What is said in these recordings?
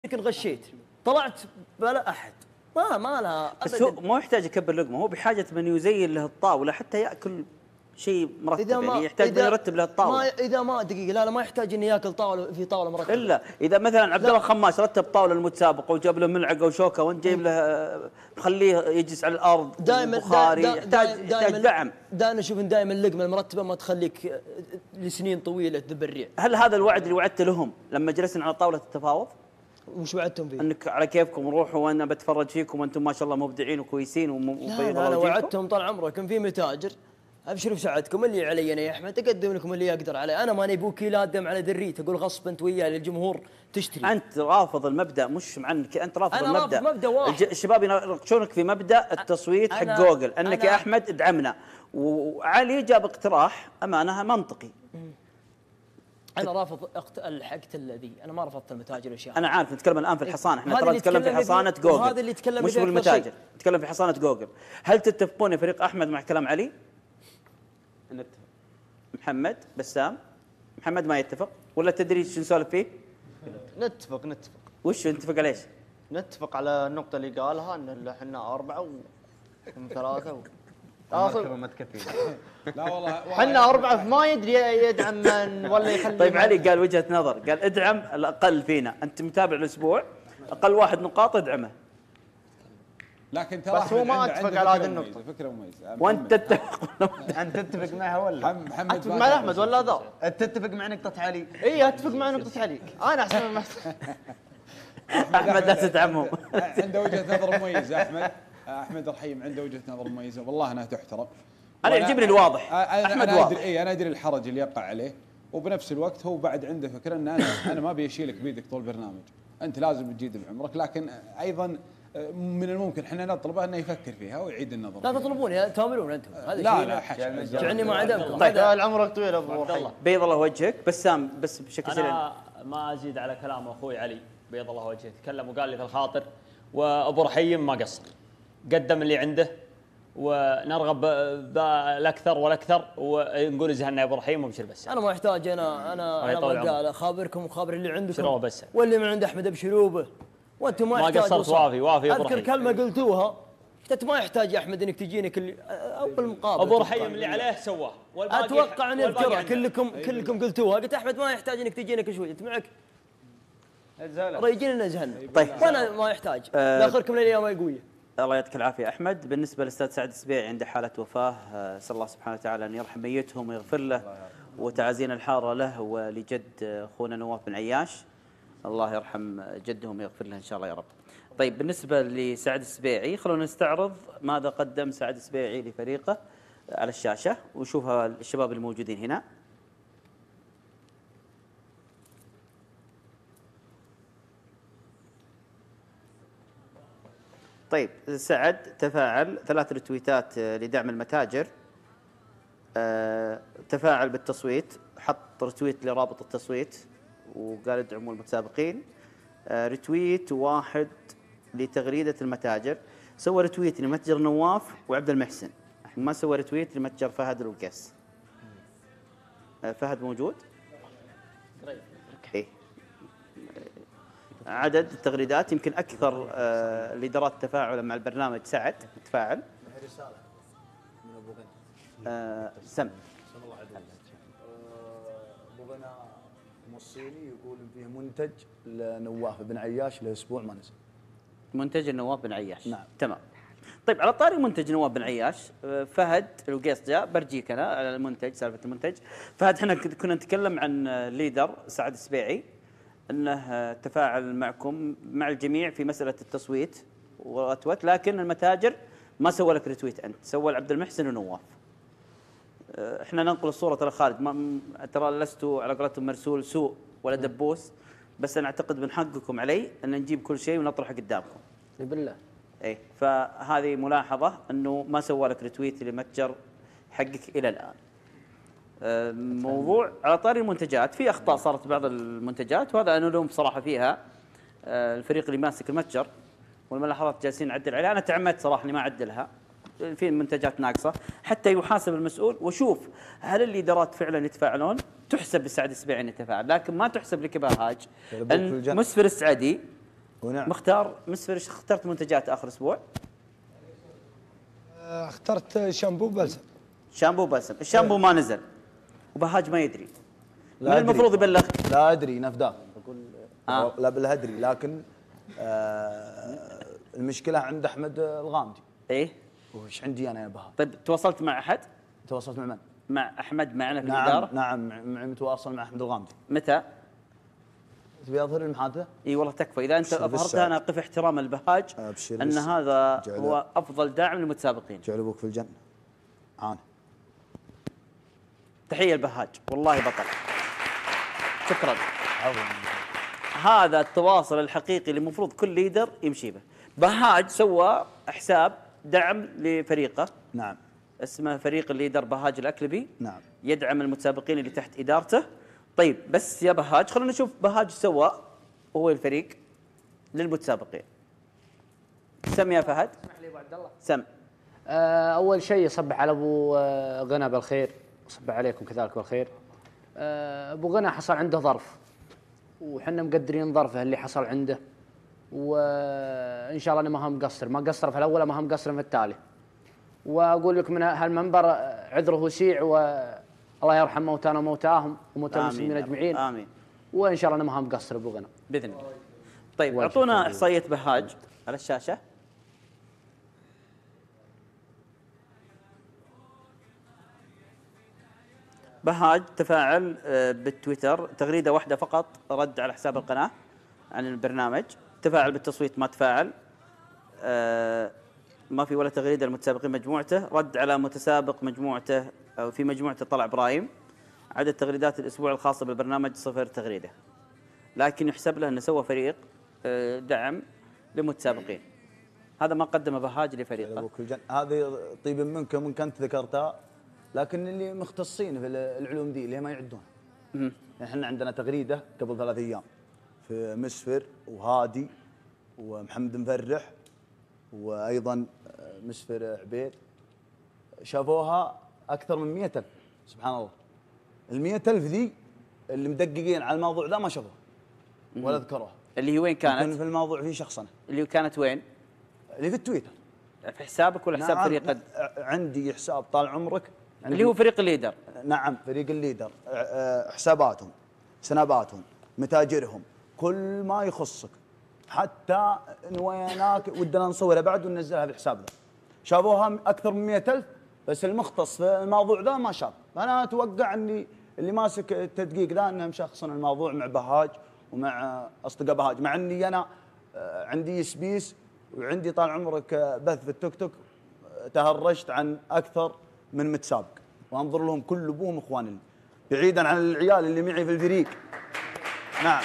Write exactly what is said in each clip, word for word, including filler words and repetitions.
يمكن غشيت طلعت بلا احد ما ما لها بس هو مو يحتاج يكبر لقمه، هو بحاجه من يزين له الطاوله حتى ياكل شيء مرتب. يعني يحتاج من يرتب له الطاوله. ما اذا ما دقيقه لا لا ما يحتاج انه ياكل طاوله في طاوله مرتبه الا اذا مثلا عبد الله الخماس رتب طاوله المتسابقه وجاب له ملعقه وشوكه وانت جايب له مخليه يجلس على الارض دائما بخاري، يحتاج يحتاج دعم. دائما اشوف ان دائما اللقمه المرتبه ما تخليك لسنين طويله تذب الريع. هل هذا الوعد اللي وعدته لهم لما جلسنا على طاوله التفاوض؟ وش وعدتم فيه؟ انك على كيفكم روحوا وانا بتفرج فيكم وانتم ما شاء الله مبدعين وكويسين ومبيض. لا لا انا وعدتهم طال عمرك ان في متاجر ابشروا بساعدكم، اللي علي انا يا احمد اقدم لكم اللي اقدر عليه، انا ماني بوكيل دم على دريت اقول غصب انت وياي للجمهور تشتري. انت رافض المبدا مش معنك انت رافض أنا المبدا. رافض مبدا واحد. الشباب يناقشونك في مبدا التصويت حق جوجل انك يا احمد ادعمنا، وعلي جاب اقتراح امانه منطقي. انا رافض حقت الذي انا ما رفضت المتاجر والاشياء. انا عارف نتكلم الان في الحصانه، احنا ترى نتكلم في حصانه جوجل هذا اللي يتكلم مش في المتاجر، نتكلم في حصانه جوجل. هل تتفقون يا فريق احمد مع كلام علي؟ نتفق. محمد بسام محمد ما يتفق ولا تدري شو نسولف فيه؟ نتفق نتفق. وش نتفق على ايش؟ نتفق على النقطه اللي قالها ان احنا اربعه وهم ثلاثه و... المركبه ما تكفي. لا والله احنا اربعه فما يدري يدعم من ولا يخلي. طيب علي قال وجهه نظر، قال ادعم الاقل فينا، انت متابع الاسبوع اقل واحد نقاط ادعمه. لكن ترى بس هو ما اتفق على هذه النقطه. فكره مميزه. وانت تتفق انت تتفق معها ولا؟ محمد اتفق مع احمد ولا ذا؟ تتفق مع نقطه علي؟ اي اتفق مع نقطه علي. انا احسن من احمد لا تدعمهم. عنده وجهه نظر مميزه احمد. احمد الرحيم عنده وجهه نظر مميزه والله انها تحترم. انا يعجبني الواضح. احمد أنا واضح. اي انا ادري الحرج اللي يقع عليه، وبنفس الوقت هو بعد عنده فكره ان انا انا ما ابي اشيلك بيدك طول البرنامج، انت لازم تجيد بعمرك، لكن ايضا من الممكن احنا نطلبه انه يفكر فيها ويعيد النظر. لا تطلبوني تاملون انتم. هذا لا لا حاشا جعلني ما عدمكم. طيب عمرك طويل ابو عبد الله. بيض الله وجهك. بسام بس بشكل سريع. انا ما ازيد على كلام اخوي علي بيض الله وجهه، تكلم وقال لي في الخاطر، وابو رحيم ما قصر، قدم اللي عنده ونرغب بالاكثر والاكثر ونقول زهلنا يا ابو رحيم وابشر بس. انا ما احتاج انا انا انا قال خابركم وخابر اللي عندكم بس واللي من عند احمد ابشروا به وانتم ما, ما قصرت. وافي وافي يا ابو رحيم. اذكر كلمه قلتوها قلت ما يحتاج يا احمد انك تجيني كل اول مقابله. ابو رحيم اللي عليه سواه اتوقع ان اذكرها كلكم كلكم قلتوها. قلت احمد ما يحتاج انك تجينا كل شوي انت معك ريجين نزهلنا. طيب وانا ما يحتاج لاخركم للايام القويه. الله يعطيك العافيه احمد. بالنسبه للاستاذ سعد السبيعي عنده حاله وفاه، اسال الله سبحانه وتعالى ان يرحم ميتهم ويغفر له، وتعازينا الحاره له ولجد اخونا نواف بن عياش، الله يرحم جدهم ويغفر له ان شاء الله يا رب. طيب بالنسبه لسعد السبيعي خلونا نستعرض ماذا قدم سعد السبيعي لفريقه على الشاشه وشوفها الشباب الموجودين هنا. طيب سعد تفاعل ثلاث رتويتات لدعم المتاجر، أه تفاعل بالتصويت، حط رتويت لرابط التصويت وقال ادعموا المتسابقين، أه رتويت واحد لتغريدة المتاجر، سوى رتويت لمتجر نواف وعبد المحسن، ما سوى رتويت لمتجر فهد الوقاس. أه فهد موجود؟ ايه عدد التغريدات يمكن اكثر آه الادارات تفاعلا مع البرنامج سعد تفاعل. رساله من ابو غنى. آه سم. سم الله عليه. ابو غنى موصيني يقول فيه منتج لنواف بن عياش لاسبوع ما نزل. منتج نواف بن عياش. نعم. تمام. طيب على طاري منتج نواف بن عياش، فهد الوقيس جاء برجيك انا على المنتج، سالفه المنتج. فهد احنا كنا نتكلم عن ليدر سعد السبيعي انه تفاعل معكم مع الجميع في مساله التصويت ورتوت، لكن المتاجر ما سوى لك رتويت انت، سوى لعبد المحسن ونواف. احنا ننقل الصوره ترى خالد، ترى لستوا على قولتهم مرسول سوء ولا دبوس، بس انا اعتقد من حقكم علي ان نجيب كل شيء ونطرحه قدامكم. بالله. اي فهذه ملاحظه انه ما سوى لك رتويت لمتجر حقك الى الان. موضوع على طاري المنتجات، في اخطاء صارت بعض المنتجات وهذا انا لهم بصراحه فيها الفريق اللي ماسك المتجر، والملاحظات جالسين نعدل عليها. انا تعمدت صراحه اني ما اعدلها، في منتجات ناقصه حتى يحاسب المسؤول وشوف هل الادارات فعلا يتفاعلون. تحسب لسعد السبيعي انه يتفاعل، لكن ما تحسب لكبهاج ان مسفر السعدي ونعم. مختار مسفر، ايش اخترت منتجات اخر اسبوع؟ آه، اخترت شامبو بلسم. شامبو بلسم، الشامبو ما نزل وبهاج ما يدري. من لا المفروض أدري. يبلغ؟ لا ادري نفداك اقول آه. لا بالله ادري، لكن آه المشكله عند احمد الغامدي. ايه. وش عندي انا يا بهاء؟ طيب تواصلت مع احد؟ تواصلت مع من؟ مع احمد معنا في نعم الاداره؟ نعم معي متواصل مع احمد الغامدي. متى؟ تبي اظهر المحادثه؟ اي والله تكفى، اذا انت أبشر اظهرتها بالسعد. انا اقف احترام البهاج أبشر ان بالسعد. هذا جعل- هو افضل داعم للمتسابقين. جعل ابوك في الجنه. عانى. تحيه البهاج، والله بطل. شكرا. هذا التواصل الحقيقي اللي المفروض كل ليدر يمشي به. بهاج سوى حساب دعم لفريقه، نعم اسمه فريق الليدر بهاج الاكلبي، نعم يدعم المتسابقين اللي تحت ادارته. طيب بس يا بهاج خلونا نشوف بهاج سوى هو الفريق للمتسابقين. سم يا فهد. اسمح لي ابو عبد الله. سم. آه، اول شيء صبح على ابو آه، غنى بالخير، صبح عليكم كذلك بالخير. آه، ابو غنى حصل عنده ظرف، وحنا مقدرين ظرفه اللي حصل عنده، وان شاء الله انه ما هم مقصر، ما قصر في الاول ما هم مقصر في التالي. واقول لك من هالمنبر آه، عذره وسيع، والله يرحم موتانا وموتاهم وموتى المسلمين اجمعين. امين. وان شاء الله انه ما هم مقصر ابو غنى باذن الله. طيب واجب اعطونا كبير. احصائيه بهاج على الشاشه. بهاج تفاعل آه، بالتويتر تغريده واحده فقط، رد على حساب القناه عن البرنامج. تفاعل بالتصويت ما تفاعل. آه، ما في ولا تغريده للمتسابقين مجموعته. رد على متسابق مجموعته او في مجموعته طلع ابراهيم. عدد تغريدات الاسبوع الخاصه بالبرنامج صفر تغريده. لكن يحسب له انه سوى فريق آه، دعم للمتسابقين. هذا ما قدمه بهاج لفريقه. ابوك في الجنه. هذه طيب منك ومنك انت ذكرتها، لكن اللي مختصين في العلوم دي اللي ما يعدونها. مم. يعني احنا عندنا تغريده قبل ثلاث ايام في مسفر وهادي ومحمد مفرح وايضا مسفر عبيد، شافوها اكثر من مئة ألف. سبحان الله. ال مئة ألف ذي اللي مدققين على الموضوع ذا ما شافوها ولا ذكروها. اللي هي وين يكون كانت؟ في الموضوع في شخصنه اللي كانت وين؟ اللي في التويتر. في حسابك ولا حساب نعم، فريق؟ عندي حساب طال عمرك عندي اللي هو فريق الليدر. نعم فريق الليدر. أه، حساباتهم، سناباتهم، متاجرهم، كل ما يخصك، حتى نويناك ودنا نصورها بعد وننزلها في الحساب ذا. شافوها اكثر من مئة ألف، بس المختص في الموضوع ذا ما شاف. فانا اتوقع اني اللي ماسك التدقيق ذا انهم شخصن الموضوع مع بهاج ومع اصدقاء بهاج، مع اني انا أه، عندي سبيس وعندي طال عمرك أه، بث في التيك توك. أه، تهرجت عن اكثر من متسابق وانظر لهم كل ابوهم اخواني لي، بعيدا عن العيال اللي معي في الفريق. نعم.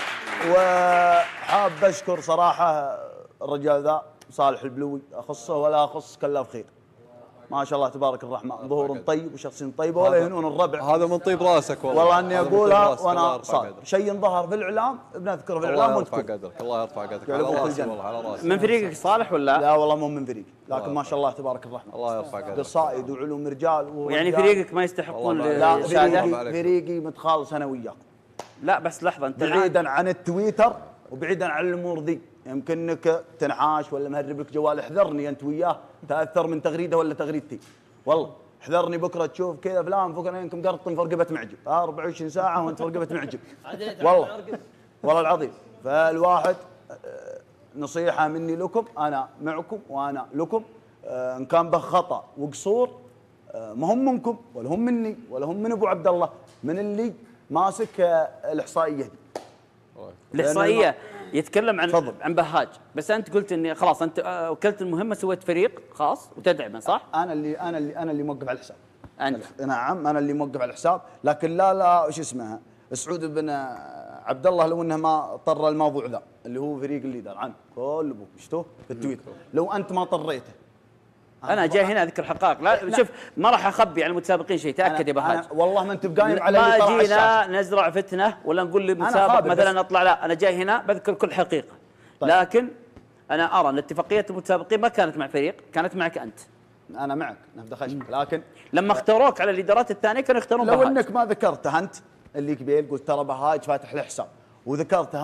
وحاب اشكر صراحه الرجال ذا صالح البلوي، اخصه ولا اخص كله بخير. ما شاء الله تبارك الرحمن، ظهور طيب وشخصين طيبه ولا يهنون الربع. هذا من طيب راسك والله. والله اني هذا من طيب اقولها راسك. الله وانا يرفع صادق. قدرك. شيء ظهر في الاعلام بنذكره في الله الاعلام يرفع وانت قدرك، الله يرفع قدرك. جعل على أبوك في راسي الجنة. والله، على راسي. من فريقك صالح ولا؟ لا والله مو من فريق، لكن ما شاء الله تبارك الرحمن. الله يرفع قدرك. قصائد وعلوم رجال ويعني ورجال. فريقك ما يستحقون والله لا الشهاده؟ فريقي, فريقي متخالص انا وياك. لا بس لحظه، انت الآن بعيدا عن التويتر وبعيدا عن الامور ذي، يمكنك تنحاش ولا مهرب لك جوال. احذرني انت وياه تاثر من تغريده ولا تغريدتي، والله احذرني بكره تشوف كذا فلان فوق يمكن قرطن فرقبه معجب أربعة وعشرين ساعه وانت فرقبه معجب. والله والله العظيم. فالواحد آه، نصيحه مني لكم، انا معكم وانا لكم. آه، ان كان به خطا وقصور آه، ما هم منكم ولا هم مني ولا هم من ابو عبد الله، من اللي ماسك آه، الاحصائيه دي. الاحصائيه يتكلم عن تفضل. عن بهاج، بس انت قلت اني خلاص انت آه، وكلت المهمه، سويت فريق خاص وتدعمه صح؟ انا اللي انا اللي انا اللي موقف على الحساب. انت نعم انا اللي موقف على الحساب، لكن لا لا وش اسمها سعود بن عبد الله لو انه ما اضطر الموضوع ذا اللي هو فريق الليدر عنه كل ابوك شفتوه في التويتر، لو انت ما طريته. انا جاي هنا اذكر حقائق. لا شوف ما راح اخبي على المتسابقين شيء، تاكد يا بهاج. أنا والله ما انت بقايم على اللي ما طلع على الشاشة. جينا نزرع فتنه ولا نقول لمتسابق خابر مثلا بس. اطلع، لا انا جاي هنا بذكر كل حقيقه. طيب. لكن انا ارى ان اتفاقيه المتسابقين ما كانت مع فريق، كانت معك انت. انا معك نفذ خشمك، لكن لما اختاروك على الليدرات الثانيه كانوا يختارون لو بهاج. انك ما ذكرته انت اللي قبيل قلت ترى بهاج فاتح له حساب وذكرته انا،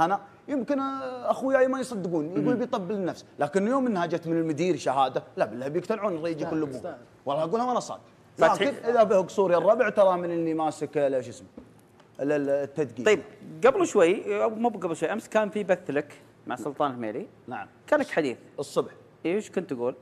يمكن اخوياي ما يصدقون يقول بيطبل النفس، لكن يوم انها جت من المدير شهاده لا بالله بيقتنعون الريجي كل ابوه. والله اقولها وانا صادق. لكن اذا به قصور يا الربع ترى من اللي ماسك لا شو اسمه التدقيق. طيب قبل شوي مو قبل شوي امس كان في بث لك مع سلطان الهميري. نعم. كان لك حديث الصبح. ايش كنت تقول؟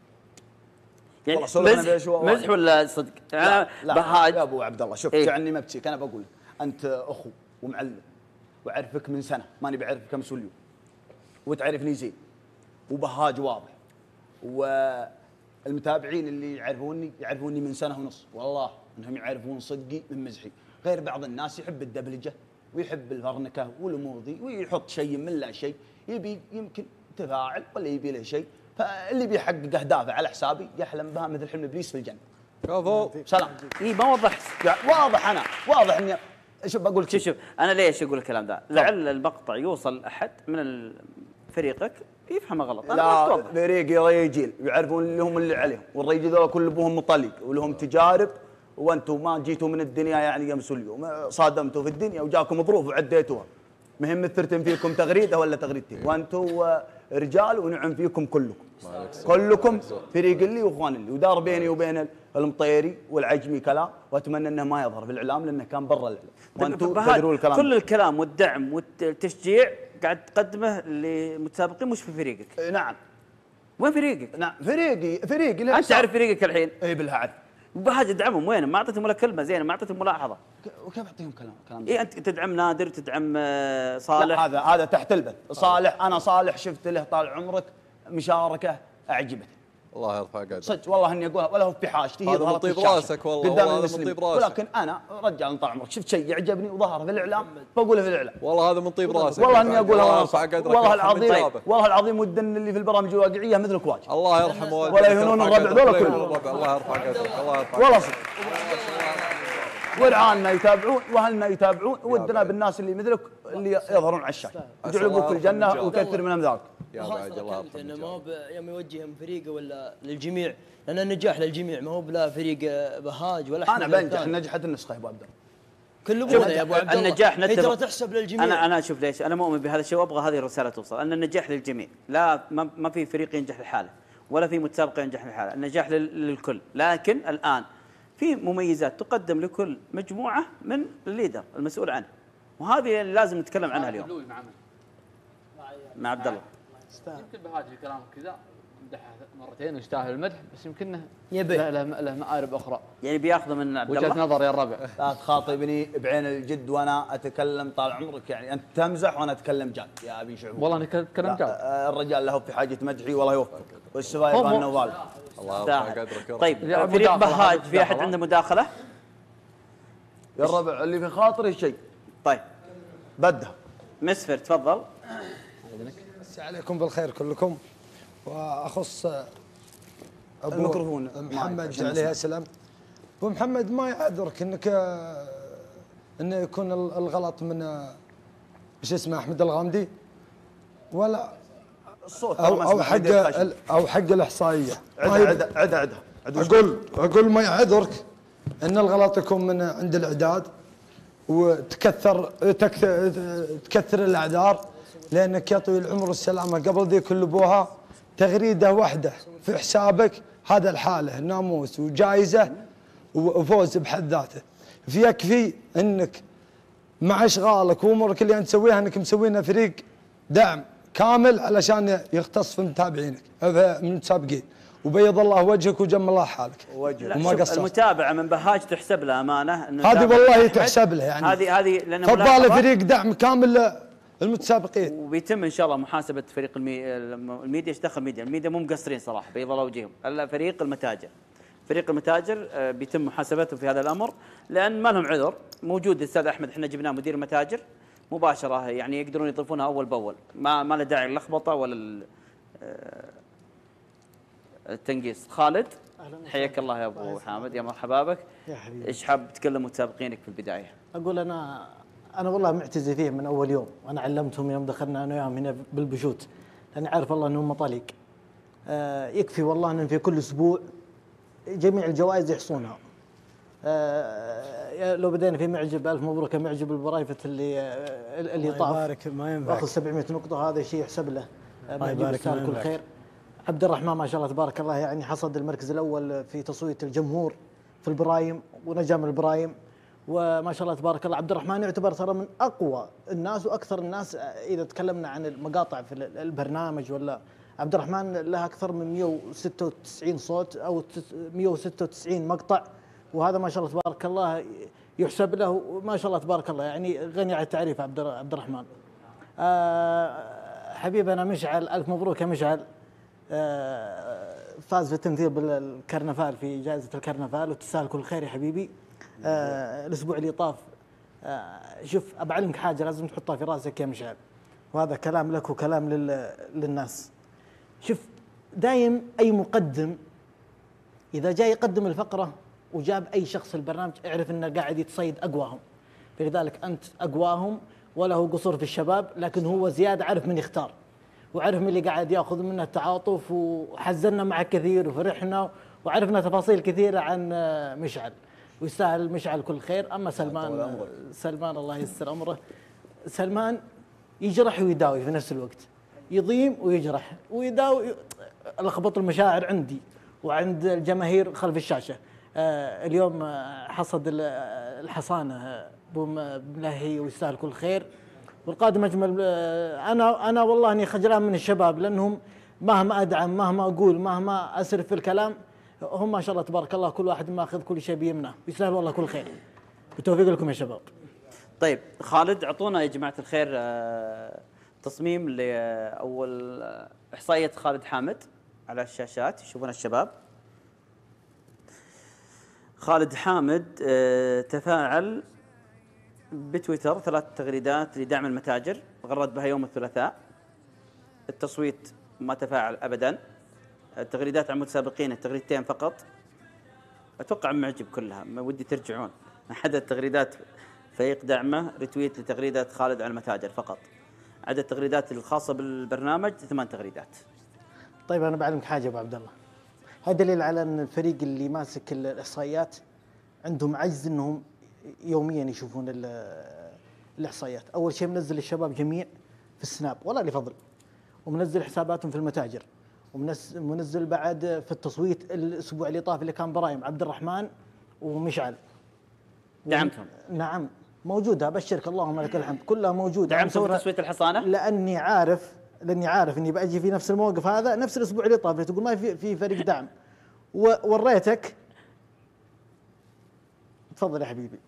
يعني مزح, مزح ولا صدق؟ لا, لا بهاج يا ابو عبد الله شوف إيه؟ كأني ما بتشيك انا بقول انت اخو ومعلم واعرفك من سنه ماني بعرفك كم سوليو وتعرفني زين وبهاج واضح والمتابعين اللي يعرفوني يعرفوني من سنه ونص والله انهم يعرفون صدقي من مزحي. غير بعض الناس يحب الدبلجه ويحب الفرنكه والامور ذي ويحط شيء من لا شيء يبي يمكن تفاعل ولا يبي له شيء، فاللي بيحقق اهدافه على حسابي يحلم بها مثل حلم ابليس في الجنه. كفو سلام. اي ما وضحت. واضح انا واضح اني شوف بقول لك شوف شوف انا ليش اقول الكلام ذا؟ لعل المقطع يوصل احد من فريقك يفهمه غلط. لا فريقي ريجيل يعرفون اللي هم اللي عليهم، والريجيل ذول كل ابوهم مطلق ولهم تجارب، وانتم ما جيتوا من الدنيا يعني يمسوا اليوم صادمتوا في الدنيا وجاكم ظروف وعديتوها. مهم ترتم فيكم تغريده ولا تغريدتين، وانتم رجال ونعم فيكم كلكم. كلكم فريق اللي واخوان اللي، ودار بيني وبين المطيري والعجمي كلام، واتمنى انه ما يظهر في الاعلام لانه كان برا الاعلام. وانتم تدرون الكلام. كل الكلام والدعم والتشجيع قاعد تقدمه للمتسابقين مش في فريقك. نعم. وين فريقك؟ نعم فريقي فريقي. انت تعرف فريقك الحين؟ اي بالله اعرف. بهاج ادعمهم وين؟ ما اعطيتهم ولا كلمه زينه، ما اعطيتهم ملاحظه. وكيف اعطيهم كلام؟ كلام اي انت تدعم نادر تدعم صالح. لا هذا هذا تحت البث. صالح انا صالح شفت له طال عمرك مشاركه اعجبتني. الله يرفع قدرك. صدق والله اني اقولها ولا هو في حاجتي هي ظهرت في راسك والله قدام والله المسلمين. من طيب راسك. ولكن انا رجال طال عمرك شفت شيء يعجبني وظهر في الاعلام بقوله في الاعلام. والله هذا من طيب راسك. والله اني اقولها الله وانا يرفع قدرك. والله العظيم والله العظيم ودن اللي في البرامج الواقعيه مثلك واجد. الله يرحمه ولا يهونون الربع ذولا كلهم. الله يرفع قدرك. الله يرفع قدرك. والله صدق. ورعاننا يتابعون واهلنا يتابعون ودنا بالناس اللي مثلك اللي يظهرون على الشاشه. يجعلوا في الجنه وكثر من امثالك. يا بعد الله يرحمه. انه ما هو يوم يوجه من فريقه ولا للجميع، لان النجاح للجميع ما هو بلا فريق بهاج ولا انا بنجح نجحت النسخه يا ابو عبد الله. كل ابونا يا ابو عبد الله. النجاح نتفق ترى تحسب للجميع. انا انا اشوف ليش انا مؤمن بهذا الشيء وابغى هذه الرساله توصل، ان النجاح للجميع، لا ما, ما في فريق ينجح لحاله ولا في متسابق ينجح لحاله، النجاح للكل، لكن الان في مميزات تقدم لكل مجموعه من الليدر المسؤول عنه، وهذه اللي لازم نتكلم عنها اليوم. مع عبد الله. يمكن بهاج الكلام كذا مدحه مرتين ويستاهل المدح، بس يمكن يبي له له مآرب اخرى. يعني بياخذه من عبد الله. وجهه نظر يا الربع. لا تخاطبني بعين الجد وانا اتكلم طال عمرك، يعني انت تمزح وانا اتكلم جاد يا ابي شعوب. والله انا اتكلم جاد. الرجال له في حاجه مدحي والله يوفقك والسفاير بان نوال. الله يرفع قدرك. طيب فريق بهاج في احد عنده مداخله؟ يا الربع اللي في خاطري شيء. طيب بده مسفر تفضل. مسي عليكم بالخير كلكم، واخص ابو الميكروفون محمد عليه السلام. ابو محمد ما يعذرك انك انه يكون الغلط من ايش اسمه احمد الغامدي ولا الصوت او او حق او حق الاحصائيه. عد عد عد اقول اقول ما يعذرك ان الغلط يكون من عند الاعداد، وتكثر تكثر, تكثر الاعذار، لانك يا طويل العمر والسلامه قبل ذي كل ابوها تغريده واحده في حسابك، هذا الحاله ناموس وجائزه وفوز بحد ذاته. فيكفي انك مع اشغالك وامورك اللي انت تسويها انك مسوينا فريق دعم كامل علشان يختص في متابعينك في المتسابقين، وبيض الله وجهك وجم الله حالك. وما قصرت. المتابعه من بهاج تحسب له امانه. هذه والله تحسب له يعني. هذه هذه لان فضل فريق دعم كامل المتسابقين. وبيتم ان شاء الله محاسبه فريق المي... الميديا. ايش دخل الميديا؟ الميديا مو مقصرين صراحه بيض الله وجههم. فريق المتاجر فريق المتاجر بيتم محاسبته في هذا الامر، لان ما لهم عذر. موجود الاستاذ احمد، احنا جبناه مدير المتاجر مباشره، يعني يقدرون يضيفونها اول باول، ما ما له داعي اللخبطه ولا التنقيص. خالد حياك الله يا ابو حامد، يا مرحبا بك. يا حبيبي ايش حاب تكلم متسابقينك في البدايه؟ اقول انا انا والله معتزي فيه من اول يوم، وانا علمتهم يوم دخلنا انا وياهم هنا بالبشوت، لاني عارف والله انهم مطالق. آه يكفي والله ان في كل اسبوع جميع الجوائز يحصونها. آه لو بدينا في معجب الف مبروك يا معجب البرايفت اللي اللي طاف يبارك ما ينفع واخذ سبعمئة نقطه، هذا شيء يحسب له. معجب يبارك يستاهل ما كل ينفعك. خير. عبد الرحمن ما شاء الله تبارك الله يعني حصد المركز الاول في تصويت الجمهور في البرايم ونجا من البرايم، وما شاء الله تبارك الله عبد الرحمن يعتبر ترى من اقوى الناس واكثر الناس اذا تكلمنا عن المقاطع في البرنامج. ولا عبد الرحمن له اكثر من مئة وستة وتسعين صوت او مئة وستة وتسعين مقطع، وهذا ما شاء الله تبارك الله يحسب له ما شاء الله تبارك الله، يعني غني عن التعريف عبد عبد الرحمن. أه حبيبنا مشعل الف مبروك يا مشعل، أه فاز في التمثيل بالكرنفال في جائزة الكرنفال وتستاهل كل خير يا حبيبي. أه الاسبوع اللي طاف أه شوف ابى اعلمك حاجه لازم تحطها في راسك يا مشعل، وهذا كلام لك وكلام لل للناس. شوف دايم اي مقدم اذا جاي يقدم الفقره وجاب اي شخص البرنامج اعرف انه قاعد يتصيد اقواهم، فلذلك انت اقواهم ولا هو قصور في الشباب، لكن هو زياده عرف من يختار وعرف من اللي قاعد ياخذ منه التعاطف، وحزنا معه كثير وفرحنا وعرفنا تفاصيل كثيره عن مشعل، ويستاهل مشعل كل خير. اما سلمان سلمان الله يستر امره، سلمان يجرح ويداوي في نفس الوقت، يضيم ويجرح ويداوي، لخبط المشاعر عندي وعند الجماهير خلف الشاشه. آه اليوم حصد الحصانه ابو ملهي ويستاهل كل خير، والقادم اجمل. آه انا انا والله اني خجلان من الشباب لانهم مهما ادعم مهما اقول مهما اسرف في الكلام هم ما شاء الله تبارك الله كل واحد ماخذ كل شيء بيمنه، يستاهل والله كل خير. بالتوفيق لكم يا شباب. طيب خالد اعطونا يا جماعه الخير آه تصميم لاول احصائيه خالد حامد على الشاشات يشوفونها الشباب. خالد حامد اه تفاعل بتويتر ثلاث تغريدات لدعم المتاجر غرد بها يوم الثلاثاء. التصويت ما تفاعل ابدا. التغريدات عن المتسابقين التغريدتين فقط. اتوقع معجب كلها، ما ودي ترجعون. احد التغريدات فريق دعمه ريتويت لتغريده خالد عن المتاجر فقط. عدد التغريدات الخاصه بالبرنامج ثمان تغريدات. طيب انا بعلمك حاجه ابو عبد الله، هذا دليل على ان الفريق اللي ماسك الاحصائيات عندهم عجز انهم يوميا يشوفون الاحصائيات. اول شيء منزل الشباب جميع في السناب ولا لي فضل، ومنزل حساباتهم في المتاجر، ومنزل بعد في التصويت الاسبوع اللي طاف اللي كان برايم عبد الرحمن ومشعل. دعمتهم؟ نعم موجوده، ابشرك اللهم لك الحمد، كلها موجوده. دعمتهم في تصويت الحصانه؟ لاني عارف لاني عارف اني باجي في نفس الموقف هذا نفس الاسبوع اللي طاف، تقول ما في في فريق دعم. ووريتك. تفضل يا حبيبي.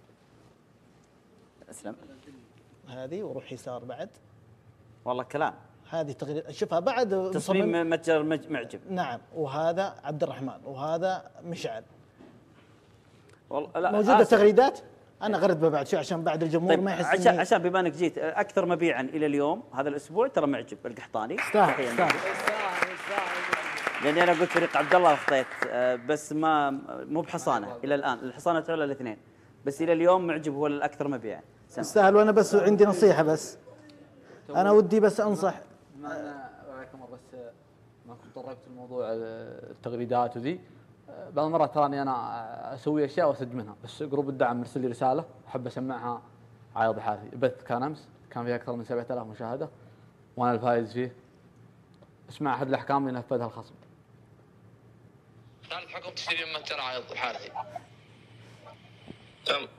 اسلم. هذه وروح يسار بعد. والله كلام. هذه تغريد شوفها بعد تصميم متجر معجب. نعم، وهذا عبد الرحمن وهذا مشعل. والله لا موجوده التغريدات. انا غرد بعد شوي عشان بعد الجمهور طيب ما يحس عشان عشان بما انك جيت اكثر مبيعا الى اليوم هذا الاسبوع ترى معجب القحطاني. يستاهل يستاهل. لاني انا قلت فريق عبد الله اخطيت بس ما مو بحصانه الى الان، الحصانه تعلى الاثنين بس الى اليوم معجب هو الاكثر مبيعا. يستاهل. وانا بس عندي نصيحه بس انا ودي بس انصح. ما انا عليكم بس ما كنت طرقت الموضوع التغريدات وذي، بعض المرات تراني انا اسوي اشياء واسد منها، بس جروب الدعم مرسل لي رساله احب اسمعها. عايض حافي البث كان امس كان فيه اكثر من سبعة آلاف مشاهده وانا الفايز فيه. اسمع احد الاحكام اللي نفذها الخصم. ثالث حكم تشتري من متجر عايض الحارثي. تم.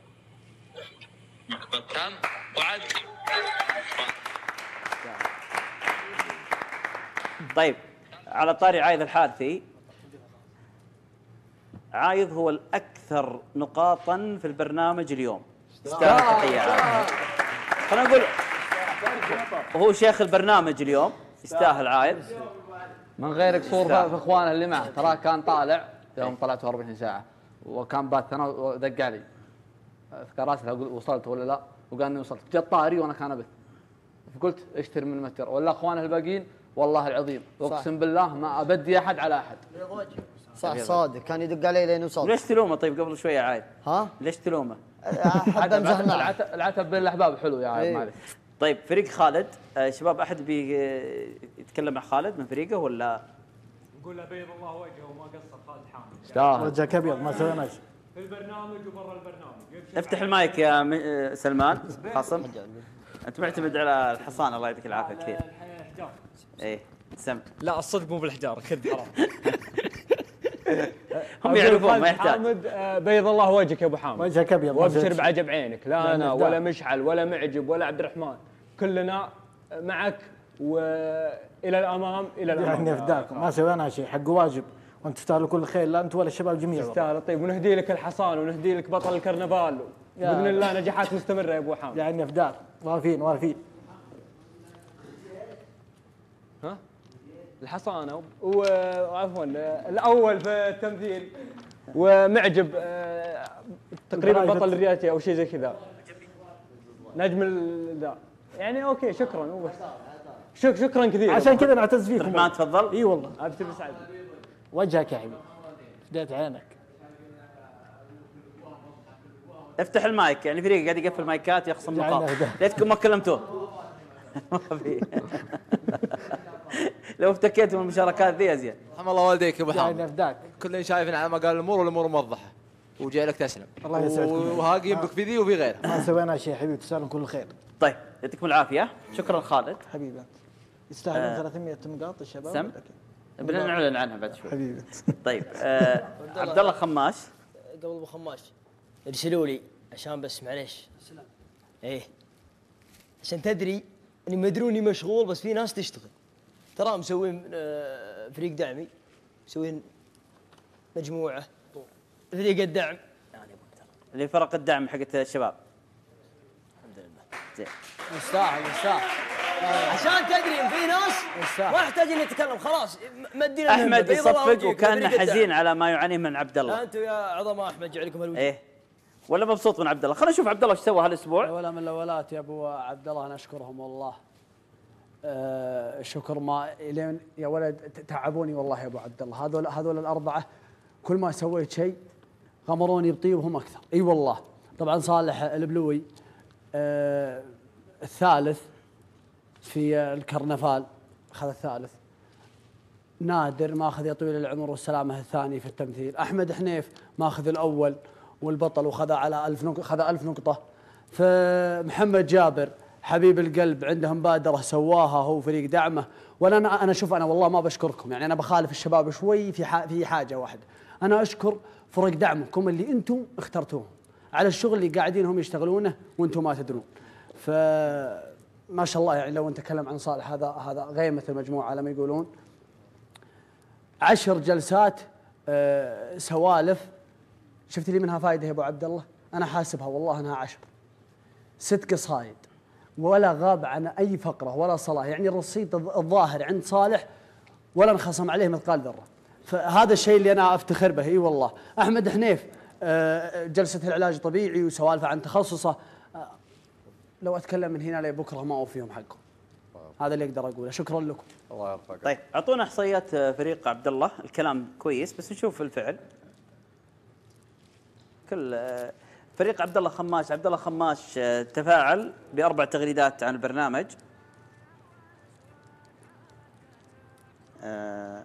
تم وعد. طيب على طاري عايض الحارثي، عايض هو الأكثر نقاطا في البرنامج اليوم. يستاهل تحية عايض. خلينا نقول هو شيخ البرنامج اليوم، يستاهل عايض. من غير قصور في اخوانه اللي معه، ترى كان طالع يوم طلعت أربعين ساعة وكان بات انا ودق علي. اذكر راسي اقول وصلت ولا لا، وقال اني وصلت. جاء طاري وانا كان ابث. فقلت اشتري من المتجر ولا اخوانه الباقيين والله العظيم اقسم بالله ما ابدي احد على احد. صح صادق، كان يدق علي لين وصلت. ليش تلومه طيب قبل شويه عايد؟ ها؟ ليش تلومه؟ حد امزح معه. العتب بين الاحباب حلو يا عايد. معلش. طيب فريق خالد، آه شباب احد بي يتكلم مع خالد من فريقه ولا؟ نقول له بيض الله وجهه وما قصر خالد حامد. يستاهل. وجهك ابيض ما سويناش. في البرنامج وبرا البرنامج. افتح المايك يا م- آه، سلمان قاسم. انت معتمد على الحصان الله يعطيك العافيه كثير. ايه سم. لا الصدق مو بالحجاره كذب حرام. هم يعرفون ما يحتاج. حامد آه، بيض الله وجهك يا ابو حامد. وجهك ابيض وابشر بعجب عينك، لا انا نبدأ. ولا مشعل ولا معجب ولا عبد الرحمن، كلنا معك والى الامام الى الامام. يعني فداكم ما سوينا شيء حق واجب وانت تستاهلوا كل خير لا انت ولا الشباب جميعا. تستاهل. طيب ونهدي لك الحصان ونهدي لك بطل الكرنفال يا- باذن الله نجاحات مستمره يا ابو حامد. يعني فداك واقفين واقفين. ها؟ الحصانه وعفوا الاول في التمثيل ومعجب آه، تقريبا بطل الريالتي او شيء زي كذا. نجم ال- ذا يعني اوكي شكرا مو بس شك شكرا كثير. عشان كذا نعتز فيكم. ما تفضل. اي والله ابتر بسعد. وجهك يا حبيبي فديت عينك. افتح المايك يعني فريق قاعد يقفل مايكات يخصم جعلنا نقاط. هداه. ليتكم ما كلمتوه. ما في. لو افتكيتوا من المشاركات ذي ازين. رحم الله والديك يا ابو يعني حامد. فداك. كلنا شايفين على ما قال الامور والامور موضحه وجاي لك تسلم. الله يسعدكم. وهاقين بك في ذي وفي غيرها. ما سوينا شيء حبيبي تستاهلون كل خير. طيب يعطيكم العافيه. شكرا خالد. حبيبي انت يستاهلون آه. ثلاثمية نقاط الشباب. سم. بدنا نعلن عنها بعد شوي. حبيبي. طيب آه عبد الله خماش. قبل ابو خماش ارسلوا لي عشان بس معليش. ايه عشان تدري اني مدروني مشغول بس في ناس تشتغل. ترى مسوين آه، فريق دعمي مسوين مجموعه فريق الدعم اللي فرق الدعم حقت الشباب. الحمد لله. زين. يستاهل يستاهل عشان تدري ان في ناس ما يحتاج اني اتكلم خلاص مدينا احمد يصفق وكان حزين على ما يعانيه من عبد الله. انتم يا عظماء احمد جعلكم الوجه. ايه ولا مبسوط من عبد الله. خلينا نشوف عبد الله ايش سوى هالاسبوع. ولا من الاولات يا ابو عبد الله انا اشكرهم والله. آه شكر ما لين يا ولد تعبوني والله يا ابو عبد الله. هذول هذول الاربعه كل ما سويت شيء غمروني بطيبهم اكثر. اي والله. طبعا صالح البلوي آه الثالث في الكرنفال اخذ الثالث. نادر ماخذ يا طويل العمر والسلامه الثاني في التمثيل. احمد حنيف ماخذ الاول والبطل وخذ على ألف نقطة خذ ألف نقطة. فمحمد جابر حبيب القلب عنده مبادرة سواها هو فريق دعمه. ولا أنا أنا شوف أنا والله ما بشكركم يعني أنا بخالف الشباب شوي في في حاجة واحدة. أنا أشكر فرق دعمكم اللي أنتم اخترتوهم على الشغل اللي قاعدين هم يشتغلونه وأنتم ما تدرون. فما شاء الله يعني لو نتكلم عن صالح هذا هذا غيمة المجموعة على ما يقولون. عشر جلسات أه سوالف شفت لي منها فائده يا ابو عبد الله. انا حاسبها والله انها عشر. ست قصايد ولا غاب عن اي فقره ولا صلاه يعني الرصيد الظاهر عند صالح ولا انخصم عليه مثقال ذره. فهذا الشيء اللي انا افتخر به. اي والله. احمد حنيف جلسه العلاج طبيعي وسوالفه عن تخصصه. لو اتكلم من هنا لبكره ما اوفيهم حقهم. هذا اللي اقدر اقوله. شكرا لكم. الله يرفقك. طيب اعطونا احصائيات فريق عبد الله. الكلام كويس بس نشوف الفعل. كل فريق عبد الله خماش. عبد الله خماش تفاعل باربع تغريدات عن البرنامج. آه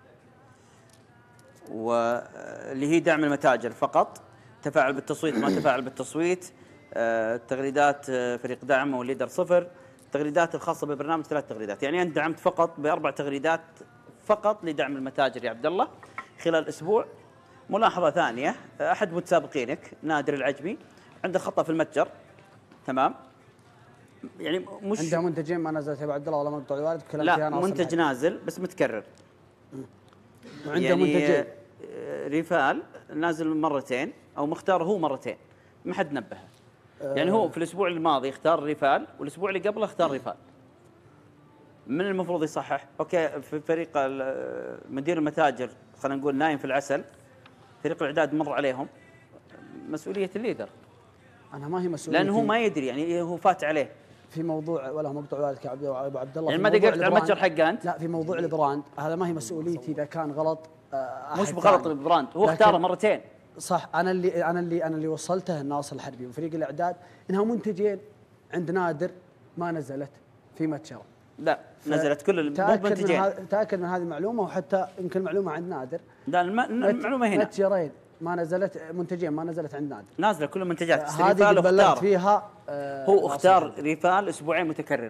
واللي هي دعم المتاجر فقط. تفاعل بالتصويت ما تفاعل بالتصويت. آه تغريدات فريق دعم والليدر صفر. التغريدات الخاصه بالبرنامج ثلاث تغريدات. يعني انت دعمت فقط باربع تغريدات فقط لدعم المتاجر يا عبد الله خلال اسبوع. ملاحظه ثانيه احد متسابقينك نادر العجمي عنده خطا في المتجر. تمام يعني مش عنده منتجين ما نزلت يا ابو عبد الله ولا مقطع الوالد كلام لا منتج نازل بس متكرر. وعنده يعني منتجين ريفال نازل مرتين او مختار هو مرتين ما حد نبهه. يعني هو في الاسبوع الماضي اختار ريفال والاسبوع اللي قبله اختار ريفال. من المفروض يصحح؟ اوكي في فريق مدير المتاجر خلينا نقول نايم في العسل. فريق الاعداد مر عليهم. مسؤوليه الليدر. انا ما هي مسؤوليتي لانه هو ما يدري يعني هو فات عليه في موضوع ولا مقطع والدك يا ابو عبد الله. يعني ما دققت على المتجر حقه انت؟ لا في موضوع البراند هذا ما هي مسؤوليتي اذا كان غلط. مش بغلط البراند هو اختاره مرتين. صح. انا اللي انا اللي انا اللي وصلته الناصر الحربي وفريق الاعداد انها منتجين عند نادر ما نزلت في متجر. لا نزلت كل المنتجين. تاكد من هذه المعلومه وحتى يمكن معلومه عند نادر. لا المعلومه هنا متجرين ما نزلت منتجين ما نزلت عند نادر. نازله كل المنتجات. هذه ريفال اللي بلغت واختار فيها آه هو اختار ريفال اسبوعين متكرره.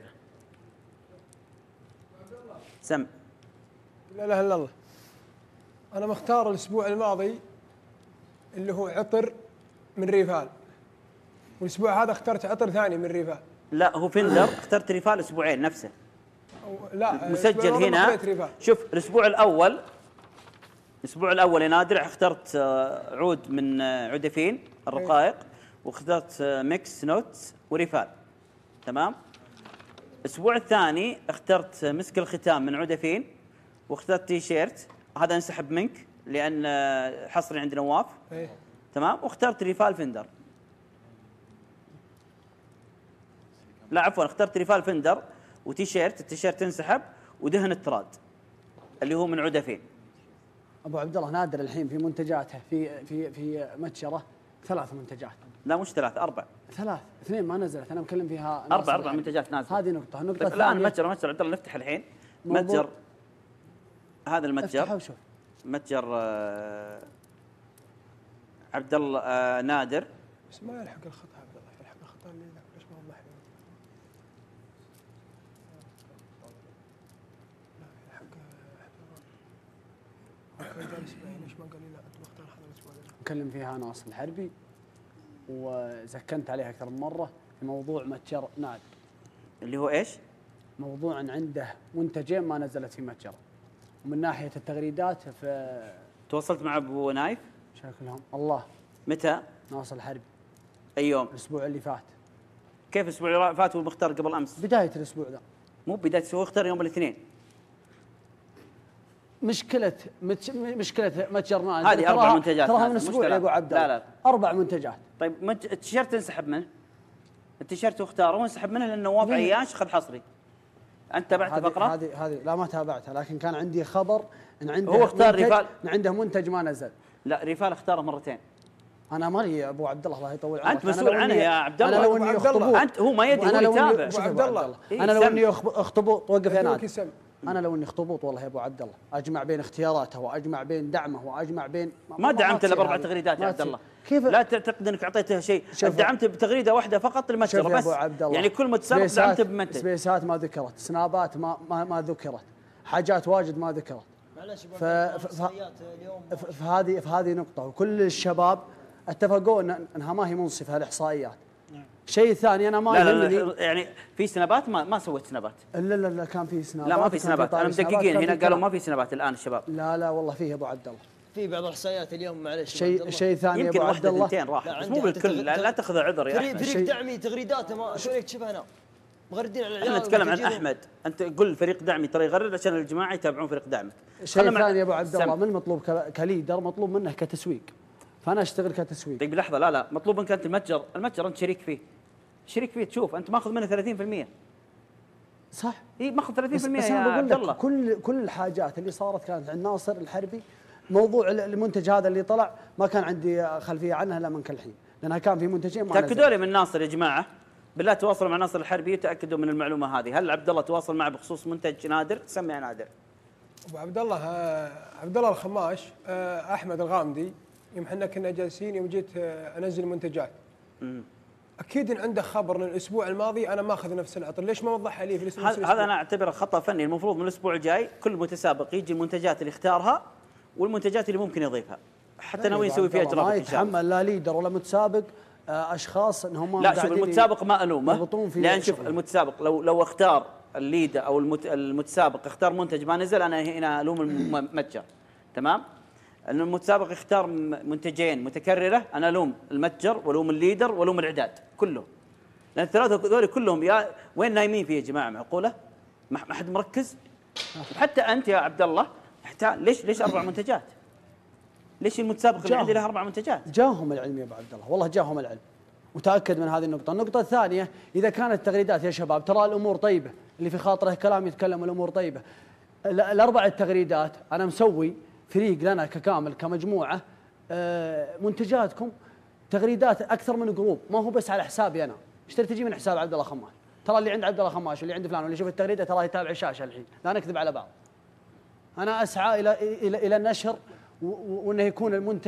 سم. لا اله الا الله. انا مختار الاسبوع الماضي اللي هو عطر من ريفال، والاسبوع هذا اخترت عطر ثاني من ريفال. لا هو فندر اخترت ريفال اسبوعين نفسه. لا مسجل هنا. شوف الاسبوع الاول الاسبوع الاول يا نادر اخترت عود من عودفين الرقائق، واخترت ميكس نوتس وريفال. تمام. الاسبوع الثاني اخترت مسك الختام من عودفين، واخترت تي شيرت هذا انسحب منك لان حصري عند نواف. ايه. تمام. واخترت ريفال فندر. لا عفوا اخترت ريفال فندر وتي شيرت، التيشيرت انسحب، ودهن التراد اللي هو من عودفين. ابو عبد الله نادر الحين في منتجاته في في في متجره ثلاث منتجات. لا مش ثلاث اربع. ثلاث اثنين ما نزلت انا مكلم فيها. اربع اربع منتجات نازله. هذه نقطه. النقطه طيب الثانيه الان متجر متجر عبد الله نفتح الحين متجر. هذا المتجر افتحه وشوف. متجر آه عبد الله آه نادر. بس ما يلحق الخط عبد الله، يلحق الخط اللي ليش ما وضح لي؟ لا يلحق ليش ما قال لي لا انت مختار هذا الاسبوع؟ نكلم فيها ناصر الحربي وزكنت عليها اكثر من مره في موضوع متجر نادر. اللي هو ايش؟ موضوع أن عنده منتجين ما نزلت في متجر. ومن ناحيه التغريدات في تواصلت مع ابو نايف؟ شكلهم الله. متى؟ ناصر الحربي. اي يوم؟ الاسبوع اللي فات. كيف الاسبوع اللي فات والمختار قبل امس؟ بدايه الاسبوع ذا. مو بدايه، هو اختار يوم الاثنين. مشكله متش... مشكله متجر نادر هذه اربع منتجات تراها من اسبوع يا ابو عبد الله. لا لا اربع منتجات. طيب مج... التيشيرت انسحب منه. التيشيرت اختاره وانسحب منه لان نواف عياش اخذ حصري. انت تابعت فقره؟ هذه هذه لا ما تابعتها، لكن كان عندي خبر ان عنده هو اختار ريفال، ان عنده منتج ما نزل. لا ريفال اختاره مرتين. انا مالي يا ابو عبد الله الله يطول عمرك. انت مسؤول عنه يا عبد الله. انا لو اني اخطبوط انت هو ما يدري، هو يتابع. ابو عبد الله انا لو اني اخطبوط وقف يا نادر. انا لو اني اخطبوط والله يا ابو عبد الله اجمع بين اختياراته واجمع بين دعمه واجمع بين ما دعمت الا باربع تغريدات يا عبد الله. كيف لا تعتقد انك اعطيته شيء، دعمت بتغريده واحده فقط للمتجر بس. يعني كل متسابق دعمته بمنتج. سبيسات ما ذكرت، سنابات ما ما, ما ذكرت، حاجات واجد ما ذكرت. معلش ف في هذه في هذه نقطه، وكل الشباب اتفقوا ان انها ما هي منصفه الاحصائيات. شيء ثاني انا ما لا لا لا يعني في سنابات ما ما سويت سنابات. لا لا لا كان في سنابات. لا ما في سنابات، انا مدققين هنا قالوا ما في سنابات الان الشباب. لا لا والله فيه ابو عبد الله. في بعض الاحصائيات اليوم معلش. شيء شيء ثاني يمكن واحده اثنتين راحت بس مو بالكل. لا, لا تاخذ عذر يا احمد. فريق دعمي تغريداته ما شلون يكتشفها انا؟ مغردين على العيال. احنا نتكلم عن احمد، انت قل فريق دعمي ترى يغرد عشان الجماعه يتابعون فريق دعمك. شيء ثاني يا ابو عبد الله، من المطلوب كليدر مطلوب منه كتسويق، فانا اشتغل كتسويق. طيب لحظه، لا لا مطلوب منك انت المتجر، المتجر انت شريك فيه. شريك فيه تشوف انت ماخذ منه ثلاثين بالمئة. صح؟ اي ماخذ ثلاثين بالمئة بس يا عبد الله. كل كل الحاجات اللي صارت كانت عند ناصر الحربي. موضوع المنتج هذا اللي طلع ما كان عندي خلفيه عنه الا من كالحين، لانها كان في منتجين ما تاكدوا لي من ناصر يا جماعه، بالله تواصلوا مع ناصر الحربي وتاكدوا من المعلومه هذه. هل عبد الله تواصل معه بخصوص منتج نادر؟ سمي يا نادر. ابو عبد الله عبد الله الخماش احمد الغامدي يوم احنا كنا جالسين يوم جيت انزل منتجات. امم اكيد ان عنده خبر ان الاسبوع الماضي انا ماخذ نفس العطر، ليش ما وضحها لي في الاسبوع؟ هذا انا اعتبره خطا فني. المفروض من الاسبوع الجاي كل متسابق يجي المنتجات اللي اختارها والمنتجات اللي ممكن يضيفها، حتى ناوي نسوي فيها اجراءات. ما يتحمل لا ليدر ولا متسابق اشخاص انهم لا شوف المتسابق ما الومه، لان شوف المتسابق لو لو اختار الليدر او المتسابق اختار منتج ما نزل، انا هنا الوم المتجر. تمام؟ ان المتسابق اختار منتجين متكرره، انا الوم المتجر والوم الليدر والوم الاعداد كله، لان الثلاثه هذول كلهم يا وين نايمين فيه يا جماعه؟ معقوله؟ ما حد مركز؟ وحتى انت يا عبد الله ليش ليش اربع منتجات؟ ليش المتسابق اللي عندي له اربع منتجات؟ جاهم العلم يا ابو عبد الله، والله جاهم العلم. متاكد من هذه النقطه. النقطه الثانيه، اذا كانت التغريدات يا شباب ترى الامور طيبه، اللي في خاطره كلام يتكلم الامور طيبه. الاربع التغريدات انا مسوي فريق لنا ككامل كمجموعه، منتجاتكم تغريدات اكثر من جروب، ما هو بس على حسابي انا. ايش تجي من حساب عبد الله خماش؟ ترى اللي عند عبد الله خماش واللي عند فلان واللي يشوف التغريده ترى يتابع الشاشه الحين، لا نكذب على بعض. انا اسعى الى الى الى النشر وانه يكون المنتج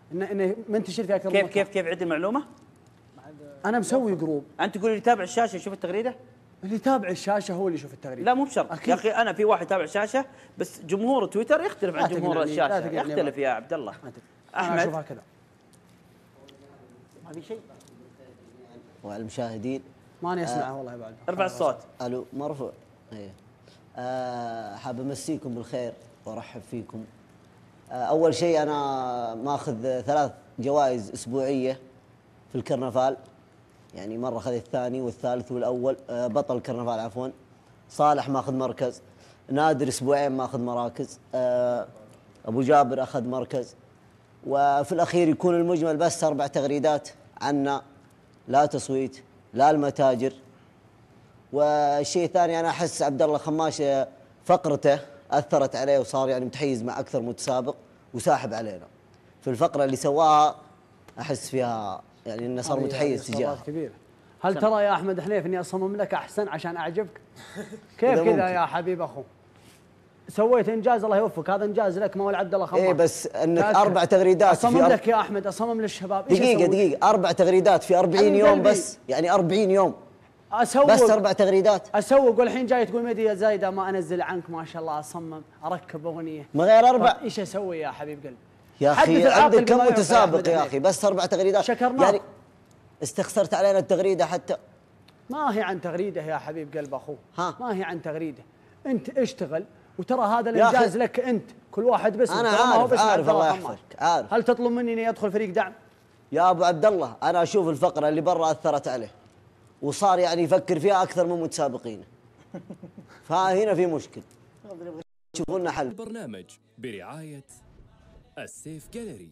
انه انه منتشر في اكثر من كيف مكان. كيف كيف عد المعلومه؟ انا مسوي جروب. انت تقول لي يتابع الشاشه يشوف التغريده؟ اللي يتابع الشاشه هو اللي يشوف التغريده. لا مو بشرط يا اخي، انا في واحد يتابع الشاشه بس جمهور تويتر يختلف لا عن جمهور تقنعني، لا الشاشه، تقنعني يختلف بقى. يا عبد الله. احمد اشوفها احمد كذا. ما في شيء. وعلى المشاهدين ماني اسمعه والله يا بعد. ارفع الصوت. الو مرفوع. ايه آه، حاب امسيكم بالخير وارحب فيكم. آه، اول شيء انا ماخذ ثلاث جوائز اسبوعيه في الكرنفال، يعني مره اخذ الثاني والثالث والاول، آه، بطل الكرنفال عفوا. صالح ماخذ مركز، نادر اسبوعين ماخذ مراكز، آه، ابو جابر اخذ مركز، وفي الاخير يكون المجمل بس اربع تغريدات عنا، لا تصويت لا المتاجر. والشيء الثاني انا احس عبد الله خماش فقرته اثرت عليه وصار يعني متحيز مع اكثر متسابق وساحب علينا. في الفقره اللي سواها احس فيها يعني انه صار متحيز تجاهه. كبيره. هل ترى يا احمد حنيف اني اصمم لك احسن عشان اعجبك؟ كيف إذا كذا ممكن. يا حبيب اخو؟ سويت انجاز الله يوفقك، هذا انجاز لك ما هو لعبد الله خماس. ايه بس انك تأكد. اربع تغريدات اصمم في أرب... لك يا احمد، اصمم للشباب. إيش دقيقه أسوي؟ دقيقه اربع تغريدات في أربعين حبيب يوم قلبي. بس، يعني أربعين يوم اسوق بس اربع تغريدات. اسوق والحين جاي تقول ميديا زايده ما انزل عنك، ما شاء الله اصمم اركب اغنيه ما غير اربع. طب ايش اسوي يا حبيب قلبي؟ يا حدث اخي العاقل عندك كم بما ينفع متسابق أحمد يا حنيف. اخي بس اربع تغريدات. شكرناك. يعني استخسرت علينا التغريده حتى. ما هي عن تغريده يا حبيب قلب اخوه، ها. ما هي عن تغريده. انت اشتغل وترى هذا يا أخي. الانجاز لك انت، كل واحد باسمه. انا ترى ما هو عارف باسم عارف عبد الله خماس. يحفظك عارف. هل تطلب مني اني ادخل فريق دعم؟ يا ابو عبد الله انا اشوف الفقره اللي برا اثرت عليه وصار يعني يفكر فيها اكثر من متسابقين. فهنا في مشكل، شوفوا لنا حل. البرنامج برعاية السيف جاليري،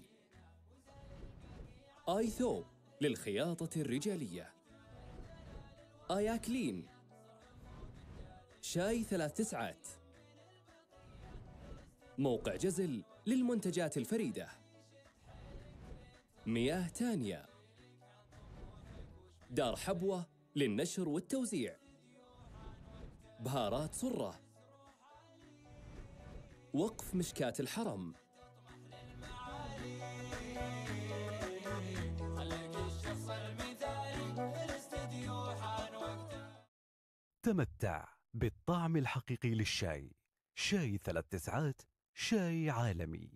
آي ثوب للخياطة الرجالية، آيا كلين، شاي ثلاث تسعات، موقع جزل للمنتجات الفريدة، مياه تانية، دار حبوة للنشر والتوزيع، بهارات صرة، وقف مشكاة الحرم. تمتع بالطعم الحقيقي للشاي. شاي ثلاث تسعات، شاي عالمي.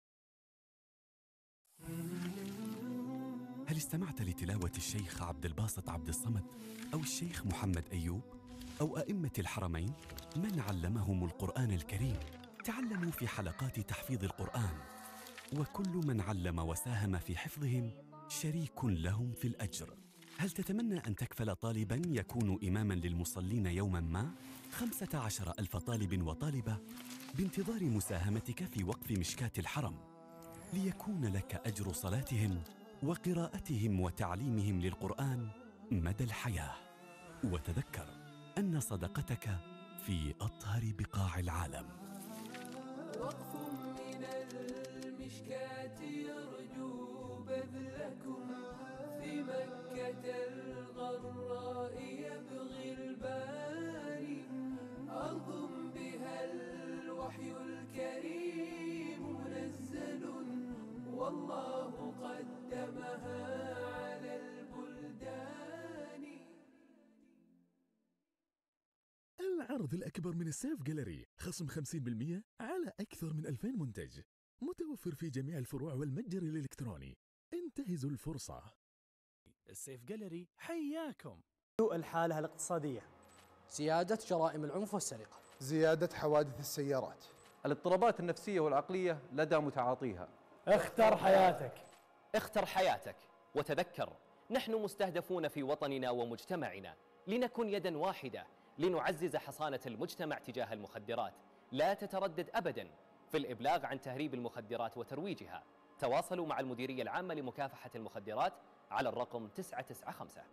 هل استمعت لتلاوة الشيخ عبد الباسط عبد الصمد أو الشيخ محمد أيوب أو أئمة الحرمين من علمهم القرآن الكريم؟ تعلموا في حلقات تحفيظ القرآن، وكل من علم وساهم في حفظهم شريك لهم في الأجر. هل تتمنى أن تكفل طالباً يكون إماماً للمصلين يوماً ما؟ خمسة عشر ألف طالب وطالبة بانتظار مساهمتك في وقف مشكاة الحرم، ليكون لك أجر صلاتهم وقراءتهم وتعليمهم للقرآن مدى الحياة. وتذكر أن صدقتك في أطهر بقاع العالم. وقف من المشكاة يرجو بذلكم في مكة الغراء يبغي الباري، أرض بها الوحي الكريم منزل والله قدمها على البلدان. العرض الأكبر من السيف جاليري، خصم خمسين بالمئة على أكثر من ألفين منتج، متوفر في جميع الفروع والمتجر الإلكتروني. انتهزوا الفرصة. السيف جاليري حياكم. سوء الحالة الاقتصادية، زيادة جرائم العنف والسرقة، زيادة حوادث السيارات، الاضطرابات النفسية والعقلية لدى متعاطيها. اختر حياتك. اختر حياتك، وتذكر نحن مستهدفون في وطننا ومجتمعنا، لنكن يدا واحدة لنعزز حصانة المجتمع تجاه المخدرات. لا تتردد أبدا في الإبلاغ عن تهريب المخدرات وترويجها. تواصلوا مع المديرية العامة لمكافحة المخدرات على الرقم تسعة تسعة خمسة.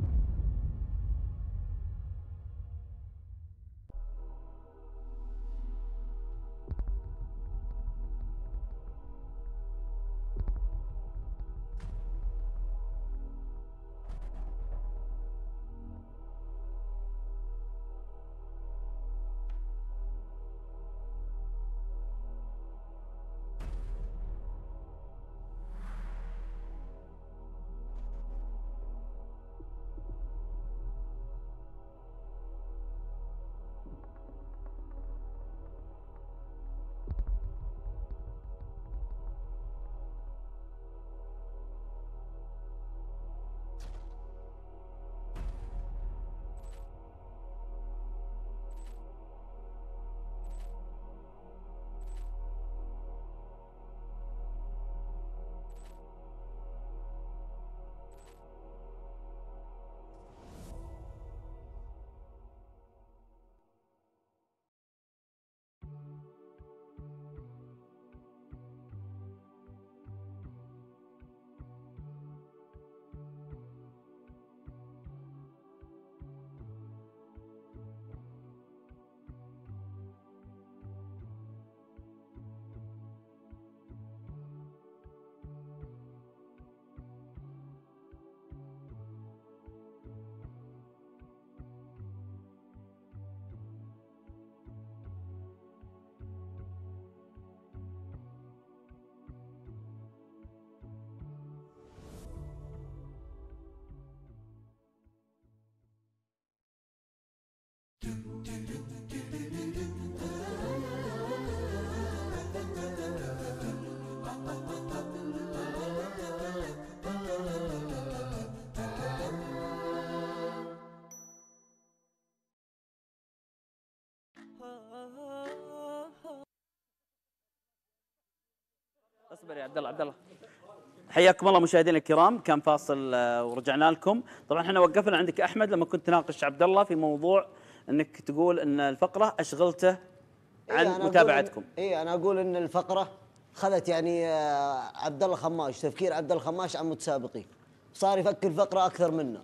اصبر يا عبد الله. عبد الله حياكم الله مشاهدينا الكرام، كان فاصل ورجعنا لكم. طبعا احنا وقفنا عندك احمد لما كنت تناقش عبد الله في موضوع انك تقول ان الفقره اشغلته عن إيه متابعتكم. اي انا اقول ان الفقره خذت يعني عبد الله خماش، تفكير عبد الله خماش عن متسابقين، صار يفكر فقره اكثر منا.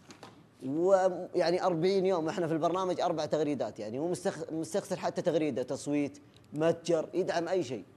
ويعني أربعين يوم احنا في البرنامج اربع تغريدات، يعني هو مستخسر حتى تغريده تصويت متجر يدعم اي شيء.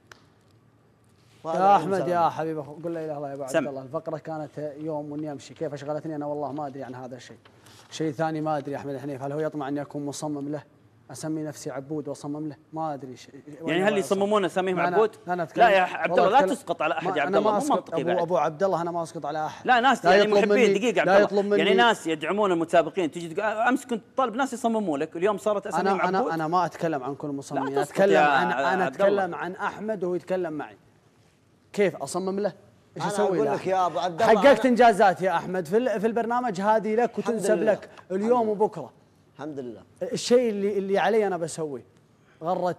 يا احمد يا حبيبي قول لا اله الا الله يا ابو عبد الله، الفقره كانت يوم واني امشي، كيف اشغلتني انا والله ما ادري عن هذا الشيء. شيء ثاني ما ادري احمد الحنيف، هل هو يطمع اني اكون مصمم له؟ اسمي نفسي عبود واصمم له؟ ما ادري شيء. يعني هل يصممون اسميهم عبود؟ لا يا عبد الله لا تسقط على احد يا عبد الله، مو منطقي بعد. ابو عبد الله انا ما اسقط على احد. لا ناس يعني محبين دقيقه عبد الله، يعني ناس يدعمون المتسابقين، تجي امس كنت طالب ناس يصمموا لك، اليوم صارت اسميهم عبود. انا انا ما اتكلم عن كل مصمم، انا اتكلم عن انا اتكلم عن احمد وهو يتكلم معي. كيف اصمم له؟ ايش اسوي له؟ اقول لك يا ابو عبد الله حققت انجازات يا احمد في في البرنامج، هذه لك وتنسب لك اليوم وبكره. الحمد لله. الشيء اللي اللي علي انا بسويه. غرت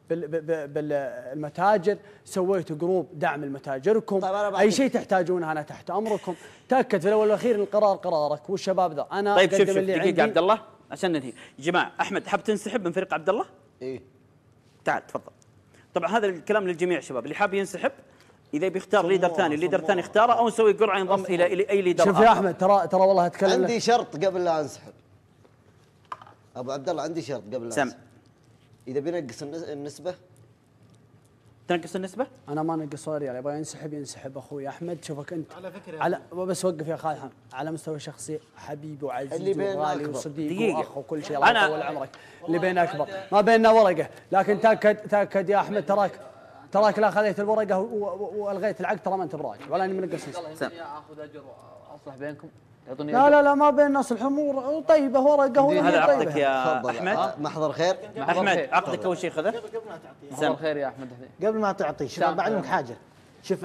بالمتاجر، سويت جروب دعم لمتاجركم، طيب اي شيء تحتاجونه انا تحت امركم. تاكد في الاول والاخير ان القرار قرارك والشباب ذا. انا طيب شوف شوف دقيقه عبد الله عشان ننهي. يا جماعه احمد حاب تنسحب من فريق عبد الله؟ ايه تعال تفضل. طبعا هذا الكلام للجميع شباب، اللي حاب ينسحب اذا بيختار ليدر ثاني، الليدر ثاني اختاره، او نسوي قرعه ينضم الى اي ليدر. شوف يا احمد ترى ترى والله اتكلم عندي شرط قبل لا انسحب ابو عبد الله، عندي شرط قبل لا سم. انسحب. اذا بينقص النسبه تنقص النسبه؟ انا ما نقص ولا ريال، يبغى ينسحب ينسحب اخوي احمد. شوفك انت على فكره على بس وقف يا خالد، على مستوى شخصي حبيبي وعزيز وغالي وصديق واخ وكل شيء، الله يطول عمرك. اللي بيننا اكبر، ما بيننا ورقه، لكن تاكد تاكد يا احمد تراك تراك لا خذيت الورقه والغيت العقد، ترى ما انت براجع ولا اني منقص نسبه. اخذ اجر واصلح بينكم. لا لا لا ما بين نصلح امور طيبه، ورقه ولا هذا عقدك يا احمد. محضر خير احمد، عقدك اول شيء خذه. محضر خير يا احمد. قبل ما تعطي شوف بعلمك حاجه. شوف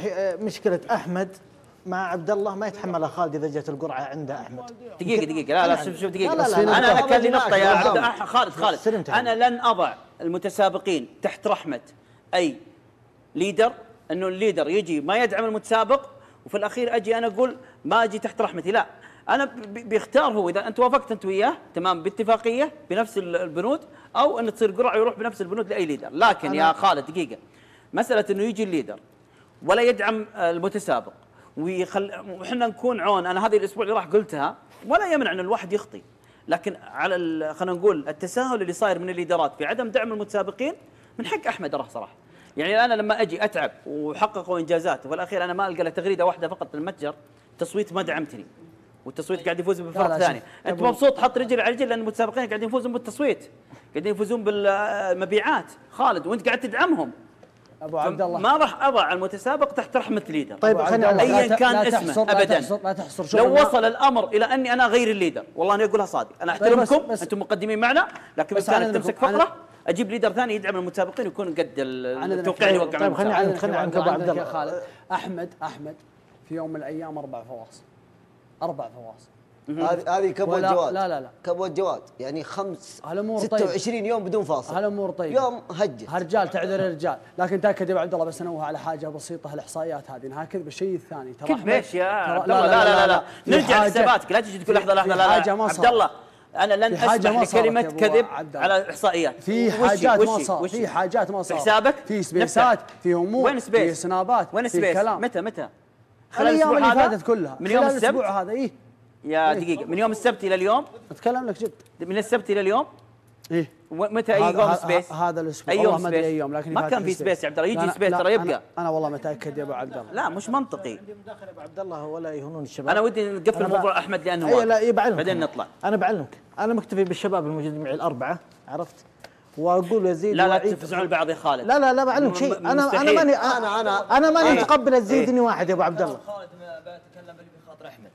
مشكله احمد مع عبد الله ما يتحملها خالد اذا جت القرعه عنده احمد. دقيقه دقيقه لا لا شوف شوف دقيقه. لا لا لا انا انا كان لي نقطه يا عبد خالد خالد انا لن اضع المتسابقين تحت رحمه اي ليدر، انه الليدر يجي ما يدعم المتسابق وفي الاخير اجي انا اقول ما اجي تحت رحمتي. لا، انا بيختار هو، اذا انت وافقت انت وياه تمام باتفاقيه بنفس البنود، او ان تصير قرعه ويروح بنفس البنود لاي ليدر. لكن يا خالد دقيقه، مساله انه يجي الليدر ولا يدعم المتسابق ويخل وحنا نكون عون. انا هذه الاسبوع اللي راح قلتها، ولا يمنع ان الواحد يخطي، لكن على خلينا نقول التساهل اللي صاير من الليدرات في عدم دعم المتسابقين من حق احمد اراه صراحه. يعني انا لما اجي اتعب وحققوا انجازات وفي الاخير انا ما القى له تغريده واحده فقط للمتجر، تصويت ما دعمتني والتصويت قاعد يفوز بفرق ثاني. انت مبسوط حط رجل على رجل لان المتسابقين قاعدين يفوزون بالتصويت، قاعدين يفوزون بالمبيعات خالد، وانت قاعد تدعمهم. ابو عبد الله ما راح اضع المتسابق تحت رحمه ليدر. طيب خلينا ايا كان اسمه ابدا. لا تحصر لا تحصر. لو وصل الامر الى اني انا غير الليدر، والله انا اقولها صادق، انا احترمكم انتم مقدمين معنا، لكن بامكانك تمسك فقره اجيب ليدر ثاني يدعم المتسابقين ويكون قد التوقيع اللي وقع. طيب خليني عنك خليني عنك ابو عبد الله. يا خالد احمد احمد في يوم من الايام اربع فواصل اربع فواصل هذه هذه كبوة جواد. لا لا لا كبوة جواد يعني خمس هالامور ستة وعشرين يوم بدون فاصل. هالامور طيبه يوم هجت هالرجال تعذر الرجال، لكن تاكد يا عبد الله بس انوه على حاجه بسيطه، هالاحصائيات هذه انها كذب. الشيء الثاني ترى كذب ايش يا عبد الله؟ لا لا لا لا نرجع لحساباتك، لا تجي تقول لحظه لحظه. لا لا عبد الله انا لن اسمح لكلمه كذب على الاحصائيات. في حاجات ما صار، في حاجات ما صار في حسابك، في سبيسات، في امور، وين سبيس؟ في سنابات، وين سبيس؟ كلام. متى متى؟ خلال الاسبوع اللي فاتت كلها من يوم السبت الاسبوع هذا. ايه يا إيه؟ دقيقه، من يوم السبت الى اليوم اتكلم لك جد. من السبت الى اليوم ايه متى اي يوم سبيس؟ هذا الاسبوع اي يوم ما ادري اي يوم، لكن ما كان في سبيس يا عبد الله. يجي سبيس ترى يبقى. انا والله متاكد يا ابو عبد الله. لا مش منطقي. عندي مداخله ابو عبد الله ولا يهونون الشباب. انا ودي نقفل موضوع احمد لانه اي لا بعلمك بعدين نطلع. انا بعلمك، انا مكتفي بالشباب الموجودين معي الاربعه، عرفت؟ واقول يزيد لا لا تفزعون البعض يا خالد. لا لا لا بعلمك شيء. انا انا ماني انا انا انا ماني متقبل تزيدني واحد يا ابو عبد الله. خالد بتكلم اللي بخاطر احمد،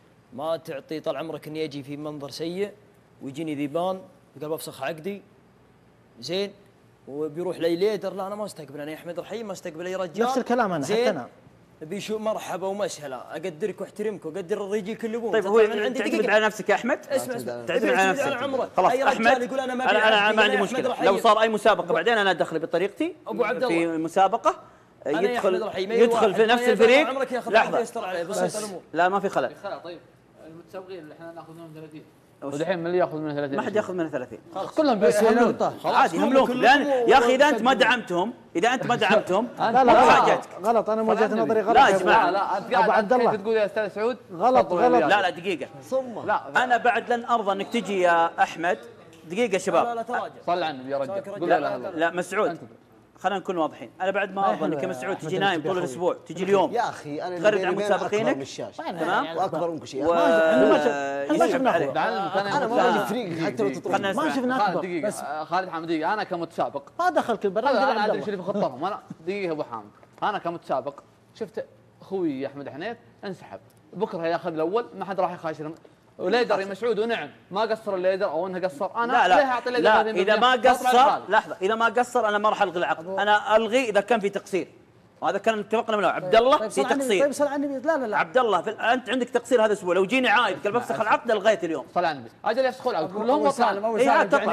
ما تعطي طال عمرك اني اجي في منظر سيء ويجيني ذيبان وقال بفسخ عقدي زين وبيروح لي ليدر. لا انا ما استقبل، انا يا احمد رحيم ما استقبل اي رجال. نفس الكلام انا حتى انا بيشو مرحبا ومسهلا، اقدرك واحترمك واقدر الرجيك اللي ابوه. طيب هو تعتمد على نفسك يا احمد؟ اسمع اسمع تعتمد على نفسك خلاص. اي رجال يقول انا ما انا, أنا ما عندي مشكله لو صار اي مسابقه بعدين انا ادخل بطريقتي ابو عبد الله في مسابقه يدخل يدخل في نفس الفريق. لحظه لا ما في خلل. طيب المتسابقين اللي احنا ناخذ منهم ثلاثين ودحين من اللي ياخذ منه ثلاثين؟ ما حد ياخذ منه ثلاثين كلهم يهملون. عادي يهملونكم لان يا اخي اذا انت ما دعمتهم اذا انت ما دعمتهم لا لا غلط غلط انا وجهه نظري غلط. لا يا جماعه لا انت قاعد عبد الله تقول يا استاذ سعود غلط غلط. لا لا دقيقه صمه. لا انا بعد لن ارضى انك تجي يا احمد. دقيقه شباب لا لا تراجع. صل على النبي يا رجال. قول لا لا, لا مسعود خلينا نكون واضحين. انا بعد ما ارضى انك مسعود تجي نايم طول الاسبوع تجي اليوم يا اخي انا تغرد عن متسابقينك تمام واكبر منكم شيء ما شفنا اخبر. انا ما اجي فريق حتى لو تطلع ما شفنا اكبر. دقيقه خالد حامد دقيقه انا كمتسابق ما دخل كل برنامج. انا ادري ايش اللي في خطتهم. انا دقيقه ابو حامد انا كمتسابق شفت اخوي احمد حنيف انسحب بكره ياخذ الاول ما حد راح يخاشر وليدر يا مسعود. ونعم ما قصر الليدر او انه قصر انا لا لا, ليه اعطي الليدر لا اذا ما قصر لحظه اذا ما قصر انا ما راح الغي العقد. انا الغي اذا كان في تقصير وهذا كان اتفقنا من عبد الله طيب في تقصير. طيب صل على النبي. لا لا لا عبد الله انت عندك تقصير هذا الاسبوع لو جيني عايد قال بفسخ العقد الغيت اليوم. صل على النبي اجل يفسخوا العقد كلهم وصالم. اي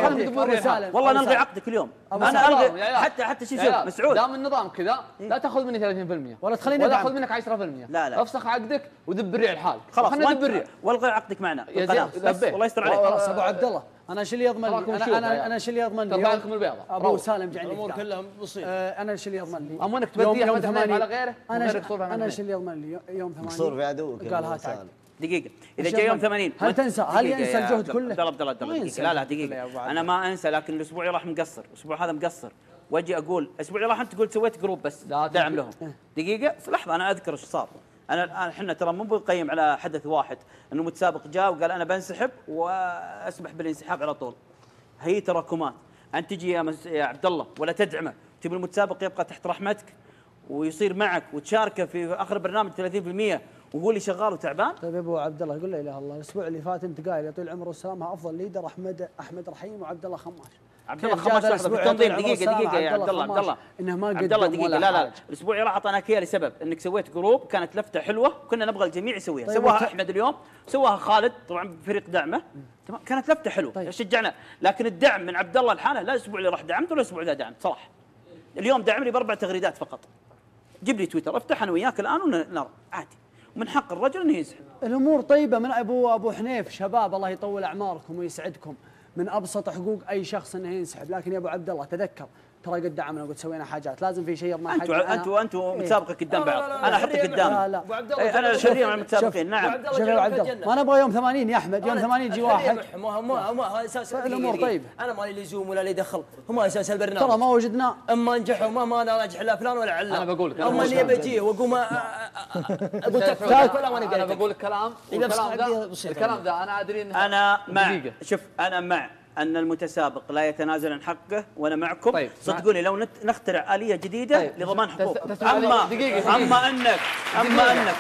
والله نلغي عقدك اليوم. انا الغي حتى حتى شوف شوف مسعود دام النظام كذا لا تاخذ مني ثلاثين بالمئة ولا تخليني ولا اخذ منك عشرة بالمئة. لا لا افسخ عقدك ودب الريع الحال. خلاص خلينا ندب الريع والغي عقدك معنا. بس الله يستر عليك. خلاص ابو عبد الله انا ايش اللي يضمن لي؟ انا انا انا ايش اللي يضمن لي؟ ترفع لكم البيضه ابو سالم جعلني الامور كلها بسيطه. انا ايش اللي يضمن لي؟ امونك تبديها ما تنام على غيره. انا انا ايش اللي يضمن لي يوم ثمانين مقصور في عدوك قال هات عقد. دقيقة إذا جاء يوم ثمانين هل تنسى؟ هل ينسى الجهد كله؟ عبد الله عبد الله عبد الله لا لا دقيقة أنا ما أنسى لكن الأسبوع اللي راح مقصر الأسبوع هذا مقصر واجي أقول الأسبوع اللي راح أنت تقول سويت جروب بس دعم لهم. دقيقة لحظة أنا أذكر إيش صار. أنا الآن إحنا ترى مو بنقيم على حدث واحد إنه متسابق جاء وقال أنا بنسحب وأسمح بالانسحاب على طول. هي تراكمات. أنت تجي يا, مس... يا عبد الله ولا تدعمه تبي المتسابق يبقى تحت رحمتك ويصير معك وتشاركه في آخر برنامج ثلاثين بالمئة وهو اللي شغال وتعبان. طيب يا ابو عبد الله قول لا اله الا الله. الاسبوع اللي فات انت قايل يا طويل العمر والسلامه افضل ليدر احمد احمد رحيم وعبد الله خماش. عبد الله خماش لحظه في التنظيم دقيقه دقيقه يا عبد الله عبد الله انه ما عبد الله دقيقه لا لا الاسبوع اللي راح اعطيناك اياه لسبب انك سويت جروب كانت لفته حلوه كنا نبغى الجميع يسويها. طيب سواها احمد اليوم سواها خالد طبعا بفريق دعمه تمام كانت لفته حلوه. طيب. شجعنا لكن الدعم من عبد الله لحاله لا الاسبوع اللي راح دعمت ولا الاسبوع ذا دعمت صراحه. اليوم دعمني باربع تغريدات فقط. جيب لي تويتر افتح انا وياك الان ونرى عادي ومن حق الرجل انه ينسحب. الامور طيبه من ابو ابو حنيف شباب الله يطول اعماركم ويسعدكم. من ابسط حقوق اي شخص انه ينسحب لكن يا ابو عبد الله تذكر ترى قد دعمنا وقد سوينا حاجات لازم في شيء يضمن حق انت وانت متسابقه قدام بعض. انا احطك قدام. لا لا انا الحريه مع المتسابقين. نعم شوف يا ابو عبد الله ما نبغى يوم ثمانين يا احمد يوم ثمانين يجي واحد ما ما ما اساس الامور طيبه. انا مالي لزوم ولا لي دخل هم اساس البرنامج ترى ما وجدنا اما نجح وما ما ناجح لا فلان ولا علان. انا بقول لك اما اني بجيه واقوم اقول انا بقول الكلام الكلام ذا الكلام ذا انا ادري انه انا مع شوف انا مع أن المتسابق لا يتنازل عن حقه وأنا معكم. طيب. صدقوني لو نخترع آلية جديدة طيب. لضمان حقوق. أما دقيقة أما أنك أما أنك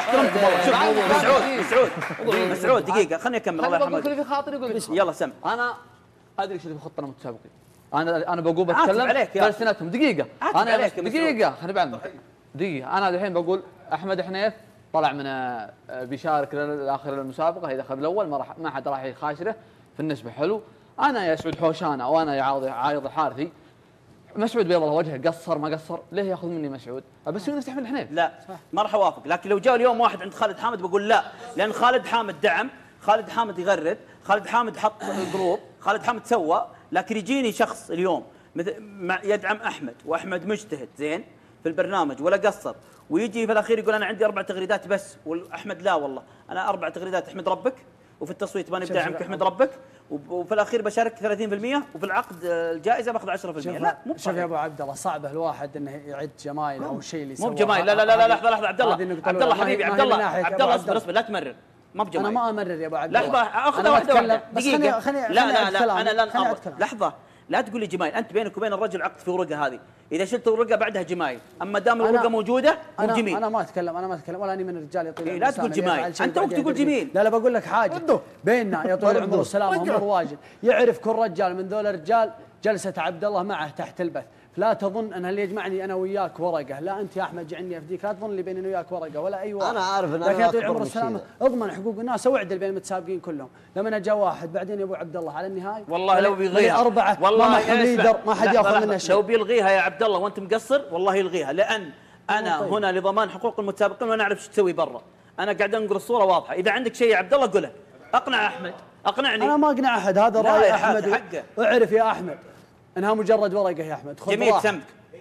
مسعود مسعود مسعود دقيقة خليني أكمل الله يرحمه. كل في خاطري يقول يلا سم. أنا أدري إيش اللي في خطنا المتسابقين. أنا أنا بقول بتكلم ثلاثيناتهم دقيقة. أنا دقيقة خليني بعلمك دقيقة. أنا الحين بقول أحمد حنيف طلع من بيشارك لآخر المسابقة إذا أخذ الأول ما راح ما حد راح يخاشره في النسبة حلو. انا يا سعود حوشانه وانا يا عايض عايض الحارثي مسعود بيض الله وجهه قصر ما قصر ليه ياخذ مني مسعود؟ بس ينسحب من الحنيف. لا ما راح اوافق لكن لو جاء اليوم واحد عند خالد حامد بقول لا لان خالد حامد دعم خالد حامد يغرد خالد حامد حط جروب خالد حامد سوى لكن يجيني شخص اليوم يدعم احمد واحمد مجتهد زين في البرنامج ولا قصر ويجي في الاخير يقول انا عندي اربع تغريدات بس واحمد لا والله انا اربع تغريدات احمد ربك وفي التصويت ماني بدعمك احمد ربك وفي الاخير بشارك ثلاثين بالمئة وفي العقد الجائزه باخذ عشرة بالمئة. لا مو شوف يا ابو عبد الله صعبه الواحد انه يعد جمايل او الشيء اللي يسويه مو بجمايل. لا لا لا لحظه لحظه عبد الله عبد الله حبيبي عبد الله عبد الله اصبر اصبر لا تمرر ما بجمايل. انا ما امرر يا ابو عبد الله لحظه اخذ واحده واحده دقيقه. خليني لا لا لا انا لن أرضى. لحظه لا تقول لي جمايل انت بينك وبين الرجل عقد في ورقه هذه اذا شلت الورقه بعدها جمايل اما دام الورقه موجوده مو جميل. انا ما اتكلم انا ما اتكلم ولا اني من الرجال يطيل إيه لا تقول جمايل انت وقت تقول جميل. لا لا بقول لك حاجه بيننا يا طويل العمر والسلامه امور واجد يعرف كل رجال من ذول الرجال جلسه عبد الله معه تحت البث لا تظن ان اللي يجمعني انا وياك ورقه، لا انت يا احمد جعلني افديك، لا تظن اللي بيني انا وياك ورقه ولا اي واحد. انا عارف ان لكن انا يا طويل اكبر العمر من والسلامه كذا. اضمن حقوق الناس واعدل بين المتسابقين كلهم، لما جاء واحد بعدين يا ابو عبد الله على النهايه والله لو بيلغيها اربعه والله ما معهم ليدر ما حد ياخذ منه شيء. لو بيلغيها يا عبد الله وانت مقصر والله يلغيها، لان انا طيب. هنا لضمان حقوق المتسابقين وانا اعرف ايش تسوي برا. انا قاعد انقل الصوره واضحه، اذا عندك شيء يا عبد الله قله، اقنع احمد، اقنعني. انا ما اقنع احد، هذا لا راي يا احمد حقه. اعرف يا احمد انها مجرد ورقه يا احمد. خذ جميل راحة. سمك.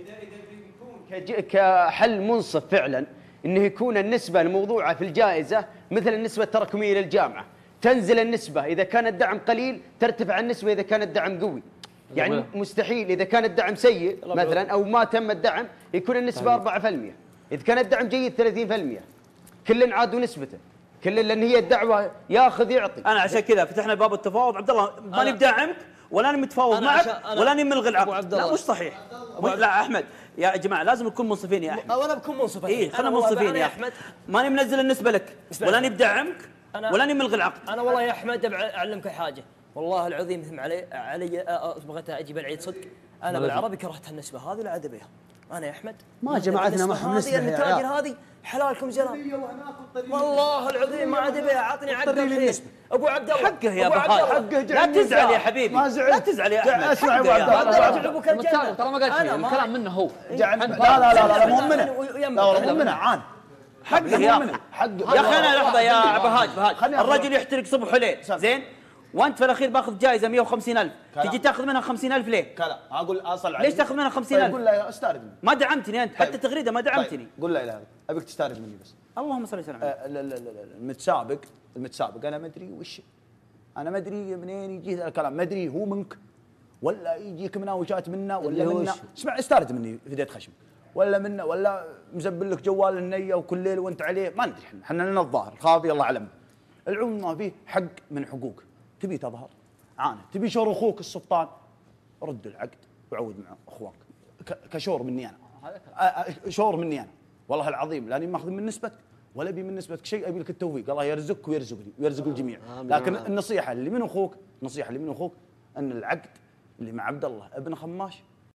كج- كحل منصف فعلا انه يكون النسبه الموضوعه في الجائزه مثل النسبه التراكميه للجامعه، تنزل النسبه اذا كان الدعم قليل، ترتفع النسبه اذا كان الدعم قوي. يعني مستحيل اذا كان الدعم سيء مثلا او ما تم الدعم يكون النسبه أربعة بالمئة، اذا كان الدعم جيد ثلاثين بالمئة. كل عاد ونسبته، كل لان هي الدعوه ياخذ يعطي. انا عشان كذا فتحنا باب التفاوض. عبد الله ماني بداعمك ولا انا متفاوض معك ولا اني ملغي العقد. لا مش صحيح. لا احمد يا جماعه لازم نكون منصفين يا احمد. وانا بكون منصف. اي خلينا منصفين يا احمد. ماني منزل النسبه لك ولا اني بدعمك ولا اني ملغي العقد. انا والله يا احمد اعلمك حاجه، والله العظيم مثل علي علي بغيت اجيب العيد صدق. انا بالعربي كرهت النسبه هذه ولا عاد بها. انا يا احمد ما جمعتنا معهم نسبه يا عيال. النتاجر هذه حلالكم زلال. والله العظيم ما عاد بها، عطني عقد الحين. ابو عبد الله حقه يا ابو حقه. لا تزعل يا حبيبي، ما زعلت. لا تزعل يا احمد. اسمع ابو عبد الله المتسابق ترى ما قال شيء، الكلام منه هو. لا لا لا لا مو منه، لا مو منه عان. حقه يا اخي، حقه يا اخي. انا لحظه يا بهاج بهاج، الرجل يحترق صبح وليل زين، وانت في الاخير باخذ جائزه مئة وخمسين ألف، تجي تاخذ منها خمسين ألف ليه؟ كلا اقول اصل ليش تاخذ منها خمسين ألف؟ قول له استارد مني. ما دعمتني انت، حتى تغريده ما دعمتني. قول لا اله الا الله، ابيك تستارد مني بس. اللهم صل وسلم عليه. آه لا لا لا المتسابق المتسابق انا ما ادري وش، انا ما ادري منين يجي ذا الكلام، ما ادري هو منك ولا يجيك مناوشات منا ولا منا. اسمع استارد مني في يد خشم ولا منا ولا مزبل لك جوال النيه وكل ليل وانت عليه، ما ندري احنا احنا لنا الظاهر خافي الله اعلم. العموم ما فيه حق من حقوق، تبي تظهر عانه، تبي شور اخوك السلطان رد العقد وعود مع اخوانك كشور مني انا، شور مني انا والله العظيم، لاني ماخذ من نسبتك ولا ابي من نسبتك شيء، ابي لك التوفيق، الله يرزقك ويرزقني ويرزق الجميع. لكن النصيحه اللي من اخوك، النصيحه اللي من اخوك ان العقد اللي مع عبد الله ابن خماش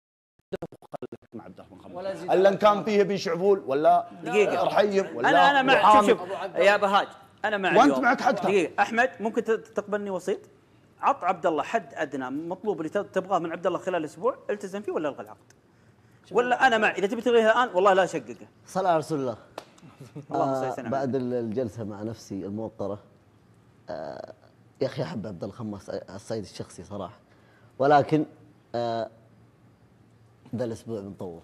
خليك مع عبد الله بن خماش، الا ان كان فيه ابي شعفول ولا دقيقه رحيم ولا انا انا مع شوف شوف يا بهاج، انا مع وانت معك حق. دقيقه احمد ممكن تقبلني وسيط؟ عط عبد الله حد ادنى مطلوب اللي تبغاه من عبد الله خلال اسبوع، التزم فيه ولا الغي العقد. ولا انا مع اذا تبي تلغيها الان والله لا اشققه. صلى على رسول الله. اللهم صل آه وسلم. بعد الجلسه مع نفسي الموقره، آه يا اخي احب عبد الله خماس على الصعيد الشخصي صراحه، ولكن آه ذا الاسبوع بنطوف.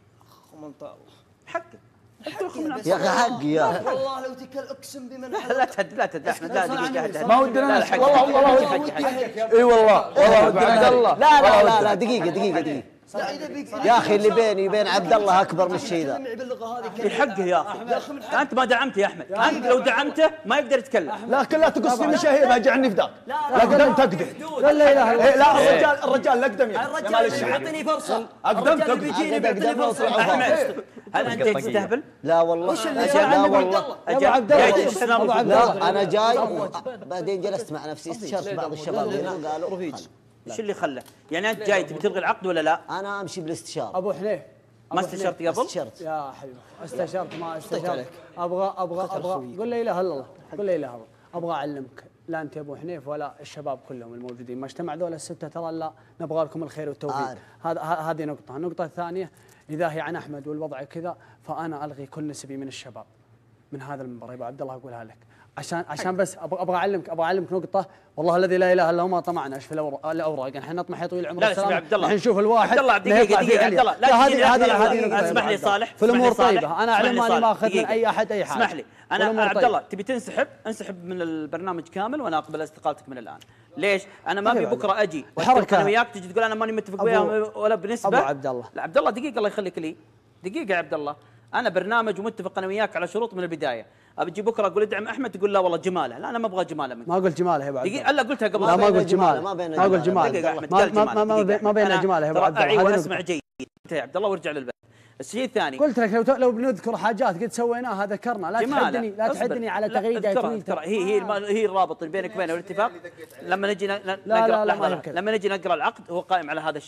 حقك يا اخي حقي يا اخي. والله لو تكل اقسم بمن لا لا تهد لا تهد احمد، لا دقيقه ما ودنا والله والله اي والله والله ودنا الله. لا لا لا لا دقيقه دقيقه دقيقه يا اخي اللي بيني وبين عبد الله اكبر من الشيء ذا. في حقه يا اخي، انت ما دعمته يا احمد، انت لو دعمته ما يقدر يتكلم. لا كلها تقص في مشاهير هجعني فداك. لا قدم تقدم. لا لا اله الا لا الرجال الرجال اقدم يا الرجال يعطيني فرصه. اقدم الرجال بيجيني بيعطيني فرصه. احمد هل انت تستهبل؟ لا والله لا والله يا ابو عبد الله ابو عبد الله لا انا جاي بعدين جلست مع نفسي استشرت بعض الشباب هنا قالوا رفيج ايش اللي خلى؟ يعني انت جاي تبي تلغي العقد ولا لا؟ انا امشي بالاستشاره. ابو حنيف ما استشرت قبل؟ استشرت يا حبيبي استشرت ما استشرت. ابغى ابغى ابغى قول لا اله الا الله، قول لا اله الا الله. ابغى اعلمك لا انت يا ابو حنيف ولا الشباب كلهم الموجودين، ما اجتمع ذول السته ترى لا نبغى لكم الخير والتوفيق. هذا هذه نقطه. النقطه الثانيه اذا هي عن احمد والوضع كذا فانا الغي كل نسبي من الشباب من هذا المنبر يا ابو عبد الله، اقولها لك عشان عشان بس ابغى ابغى اعلمك ابغى اعلمك نقطه، والله الذي لا اله الا هو ما طمعناش في الاوراق، احنا نطمح يا طويل العمر لا اسمع عبد الله، الحين نشوف الواحد عبد الله دقيقه دقيقه عبد الله لا هذه هذه هذه اسمح لي صالح في الامور طيبه، انا اعلم اني ما اخذ من اي احد اي حاجه. اسمح لي انا عبد الله تبي تنسحب انسحب من البرنامج كامل وانا اقبل استقالتك من الان. ليش؟ انا ما ابي بكره اجي واتفق انا وياك تجي تقول انا ماني متفق وياهم ولا بنسبه. ابو عبد الله لا عبد الله دقيقه الله يخليك لي دقيقه يا عبد الله، انا برنامج ومتفق انا وياك على شروط من البدايه، ابي بكره اقول ادعم احمد تقول لا والله جماله، لا انا ما ابغى جماله منك. ما قلت جماله يا ابو عبد الله. الا قلتها قبل. لا ما قلت جماله ما بين ما قلت جماله ما ما ما بين جماله يا ابو عبد الله. ايوه اسمع جيد انت يا عبد الله وارجع للبيت. الشيء الثاني قلت لك لو لو بنذكر حاجات قد سويناها ذكرنا، لا تحدني لا تحدني على تغريده تويتر. هي هي هي الرابط اللي بينك وبينه والاتفاق. لما نجي نقرا لما نجي نقرا العقد هو قائم على هذا الشيء.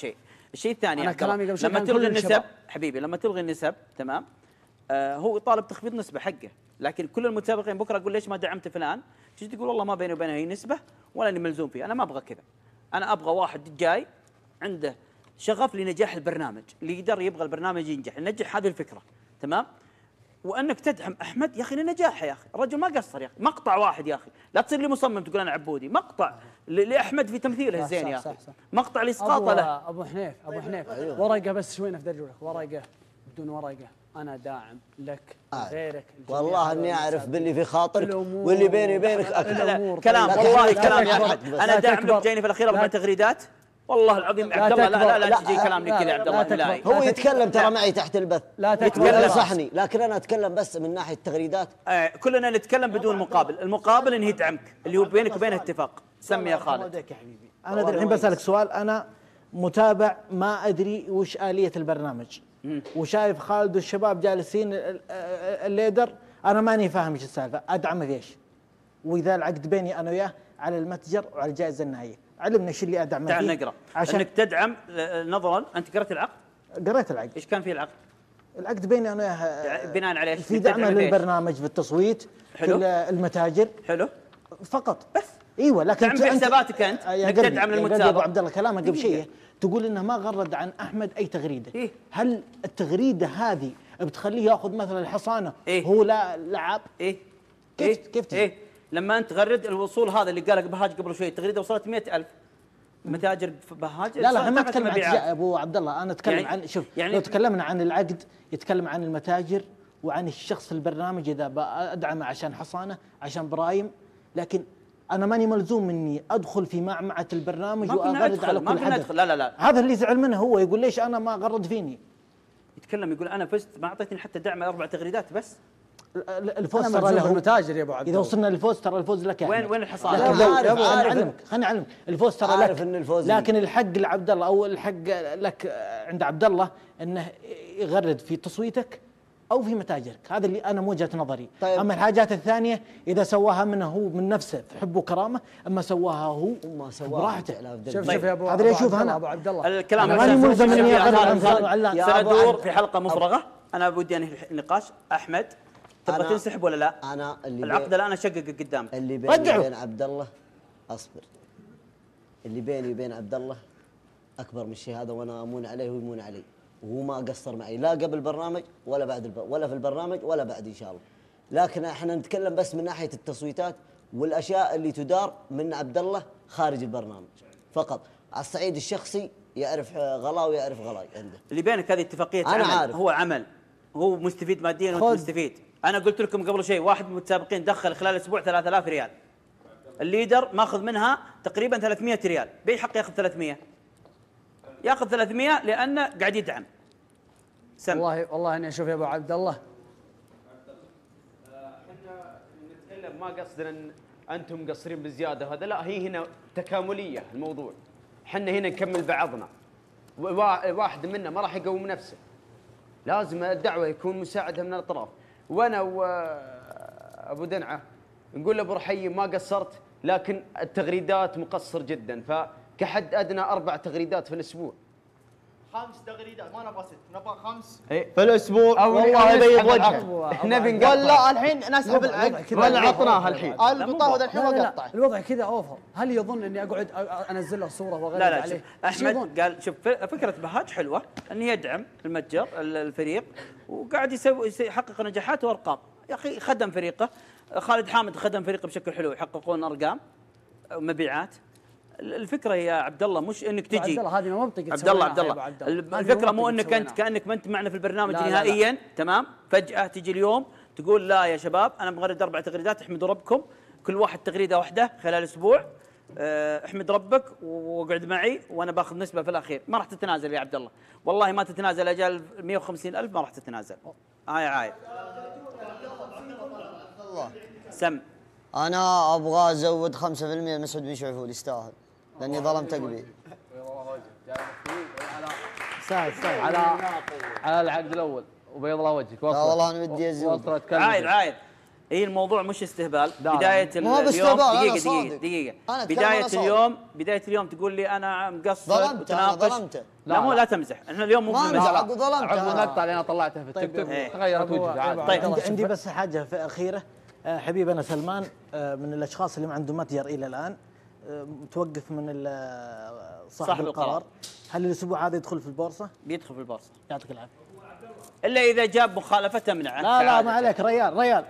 الشيء الثاني أنا كلامي قبل شوي لما كان تلغي كل النسب الشباب. حبيبي لما تلغي النسب تمام آه هو يطالب تخفيض نسبه حقه، لكن كل المتسابقين بكره اقول ليش ما دعمت فلان؟ تجي تقول والله ما بيني وبينه هي نسبه ولا اني ملزوم فيه، انا ما ابغى كذا. انا ابغى واحد جاي عنده شغف لنجاح البرنامج، اللي يقدر يبغى البرنامج ينجح، ينجح هذه الفكره، تمام؟ وانك تدعم احمد يا اخي لنجاحه يا اخي، الرجل ما قصر يا اخي، مقطع واحد يا اخي، لا تصير لي مصمم تقول انا عبودي، مقطع ل- لاحمد في تمثيله الزين يا اخي، مقطع لاسقاطه له. ابو حنيف ابو حنيف ورقه بس شوي نفدر لك ورقه بدون ورقه انا داعم لك غيرك والله اني اعرف باللي في خاطرك واللي بيني وبينك اكثر. كلام والله كلام يا احمد، انا داعم لك جايني في الاخير اربع تغريدات والله العظيم عبد الله لا لا لا تجي كلام لي كذا عبد الله بالله. هو يتكلم ترى معي تحت البث لا يتكلم صحني، لكن انا اتكلم بس من ناحيه التغريدات. آه كلنا نتكلم بدون مقابل، المقابل انه يدعمك اللي هو بينك وبينه اتفاق. سمي يا خالد. يا حبيبي انا الحين بسالك سؤال، انا متابع ما ادري وش اليه البرنامج وشايف خالد والشباب جالسين ال- الليدر، انا ماني فاهم ايش السالفه، ادعمه في ايش؟ واذا العقد بيني انا وياه على المتجر وعلى الجائزه النهائيه، علمنا ايش اللي ادعمه فيه. تعال نقرا عشان انك تدعم آه، نظرا انت قرأت العقد؟ قريت العقد. ايش كان فيه العقد؟ العقد بيني انا وياه بناء على ايش؟ في دعمه للبرنامج في التصويت حلو. في المتاجر حلو فقط بس. ايوه لكن دعم في حساباتك انت انك تدعم للمتسابق. ابو للمتسابق. عبد الله كلامك قبل شيء تقول انه ما غرد عن احمد اي تغريده. إيه؟ هل التغريده هذه بتخليه ياخذ مثلا الحصانه إيه؟ هو لا لعب؟ ايه كيف إيه؟ كيف تجي؟ إيه؟ لما انت تغرد الوصول هذا اللي قاله بهاج قبل شوي التغريده وصلت مئة ألف متاجر في بهاج. لا لا احنا ما ارتفعت نتكلم عن المبيعات. تجا- ابو عبد الله انا اتكلم يعني- عن شوف يعني- لو تكلمنا عن العقد يتكلم عن المتاجر وعن الشخص البرنامج اذا ادعمه عشان حصانه عشان برايم، لكن انا ماني ملزوم اني ادخل في معمعه البرنامج ما قلنا واغرد ادخل، على ما كل قلنا حدث. ادخل، لا لا لا هذا اللي زعل منه هو، يقول ليش انا ما غرد فيني. يتكلم يقول انا فزت ما اعطيتني حتى دعم اربع تغريدات بس. الفوز أنا ترى ملزوم له بالمتاجر يا ابو عبد اذا وصلنا للفوز ترى الفوز لك يا وين أحمد. وين الحصانه؟ لكن لا، لو عارف- خليني عارف. اعلمك خليني اعلمك الفوز ترى لك، عارف إن الفوز لكن الحق لعبد الله او الحق لك عند عبد الله انه يغرد في تصويتك او في متاجرك، هذا اللي انا مو وجهه نظري. طيب. اما الحاجات الثانيه اذا سواها منه هو من نفسه في حب وكرامه، اما سواها هو ما سواها براحته. شوف شوف يا ابو هذا اللي أبو اشوف عبد الله، انا ابو عبد الله الكلام أنا ماني ملزم إني أغرد عن أخذ فلان وعلان. يا أبو سندور عبد- في حلقه مفرغه. انا ودي انهي النقاش. احمد تبغى أنا- تنسحب ولا لا؟ انا اللي العقد الان اشقق قدامك. اللي بيني وبين عبد الله اصبر اللي بيني وبين عبد الله اكبر من الشيء هذا، وانا امون عليه ويمون علي، وهو ما قصر معي لا قبل البرنامج ولا بعد الب... ولا في البرنامج ولا بعد ان شاء الله. لكن احنا نتكلم بس من ناحيه التصويتات والاشياء اللي تدار من عبد الله خارج البرنامج فقط. على الصعيد الشخصي يعرف غلا ويعرف غلاي عنده. اللي بينك هذه اتفاقيه أنا عمل، عارف. هو عمل، هو مستفيد ماديا وانت مستفيد. انا قلت لكم قبل شيء واحد من المتسابقين دخل خلال اسبوع ثلاثة آلاف ريال، الليدر ماخذ منها تقريبا ثلاثمئة ريال، باي حق ياخذ ثلاثمئة؟ ياخذ ثلاثمئة لانه قاعد يدعم. سم. والله والله اني اشوف يا ابو عبد الله نتكلم ما قصدنا ان انتم مقصرين بزياده هذا، لا هي هنا تكامليه الموضوع. احنا هنا نكمل بعضنا، وا- واحد منا ما راح يقوم نفسه، لازم الدعوه يكون مساعده من الاطراف. وانا وابو دنعه نقول لابو رحي ما قصرت، لكن التغريدات مقصر جدا، فكحد ادنى اربع تغريدات في الاسبوع. خمس تغريدات ما نبغى ست، نبغى خمس في الاسبوع. والله يبيض وجهه. نبي نقطع ولا الحين نسحب العقد ولا عطناها الحين؟ القطاع لا الحين لا لا وقطع. الوضع كذا اوفر. هل يظن اني اقعد أ- انزل له صوره واغلق لا لا عليه؟ شوف إيش يظن؟ احمد قال شوف ف- فكره بهاج حلوه انه يدعم المتجر ال- الفريق وقاعد يسوي يس- يحقق نجاحات وارقام. يا اخي خدم فريقه، خالد حامد خدم فريقه بشكل حلو، يحققون ارقام مبيعات. ال- الفكره يا عبد الله مش انك أبو عبد تجي الله هذه ما منطقة عبد الله سويناها عبد يا الله أبو عبد الله. ال- هذه الفكره ما مو منطقة انك انت سويناها. كانك ما انت معنا في البرنامج لا لا لا. نهائيا، تمام؟ فجاه تجي اليوم تقول لا يا شباب انا مغرد اربع تغريدات، احمدوا ربكم كل واحد تغريده واحده خلال اسبوع، آه، احمد ربك واقعد معي وانا باخذ نسبه في الاخير. ما راح تتنازل يا عبد الله، والله ما تتنازل. اجال مئة وخمسين ألف ما راح تتنازل. هاي عايد سم. انا ابغى ازود خمسة بالمئة مسعود بن شعفول، يستاهل لاني ظلمت قبيل. سهل سهل على على العقد الاول وبيض الله وجهك. لا والله انا ودي ازود. وصلت كلمة. عايد عايد اي الموضوع مش استهبال. لا بدايه لا. ما هو اليوم باستهبال، أنا دقيقه صادق. دقيقه دقيقه أنا أتكلم بدايه أنا صادق. اليوم بدايه اليوم تقول لي انا مقصر ظلمته، أنا وتناقش. ظلمته. لا, لا، مو لا. لا تمزح، احنا اليوم مو ما بنمزح. أمزح، أقول ظلمته. عقب المقطع اللي انا طلعته في التيك توك إيه. تغيرت وجهي عادي. طيب عندي, عندي بس حاجه في اخيره. آه، حبيبنا سلمان آه، من الاشخاص اللي ما عنده متجر الى الان، آه، متوقف من ال- صاحب, صاحب القرار. القرار. هل الاسبوع هذا يدخل في البورصه؟ بيدخل في البورصه. يعطيك العافيه. الا اذا جاب مخالفه تمنعه. لا لا ما عليك، ريال ريال.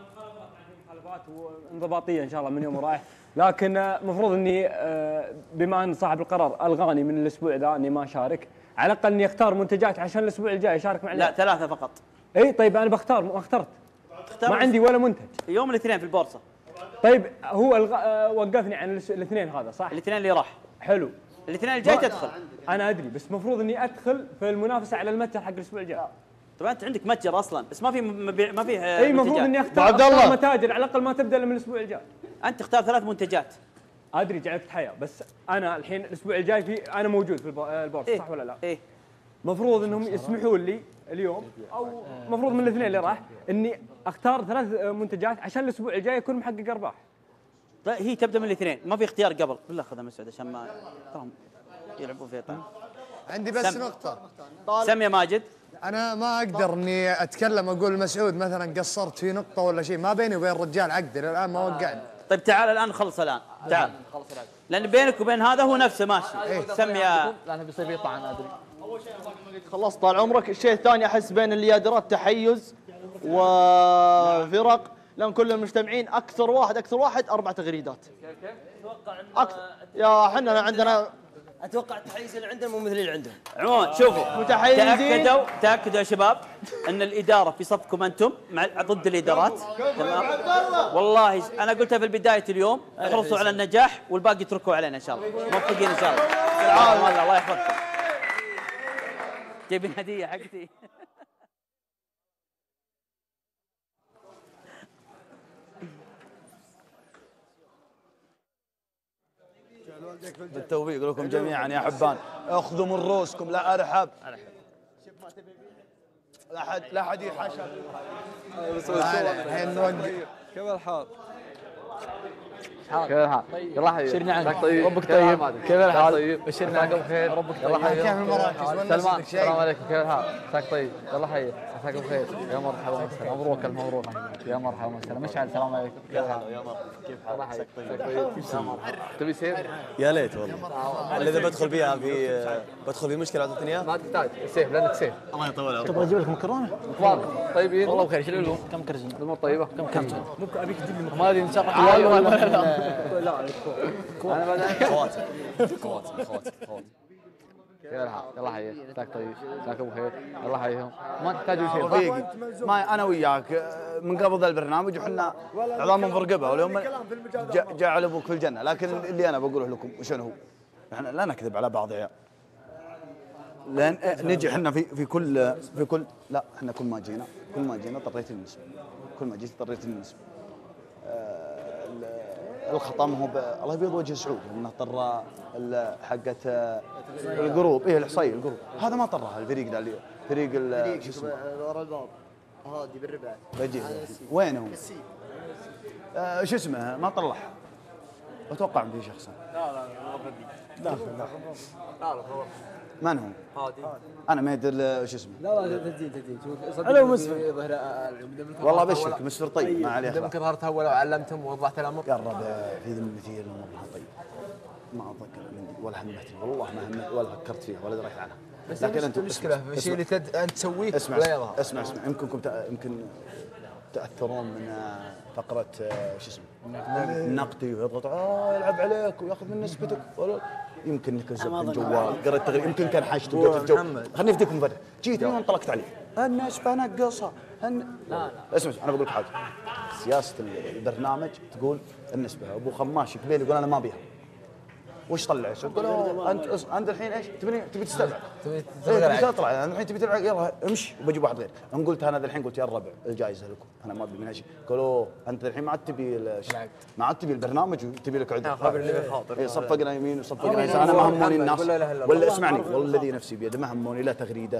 انضباطيه ان شاء الله من يوم ورايح، لكن المفروض اني آه، بما ان صاحب القرار الغاني من الاسبوع ذا اني ما اشارك، على الاقل اني اختار منتجات عشان الاسبوع الجاي اشارك مع لا ثلاثه فقط. اي طيب انا بختار ما اخترت، ما عندي ولا منتج. يوم الاثنين في البورصه. طيب هو الغ... آه، وقفني عن الاس- الاثنين هذا صح؟ الاثنين اللي راح. حلو. الاثنين الجاي ما- تدخل. انا ادري بس المفروض اني ادخل في المنافسه على المتجر حق الاسبوع الجاي. طبعا انت عندك متجر اصلا بس ما في مبيع ما فيه اي المفروض اني اختار أختار متاجر على الاقل ما تبدا إلا من الاسبوع الجاي. انت تختار ثلاث منتجات. ادري جعلت حياه، بس انا الحين الاسبوع الجاي في انا موجود في الب- البورصه إيه؟ صح ولا لا؟ ايه المفروض انهم يسمحوا لي اليوم او المفروض من الاثنين اللي راح اني اختار ثلاث منتجات عشان الاسبوع الجاي اكون محقق ارباح. لا هي تبدا من الاثنين، ما في اختيار قبل. بالله خذها مسعود عشان ما تراهم يلعبوا فيها. طيب عندي بس سم. نقطة. سم يا ماجد. أنا ما أقدر إني أتكلم أقول مسعود مثلا قصرت في نقطة ولا شيء، ما بيني وبين الرجال عقد إلى الآن ما وقعني. طيب تعال الان خلص الان، تعال. لان بينك وبين هذا هو نفسه ماشي. سم يا لانه بيصير يطلع انا ادري. خلصت طال عمرك. الشيء الثاني احس بين الليادرات تحيز وفرق، لان كل المجتمعين اكثر واحد اكثر واحد اربع تغريدات. أكثر. يا احنا عندنا اتوقع التحيز اللي عندنا مو مثل اللي عندهم. عموما شوفوا متحيزين. تاكدوا تاكدوا يا شباب ان الاداره في صفكم انتم مع ضد الادارات. تمام. والله انا قلتها في البدايه اليوم، احرصوا على النجاح والباقي اتركوا علينا ان شاء الله. موفقين ان شاء الله. بالعافيه والله الله يحفظكم. جايبين هديه حقتي. بالتوفيق لكم جميعا يا حبان، اخذوا من رؤوسكم لا ارحب. لا حد لا حد يحشر. الحين نوقف. كيف الحال؟ كيف الحال؟ يلا حبيبي. بشرني عنك. طيب ربك كيف طيب. الحال؟ كيف الحال؟ طيب بشرني عنك بخير. ربك طيب. يلا حبيبي. كيف المراكز؟ سلمان السلام عليكم كيف الحال؟ عساك طيب. يلا حي عساك بخير. يا مرحبا وسهلا. مبروك الف مبروك. يا مرحبا وسهلا. مشعل السلام عليكم. كيف الحال؟ يا مرحبا. كيف حالك؟ عساك طيب. يا مرحبا. تبي سيف؟ يا ليت والله. اللي اذا بدخل فيها في بدخل في مشكله اعطيتني اياها. ما تحتاج سيف لانك سيف. الله يطول عمرك. تبغى اجيب لك مكرونه؟ اخباركم طيبين؟ والله بخير. شو لكم؟ كم كرزين؟ الامور طيبه؟ كم كرزين؟ ممكن ابيك تجيب لي ما ادري ان شاء الله. لا لا لا انا بعدين خواتم خواتم خواتم خواتم. كيف الحال؟ يلا حي عساك طيب. عساك بخير. يلا حيهم. ما تحتاجوا شيء. رفيقي ما انا وياك من قبل ذا البرنامج وحنا عظام في رقبه، واليوم جاء جعل ابوك في الجنه، لكن اللي انا بقوله لكم وشنو هو؟ احنا لا نكذب على بعض يا عيال. لان نجي احنا في في كل في كل لا احنا كل ما جينا كل ما جينا اضطريت النسب، كل ما جيت اضطريت النسب. الخطا ما هو ب- الله يبيض وجه سعود انه طر ال- حقه آه، الجروب، ايه الاحصائيه الجروب هذا ما طرها الفريق ذا اللي فريق ال- شو اسمه ورا الباب هادي بالربع. بجي وين هو؟ آه شو اسمه ما طلع. اتوقع ان في شخص لا لا لا داخل داخل لا لا من هو؟ هادي. انا ما ادري شو اسمه. لا لا تجي تجي أنا مسفر. والله ابشرك مسفر طيب ما عليه يمكن ظهرت اول وعلمتهم ووضحت الامر. قرب في ذمتي الامور ما طيب. ما اتذكر مني ولا همتني والله ما همت ولا فكرت فيها ولا دريت عنها. بس لكن انت المشكله في الشيء اللي تد... انت تسويه اسمع ولا يظهر. اسمع اسمع يمكنكم تأ... يمكن تاثرون من آه، فقره آه، شو اسمه النقدي ويضغط اه يلعب عليك وياخذ من نسبتك ولا يمكن انك نزلت الجوال قريت تغريده يمكن كان حاجته وقلت الجو خليني افديكم مفرق جيت من انطلقت عليه النسبه نقصها هن... لا لا اسمع انا بقول لك حاجه سياسه البرنامج تقول النسبه ابو خماش قبيل يقول انا ما ابيها وش طلع ايش؟ تقول له انت أص... انت الحين ايش؟ تبي تبي تستبعد تبي تبي تطلع الحين تبي تلعب يلا امشي وبجيب واحد غير ان قلت انا الحين قلت يا الربع الجائزه لكم انا ما ابي منها شيء قالوا انت الحين ما عاد تبي ما عاد تبي البرنامج وتبي لك عده خبر اللي بالخاطر اي صفقنا يمين وصفقنا يسار انا ما هموني الناس ولا اسمعني والذي نفسي بيده ما هموني لا تغريده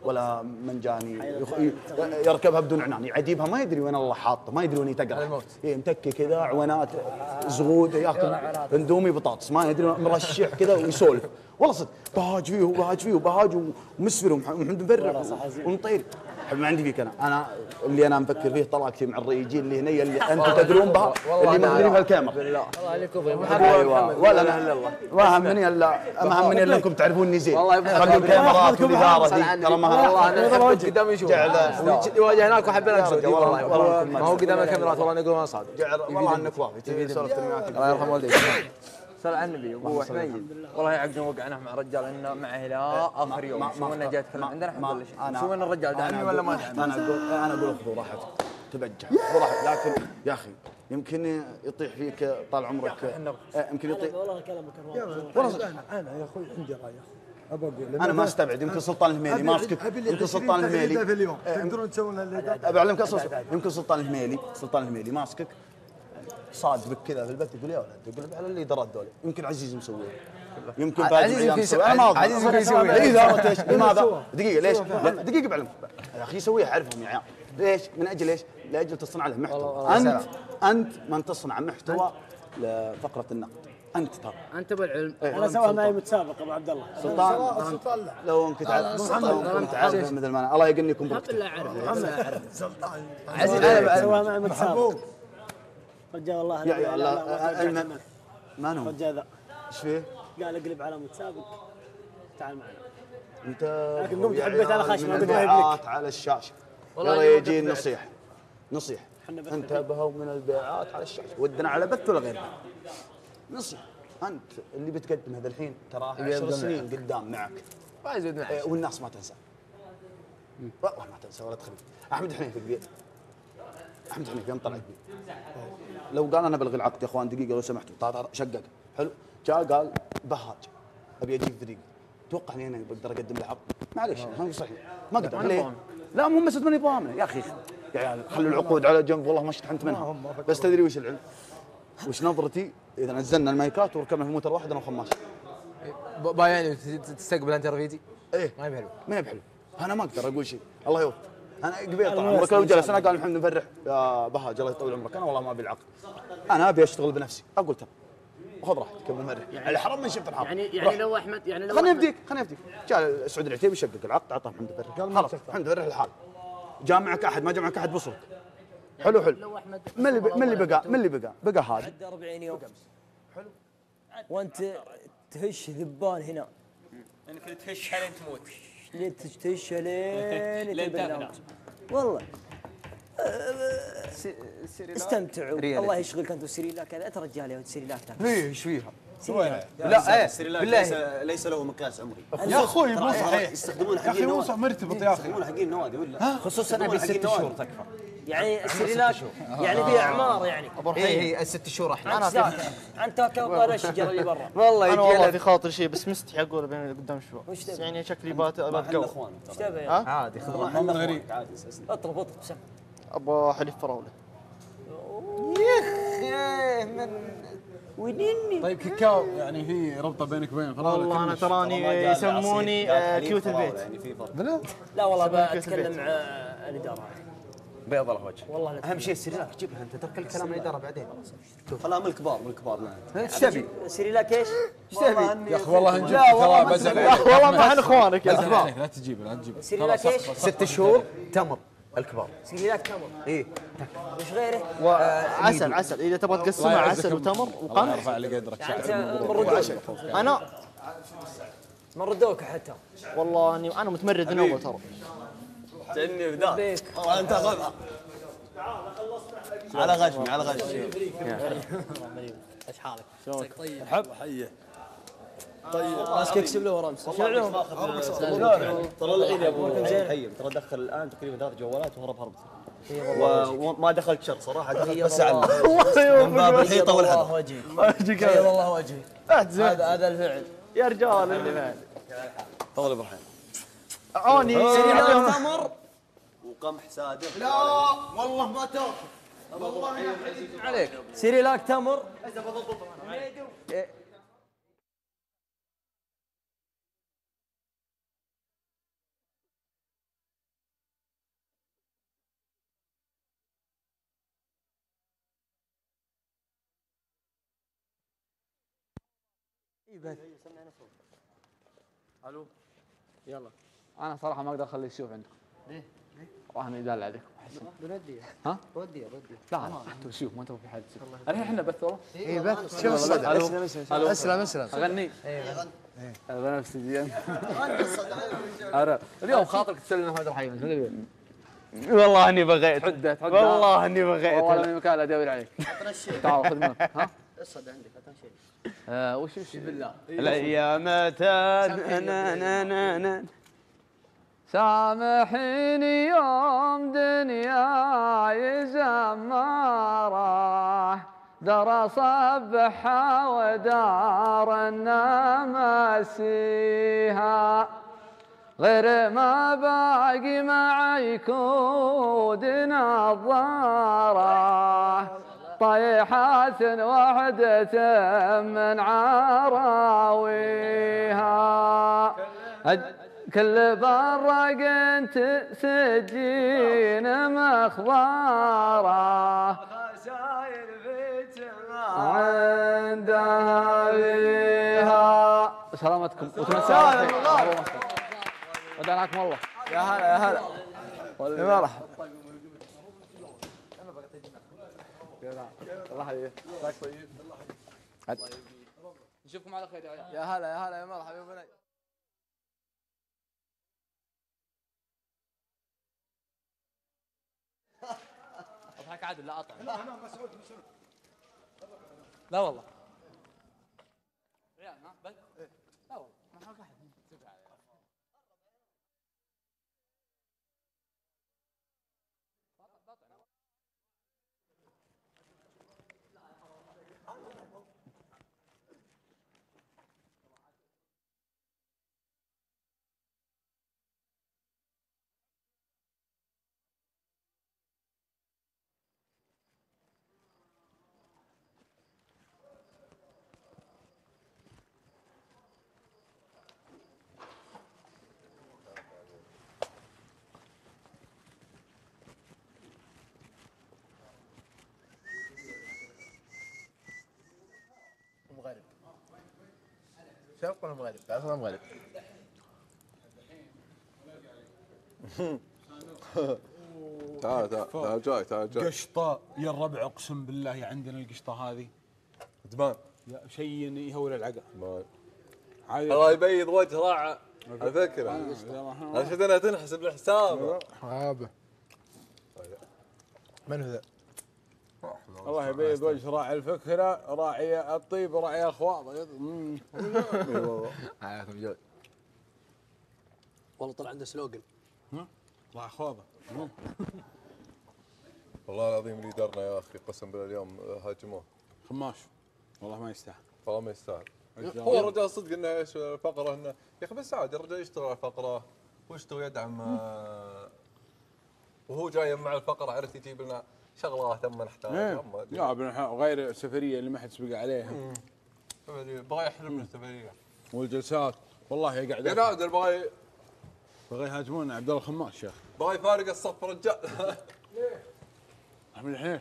ولا من جاني يخ... يركبها بدون عنان، يعذبها ما يدري وين الله حاطه، ما يدري وين يتقرح. اي متكي كذا عوانات زغود ياكل اندومي بطاطس ما يدري مرشح كذا ويسولف. والله صدق بهاج فيه وبهاج فيه وبهاج ومسفر ومحمد مفرح ونطير. ما عندي فيك انا، انا اللي انا مفكر فيه طلاقتي مع الريجين اللي هنا اللي انتم تدرون بها اللي مدري بها الكاميرا. الله عليك ايوه ولا انا ما همني الا ما همني الا انكم تعرفوني زين. خلوا الكاميرات والاداره ذي ترى ما والله قدام يشوف يواجه هناك وحبينا نسوي والله ما هو قدام الكاميرات والله نقول ما صادق. والله انك واقف سولفت معك الله يرحم والديك. صل على النبي ابو حميد والله عقدنا وقعنا مع رجال انه معه الى اخر يوم. شو انا جاي اتكلم عندنا احمد ولا شيء؟ شو انا الرجال دعني ولا ما دعني؟ انا اقول انا اقول خذوا راحتك تبجح خذوا راحتك. لكن يا اخي يمكن يطيح فيك طال عمرك يمكن يطيح والله كلامك والله انا انا يا اخوي عندي راي ابى اقول انا ما استبعد يمكن سلطان الهميلي ماسكك يمكن سلطان الهميلي في اليوم تقدرون تسوون اللي ابى اعلمك يمكن سلطان الهميلي سلطان الهميلي ماسكك صاد بك كذا في البث يقول يا ولد يقول على الليدرات دول يمكن عزيز مسويه يمكن باقي الايام مسويه. انا ما اظن عزيز في يسوي اذا ايش لماذا دقيقه ليش دقيقه بعلمك يا اخي يسويها اعرفهم يا عيال ليش من اجل ايش لاجل تصنع له محتوى. انت انت من تصنع محتوى لفقره النقد انت ترى انت بالعلم. انا سواها معي متسابق ابو عبد الله سلطان سلطان لو انك تعرف لو انك تعرف مثل ما انا الله يقنيكم الحمد لله اعرف سلطان عزيز انا سواها معي متسابق رجال والله يا الله ما نو رجال ذا ايش فيه؟ قال اقلب على متسابق تعال معنا انت لكن قمت حبيت على خشمه قلت البيعات على الشاشه والله يجي نصيحه نصيحه انتبهوا من البيعات على الشاشه ودنا على بث ولا غير نصيحه. انت اللي بتقدم هذا الحين تراه عشر سنين قدام معك والناس ما تنسى والله ما تنسى ولا تخلي. احمد حنيف البيت احمد حنيف يوم طلع البيت لو قال انا بلغي العقد يا اخوان دقيقه لو سمحتوا شقق حلو جاء قال بهاج ابي اجيب فريق توقع اني انا بقدر اقدم له عقد؟ معليش خلينا صحيح ما اقدر ليه؟ لا مو مسألة ماني ضامنه يا اخي يا عيال خلوا العقود على جنب والله ما اشتحنت منها. بس تدري وش العلم؟ وش نظرتي اذا نزلنا المايكات وركبنا في موتر واحد انا وخماس با يعني تستقبل انت رفيجي؟ ايه ما هي حلو ما هي بحلو. انا ما اقدر اقول شيء الله يوفق. انا قبيل طال عمرك لو جلس انا قال محمد مفرح يا بهاج الله يطول عمرك انا والله ما ابي العقد انا ابي اشتغل بنفسي اقول ترى خذ راحتك ابو مفرح يعني الحرام من شفت الحرام يعني يعني لو احمد يعني لو خليني ابديك خليني ابديك جاء سعود العتيبي يشقق العقد اعطاه محمد مفرح خلاص محمد مفرح الحال جاء معك احد ما جاء معك احد بصرك حلو حلو من اللي من اللي بقى من اللي بقى بقى هذا عدى أربعين يوم حلو وانت تهش ذبان هنا انك تهش لين تموت لين تهش لين تبلع والله استمتعوا الله يشغلك انت وسريلاك هذا انت رجال يا ولد سريلاك ليه ايش فيها؟ لا ايه بالله ليس له مقياس عمري يا اخوي مو صحيح يستخدمون يا اخي مو مرتبط يا اخي يستخدمون حقين النوادي ولا خصوصا ابي ست شهور تكفى يعني السريلاك يعني فيها اعمار يعني اي هي ست شهور احنا انا انت كوكب الشجره اللي برا والله انا والله في خاطر شيء بس مستحي اقوله بين قدام شوي يعني شكلي بتقوى ايش تبي عادي خذ راحتك والله غريب اطلب اطلب سم ابغى حليب فراوله يا من وينني طيب كيكاو يعني في ربطه بينك وبين فراوله والله انا تراني يسموني كيوت البيت بلا لا والله بتكلم مع الاداره بيض الوجه والله اهم شيء السريلاك جيبها انت ترك الكلام الاداره بعدين خلاها من الكبار من الكبار ايش تبي؟ سريلاك ايش؟ ايش تبي؟ يا اخي والله نجيب ترى بزل والله ما احنا اخوانك يا اخي لا تجيب لا تجيب سريلاك ايش؟ ست شهور تمر الكبار سريلاك تمر ايه وش غيره؟ عسل عسل اذا تبغى تقسمها عسل وتمر وقمح ارفع لي قدرك من ردوك انا من ردوك حتى والله اني انا متمرد من اول ترى تني بذاك انت خذها على غشمي على غشمي ايش حالك؟ شلونك؟ طيب مرحب حيه طيب ماسك يكسب له ورمس شنو ترى الحين يا ابو حي ترى دخل الان تقريبا ثلاث جوالات وهرب هرب وما دخلت شر صراحه دخلت بس على من باب الحيطه والحذر الله وجهك الله وجهك هذا هذا الفعل يا رجال اللي معي طول ابراهيم عوني سريلاك تمر وقمح سادة لا والله ما تاكل والله عليك سريلاك تمر الو يلا. انا صراحه ما اقدر اخلي السيوف عندكم. ليه؟ ليه؟ وانا يدل عليكم. بنوديها. ها؟ بوديها بوديها. لا لا انتم سيوف ما انتم في حد سيوف. الحين احنا بث والله. اي بث. شوف الصدى. اسلم اسلم اسلم اسلم. اغني. اي بنفسجي. اليوم خاطرك تسلم احمد الرحيم. والله اني بغيت. حده حده. والله اني بغيت. والله اني مكان ادور عليك. عطنا الشيء. تعال خذ منه. ها؟ الصدى عندك عطنا شيء. آه وش وش بالله. الايام تن سامحيني يوم دنياي زمارة درى صبحها ودار النماسيها غير ما باقي معي كود نظارة طيحات وحدة من عراويها كل برق انت سجين مخضارة خساير في عندها فيها سلامتكم وتمسى ودعناكم الله. يا هلا يا هلا يا مرحبا. الله يحييك. طيب. نشوفكم على خير يا هلا يا هلا يا مرحبا يا بني. اضحك عادل لا اطعم. لا انا مسعود مسعود. لا والله. ريال ها بس؟ لا والله ما حق احد. مغرب. شرق ولا مغرب؟ اصلا مغرب. تعال تعال تعال جاي تعال جاي. قشطه يا الربع اقسم بالله عندنا القشطه هذه دمان شيء يهول العقل. الله يبيض وجه راعه على فكره. انا شفت انها تنحسب الحساب. هابه. من هو ذا؟ الله يبيض وجه راعي الفكره راعي الطيب راعي الخواض. اي والله. حياكم جود. والله طلع عنده سلوجن. راعي خواضه. والله العظيم اللي درنا يا اخي قسم بالله اليوم هاجموه. خماش والله ما يستاهل. والله ما يستاهل. هو الرجال صدق انه ايش الفقره انه يا اخي بس عادي الرجال يشتغل على الفقره ويشتغل يدعم آه وهو جاي مع الفقره عرفت يجيب لنا شغلات اما نحتاج. لا غير السفريه اللي ما حد سبق عليها. بغى يحلم السفريه. والجلسات والله يقعد. يا نادر بغى بغى يهاجمون عبد الله الخماس شيخ. بغى يفارق الصف رجال. ليه؟ من الحين.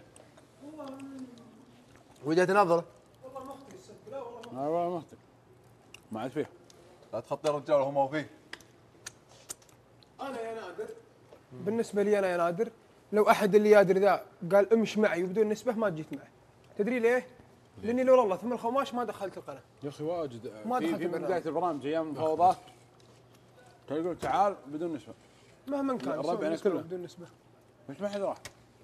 وجهة نظره. والله مختي السب لا والله. والله مختي. ما عاد فيه. لا تخطي الرجال وهو ما فيه. انا يا نادر بالنسبه لي انا يا نادر لو احد اللي يادر ذا قال امش معي وبدون نسبه ما جيت معه. تدري ليه؟ لاني لو والله ثم الخماش ما دخلت القناه. يا اخي واجد ما في, دخلت في بدايه البرامج ايام المفاوضات كان يقول تعال بدون نسبه. مهما كان ربعنا كله بدون نسبه. مش ما حد راح.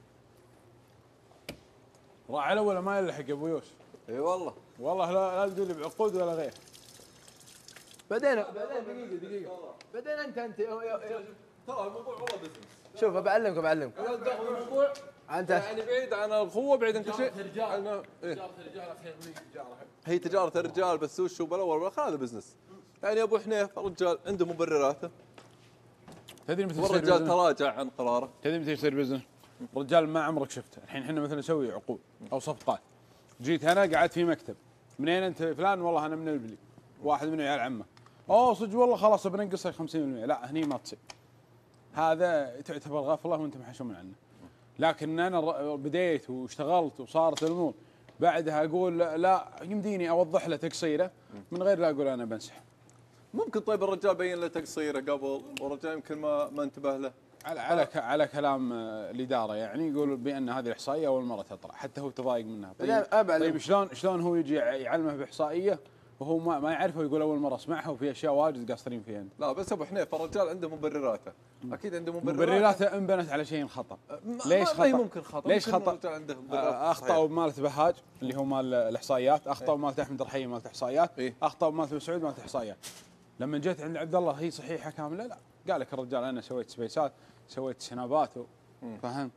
راح على ولا ما يلحق يا ابو يوسف. اي والله. والله لا لا تقول لي بعقود ولا غير. بعدين بعدين دقيقه دقيقه بعدين انت انت ترى الموضوع والله بزنس. شوف بعلمك بعلمك. داخل الموضوع انت يعني بعيد عن الخوه بعيد عن كل شيء. تجاره الرجال خير من تجاره. هي تجاره الرجال بس وش هو بالاول بالاخر هذا بزنس. يعني ابو حنيف رجال عنده مبرراته. تدري متى والرجال تراجع عن قراره. تدري متى يصير بزنس؟ رجال ما عمرك شفته، الحين احنا مثلا نسوي عقود او صفقات. جيت انا قعدت في مكتب، منين انت فلان؟ والله انا من البلي. واحد من عيال عمه. اوه صدق والله خلاص بننقصك خمسين بالمئة، لا هني ما تصير. هذا تعتبر غفله وانت محشوم عنه. لكن انا بديت واشتغلت وصارت الامور بعدها اقول لا يمديني اوضح له تقصيره من غير لا اقول انا بنسحب. ممكن طيب الرجال بين له تقصيره قبل والرجال يمكن ما ما انتبه له. على على على كلام الاداره يعني يقول بان هذه الاحصائيه اول مره تطلع، حتى هو تضايق منها. طيب, طيب شلون شلون هو يجي يعلمه باحصائيه وهو ما, ما يعرفها ويقول اول مره اسمعها وفي اشياء واجد قاصرين فيها انت. لا بس ابو حنيف الرجال عنده مبرراته، اكيد عنده مبرراته. مبرراته انبنت على شيء خطا. ليش خطا؟ ممكن خطا. ليش خطا؟ اخطاوا بمالت بهاج اللي هو مال الاحصائيات، اخطاوا بمالت احمد الرحيم مالت الاحصائيات، اخطاوا بمالت مسعود مالت الاحصائيات. لما جيت عند عبد الله هي صحيحه كامله؟ لا، قال لك الرجال انا سويت سبيسات، سويت سنابات فهم.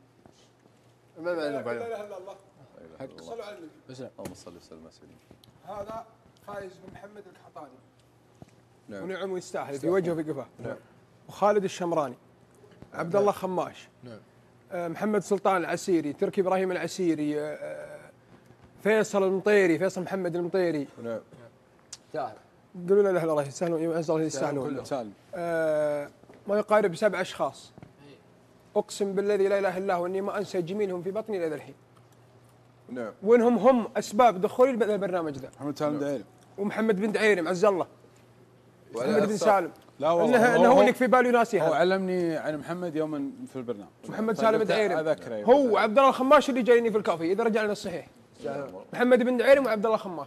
ما لا اله الا الله. صلوا على النبي. اللهم صل وسلم على سيدنا. هذا فايز بن محمد القحطاني. نعم. ونعم ويستاهل في وجهه وفي قفاه. نعم. وخالد الشمراني. عبد الله خماش. نعم. آه محمد سلطان العسيري، تركي ابراهيم العسيري، آه فيصل المطيري، فيصل محمد المطيري. نعم. يستاهل. قولوا لا اله الا الله يستاهلون يستاهلون يستاهلون. آه ما يقارب سبع اشخاص. اقسم بالذي لا اله الا هو اني ما انسى جميلهم في بطني الى الحين. نعم. وانهم هم اسباب دخولي البرنامج ذا. محمد سالم دعيرم. ومحمد بن دعيرم عز الله. محمد بن سالم. لا والله انه انه هو اللي في بالي ناسيها. هو علمني عن محمد يوما في البرنامج. محمد سالم دعيرم. اذكره. هو عبد الله الخماش اللي جايني في الكافي اذا رجعنا الصحيح. محمد بن دعيرم وعبد الله الخماش.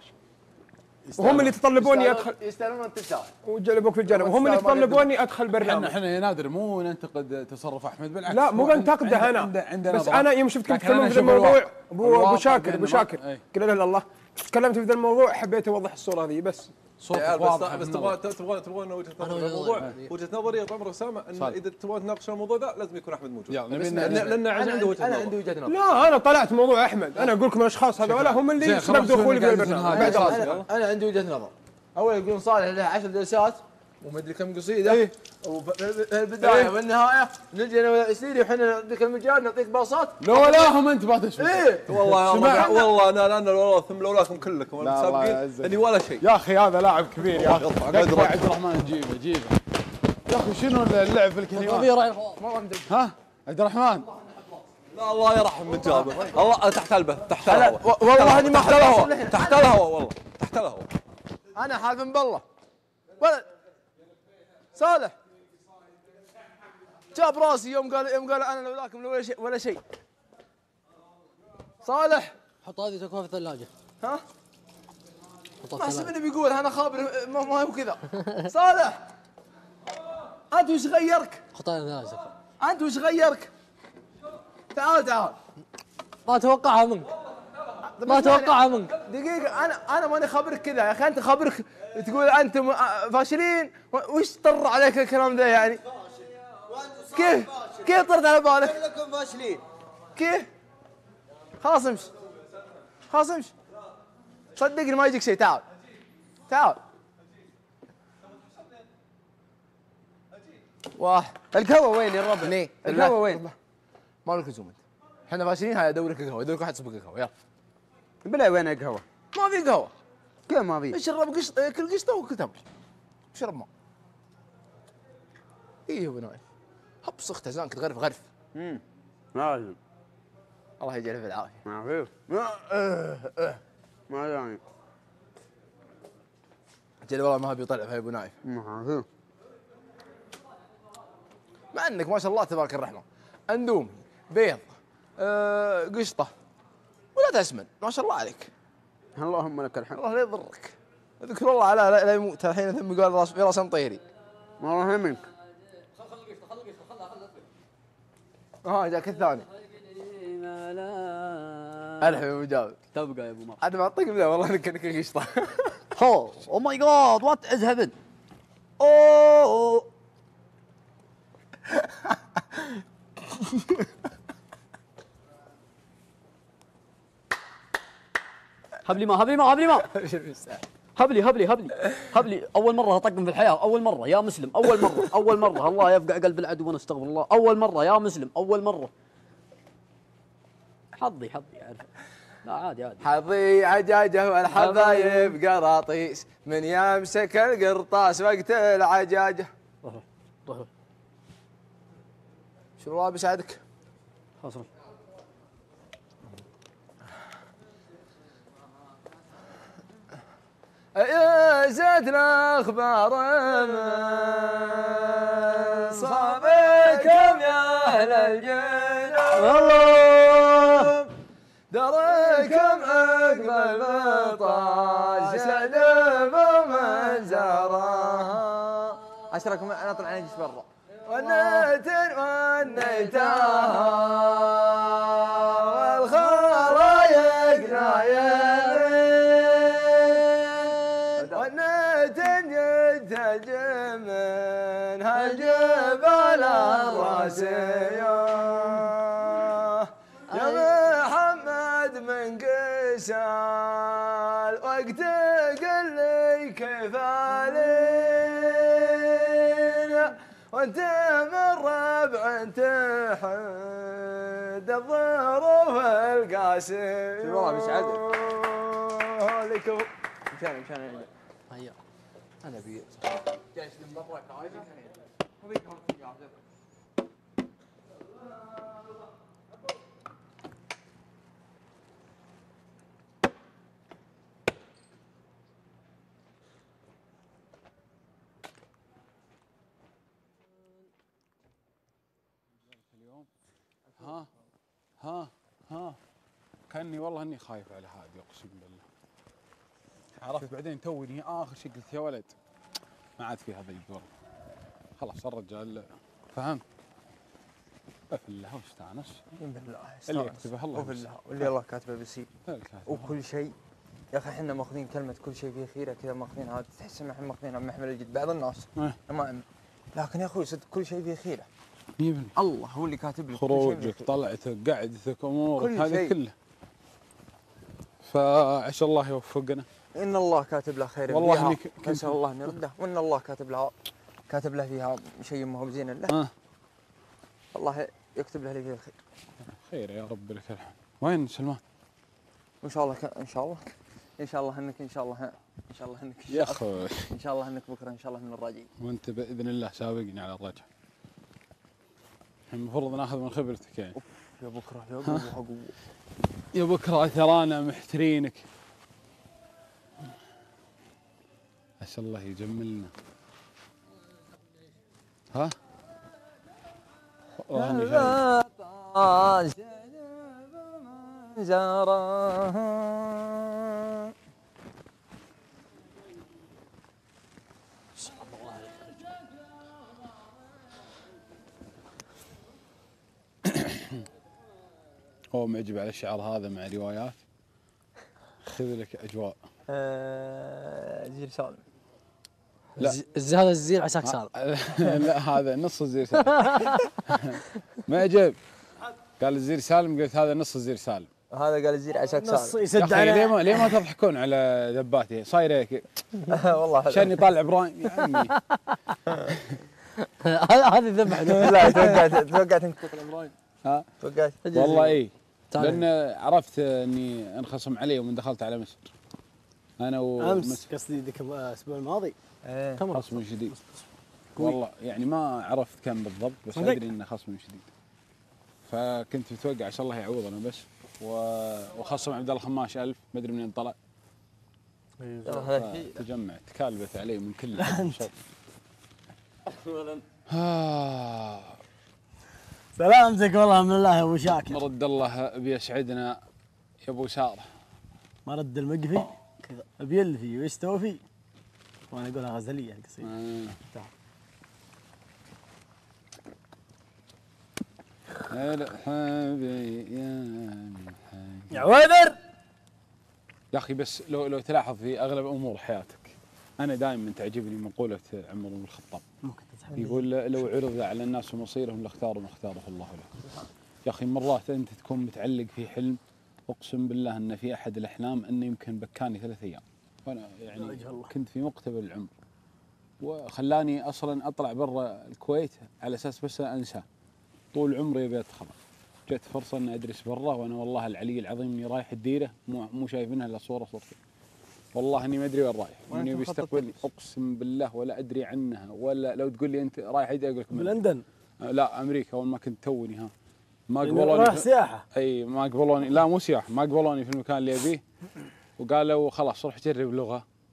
وهم اللي يتطلبوني ادخل. يستاهلون انت تساعد. وجلبوك في الجنب وهم اللي يتطلبوني ادخل برنامج. احنا احنا يا نادر مو ننتقد تصرف احمد بالعكس. لا مو بنتقده انا. بس انا يوم شفت كنت تكلمت في الموضوع ابو شاكر ابو شاكر قال لا الله تكلمت في ذا الموضوع حبيت اوضح الصوره هذه بس. صوتك واضح. بس تبغى تبغى تبغون وجهه نظر الموضوع. وجهه نظري يا عمر اسامه ان اذا تبغون تناقشون الموضوع ذا لازم يكون احمد موجود. لان عنده وجهه نظر. انا عندي وجهه نظر. لا انا طلعت موضوع احمد انا اقول لكم الاشخاص هذول هم اللي سبب دخولي في البرنامج. انا عندي وجهه نظر. اول يقولون صالح له عشر جلسات وما ادري كم قصيده. إيه؟ والبدايه إيه؟ والنهايه نجي انا والعسيري وحنا نعطيك المجال نعطيك باصات. لو لاهم انت ما تشوف. ايه والله والله والله انا انا والله ثم لولاكم كلكم المتسابقين اني ولا شيء. يا اخي هذا لاعب كبير يا اخي. عبد الرحمن جيبه جيبه. يا اخي شنو اللعب في الكلمات؟ ها عبد الرحمن. لا الله يرحم من جابر. الله تحت البث تحت الهواء. والله اني ما تحت الهواء تحت الهواء والله تحت الهواء. انا حالف بالله. ولد صالح جاب راسي يوم قال يوم قال انا لولاكم ولا شيء ولا شيء. صالح حط هذه تكون في الثلاجه. ها؟ ما احسب انه بيقول انا خابر ما هو كذا. صالح انت وش غيرك؟ حط هذه الثلاجه. انت وش غيرك؟ تعال تعال. ما اتوقعها منك. ما اتوقعها منك. دقيقة أنا أنا ماني خبرك كذا يا أخي أنت خبرك تقول أنتم فاشلين وش طر عليك الكلام ذا يعني؟ كيف؟ كيف طرت على بالك؟ كلكم فاشلين. كيف؟ خلاص امشي. خلاص امشي. صدقني ما يجيك شيء تعال. تعال. واه القهوة وين يا رب؟ ليه؟ القهوة وين؟ ما لك لزوم أنت. احنا فاشلين هاي ادور لك قهوة ادور لك واحد يسبق قهوة يلا. بالله وين القهوة؟ ما في قهوة. كيف ما في؟ اشرب قشط كل قشطة وكل تمر. اشرب ماء. ايه ابو نايف. هب صخته زانك تغرف غرف. امم لازم. الله يجعله في العافية. ما في. ما ما يعني. جل والله ما هو بيطلع في ابو نايف. ما في. مع انك ما شاء الله تبارك الرحمن. اندومي بيض أه قشطة ولا تسمن ما شاء الله عليك. اللهم لك الحمد. الله لا يضرك. اذكر والله على لا, لا يموت الحين ثم قال راس في راس مطيري. ما يهمك. خل خل القشطة خل القشطة خلها خلها. ها جاك الثاني. الحين يا ابو جابر. تبقى يا ابو مر. انا بعطيك ذا والله انك انك قشطة. هو او ماي جاد وات از هيفن. اوه هب لي ما هب لي ما هب لي ما هب لي هب لي هب لي هب لي اول مره اطقم في الحياه اول مره يا مسلم اول مره اول مره الله يفقع قلب العدو ونستغفر الله اول مره يا مسلم اول مره حظي حظي عارف لا عادي عادي حظي عجاجه والحبايب قراطيس من يمسك القرطاس وقت العجاجه. شنو رابي ساعدك؟ خلاص يا زادنا اخبار من صابكم يا اهل الجنوب والله دريكم عقب البطاش سلم من زارها اشركم انا طلع نجلس برا ونيت ونيتها والخرايق نايمين ونيت ينتج من هالجبال الراسيه يا محمد من قسال وقت قل لي كيف علينا وانت من ربع تحد الظروف القاسية شو والله مش عادل لكم مشان مشان هيا انا ابي جالس من برا كايدي وبيك ها ها ها كاني والله اني خايف على هذه اقسم بالله. عرفت بعدين توني اخر شيء قلت يا ولد ما عاد في هذا الدور خلاص الرجال فهمت بالله واستانس بالله اللي يكتبه الله بالله واللي الله كاتبه بيصير وكل شيء يا اخي احنا ماخذين كلمه كل شيء فيه خيره كذا ماخذينها تحس ان احنا ماخذينها بمحمل الجد بعض الناس ما لكن يا اخوي صدق كل شيء فيه خيره الله هو اللي كاتب لك خروجك طلعتك قعدتك امورك هذه كلها فعسى الله يوفقنا ان الله كاتب له خير والله اني نسال الله ان يرده وان الله كاتب له كاتب له فيها شيء ما هو زين له آه. الله يكتب له فيها الخير خير يا رب لك الحمد. وين سلمان؟ ان شاء الله ك... ان شاء الله ان شاء الله انك ان شاء الله ان شاء الله انك يا اخوي ان شاء الله انك بكره ان شاء الله من الراجعين وانت باذن الله سابقني على الرجع. المفروض ناخذ من خبرتك يعني. يا بكره يا قوه قوه يا بكره ترانا محترينك. عسى الله يجملنا. ها؟ لا طال زارها هو معجب على الشعر هذا مع روايات خذ لك اجواء. آه زير سالم. لا هذا الزير عساك سالم. لا هذا نص الزير سالم. معجب قال الزير سالم قلت هذا نص الزير سالم. هذا قال الزير عساك سالم. نص يسد عليه. ليه ما ليه ما تضحكون على دباتي صاير هيك؟ والله عشان يطالع ابراهيم يا عمي. هذا ذبح. لا توقعت توقعت انك تطلع ابراهيم. ها؟ توقعت والله اي لان عرفت اني انخصم علي ومن دخلت على مصر. انا و امس قصدي ذيك الاسبوع الماضي. ايه خصم شديد. والله يعني ما عرفت كم بالضبط بس ادري انه خصم شديد. فكنت متوقع عسى الله يعوضنا بس وخصم عبد الله خماش ألف ما ادري منين طلع. تجمعت كالبت علي من كل سلامتك والله من الله يا ابو شاكر. مرد الله بيسعدنا يا ابو ساره. مرد المقفي كذا بيلفي ويستوفي وانا اقولها غزليه قصيده. آه. الحبيب يا يا وذر يا اخي بس لو لو تلاحظ في اغلب امور حياتك انا دائما تعجبني مقوله عمر بن الخطاب يقول لو عرض على الناس مصيرهم لاختاروا ما اختاره الله له. يا اخي مرات انت تكون متعلق في حلم اقسم بالله ان في احد الاحلام انه يمكن بكاني ثلاث ايام وانا يعني كنت في مقتبل العمر وخلاني اصلا اطلع برا الكويت على اساس بس انساه. طول عمري ابي ادخل جت فرصه اني ادرس برا وانا والله العلي العظيم اني رايح الديره مو مو شايف منها الا صوره صورتي. والله اني ما ادري وين رايح واني بيستقبلني اقسم بالله ولا ادري عنها ولا لو تقول لي انت رايح ايدي اقول لك من لندن. لا امريكا اول ما كنت توني ها ما قبلوني رايح سياحه. اي ما قبلوني لا مو سياحه ما قبلوني في المكان اللي ابيه وقالوا خلاص روح جرب لغه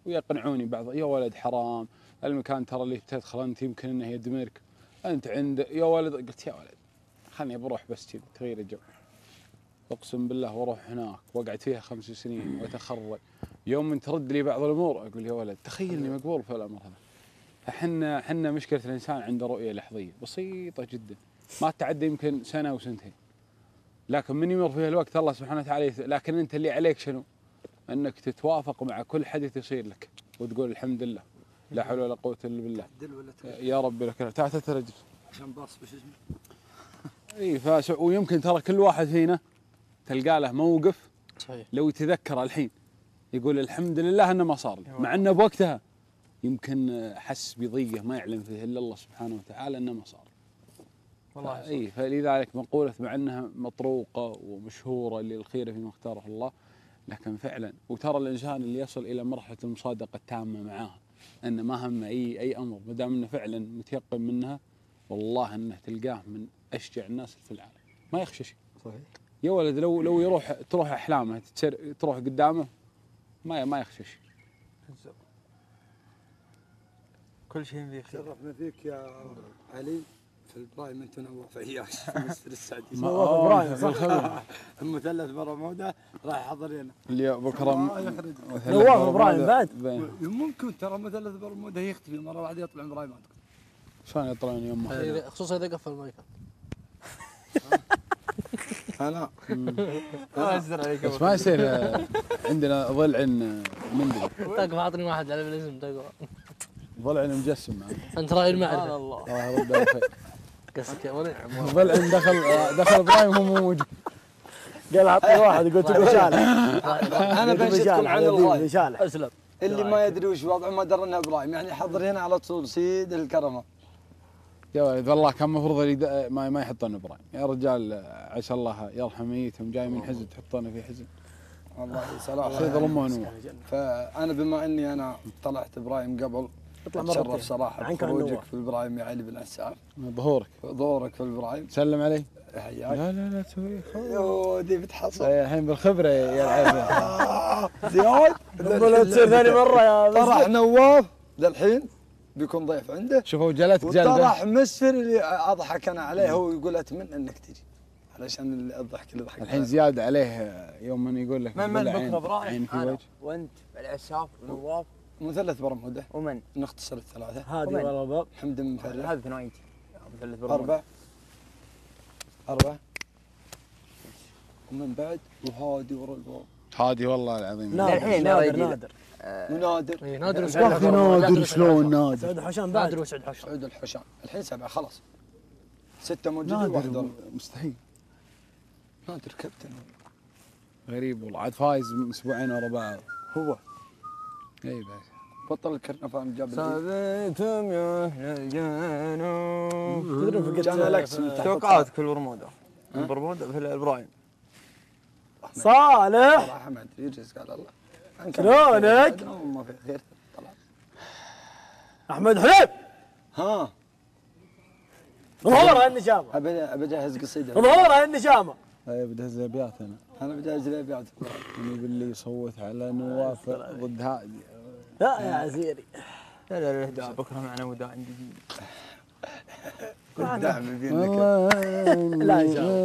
ويقنعوني بعض، يا ولد حرام المكان ترى اللي تدخل انت يمكن انه يدمرك، انت عند يا ولد. قلت يا ولد خلني بروح بس كذا تغيير الجو. اقسم بالله واروح هناك واقعد فيها خمس سنين واتخرج. يوم من ترد لي بعض الامور اقول يا ولد تخيل اني مقبول في الامر هذا. احنا احنا مشكله الانسان عنده رؤيه لحظيه بسيطه جدا ما تعدي يمكن سنه او سنتين، لكن من يمر فيها الوقت الله سبحانه وتعالى. لكن انت اللي عليك شنو؟ انك تتوافق مع كل حدث يصير لك وتقول الحمد لله لا حول ولا قوه الا بالله يا ربي لك. تعال تترجل عشان باص بش اسمه. اي فس ويمكن ترى كل واحد فينا تلقى له موقف صحيح لو يتذكر الحين يقول الحمد لله انه ما صار لي، مع انه بوقتها يمكن حس بضيقه ما يعلم فيه الا الله سبحانه وتعالى انه ما صار. والله اي فلذلك مقوله مع انها مطروقه ومشهوره اللي الخير فيما اختاره الله، لكن فعلا وترى الانسان اللي يصل الى مرحله المصادقه التامه معاها انه ما هم اي اي امر ما دام انه فعلا متيقن منها، والله انه تلقاه من اشجع الناس في العالم ما يخشى شيء. صحيح يا ولد لو لو يروح تروح احلامه تروح قدامه ما ما يخشى شيء. كل شيء فيه خير. شرفنا فيك يا علي في البرايم انت نواف عياش في مصر السعدي. نواف ابراهيم صح. المثلث برمودا راح يحضر لنا. اللي بكره نواف ابراهيم بعد ممكن ترى مثلث برمودا يختفي مره واحده يطلع ابراهيم عندكم. شلون يطلعون يوم ما خصوصا اذا قفل المايك. انا بس ما يصير عندنا ضلع مندل. تقف عطني واحد على الاسم تقف. ضلع مجسم انت راعي المعرفه. سبحان الله. الله يرد على خير. قصدك يا ولد ضلع دخل دخل ابراهيم وهو مو موجود. قال عطني واحد قلت له بشالح. انا بنشدكم عن الغاية. بشالح اسلم. اللي ما يدري وش وضعه ما درى انه ابراهيم يعني حضر هنا على طول سيد الكرمه. يا ولد والله كان المفروض ما ما يحطون ابراهيم يا رجال، عسى الله يرحم ميتهم جاي من حزن تحطونه في حزن. والله صراحه شيء ظلمونه. فانا بما اني انا طلعت ابراهيم قبل اتشرف صراحه بخروجك في البرايم يا علي بن عساف. ظهورك ظهورك في البرايم. سلم علي. حياك. لا لا لا تسوي يو دي بتحصل الحين بالخبره يا العيال. زياد لا تصير ثاني مره يا طرح نواف للحين بيكون ضيف عنده. شوفوا جلتك جلده وطرح مسفر اللي اضحك انا عليه هو يقول اتمنى انك تجي علشان الضحك اللي ضحك الحين زياد عليه يوم من يقول لك من من بكره ابراهيم انا وانت العساف ونواف مثلث برموده ومن نختصر الثلاثه هذه والله باب حمد بن مفرح هذه ثنائي مثلث برموده اربع اربع ومن بعد وهادي ورا الباب. هادي والله العظيم الحين نادر نادر ونادر اي نادر وسعود نادر شلون نادر سعود الحشام بعد نادر وسعود الحشام سعود الحشام الحين سبعه خلاص سته موجودين واحد مستحيل. نادر كابتن غريب والله عاد فايز اسبوعين ورا بعض هو اي بس بطل الكرنفال جاب صابتهم يا اهل الجنوب. تدري فقدت الاكس توقعات كل برمودا برمودا في الابراهيم. صالح صراحه ما ادري يجلس قال الله شلونك؟ ما في خير طلع احمد حليب ها ظهور النشامه ابي ابي اجهز قصيده ظهور النشامه. اي بدهز ابيات انا انا بجهز الابيات يعني باللي يصوت على نواف ضد هادي. لا يا عزيري لا لا لا بكره معنا وداع عندي الدعم فينك لا ان شاء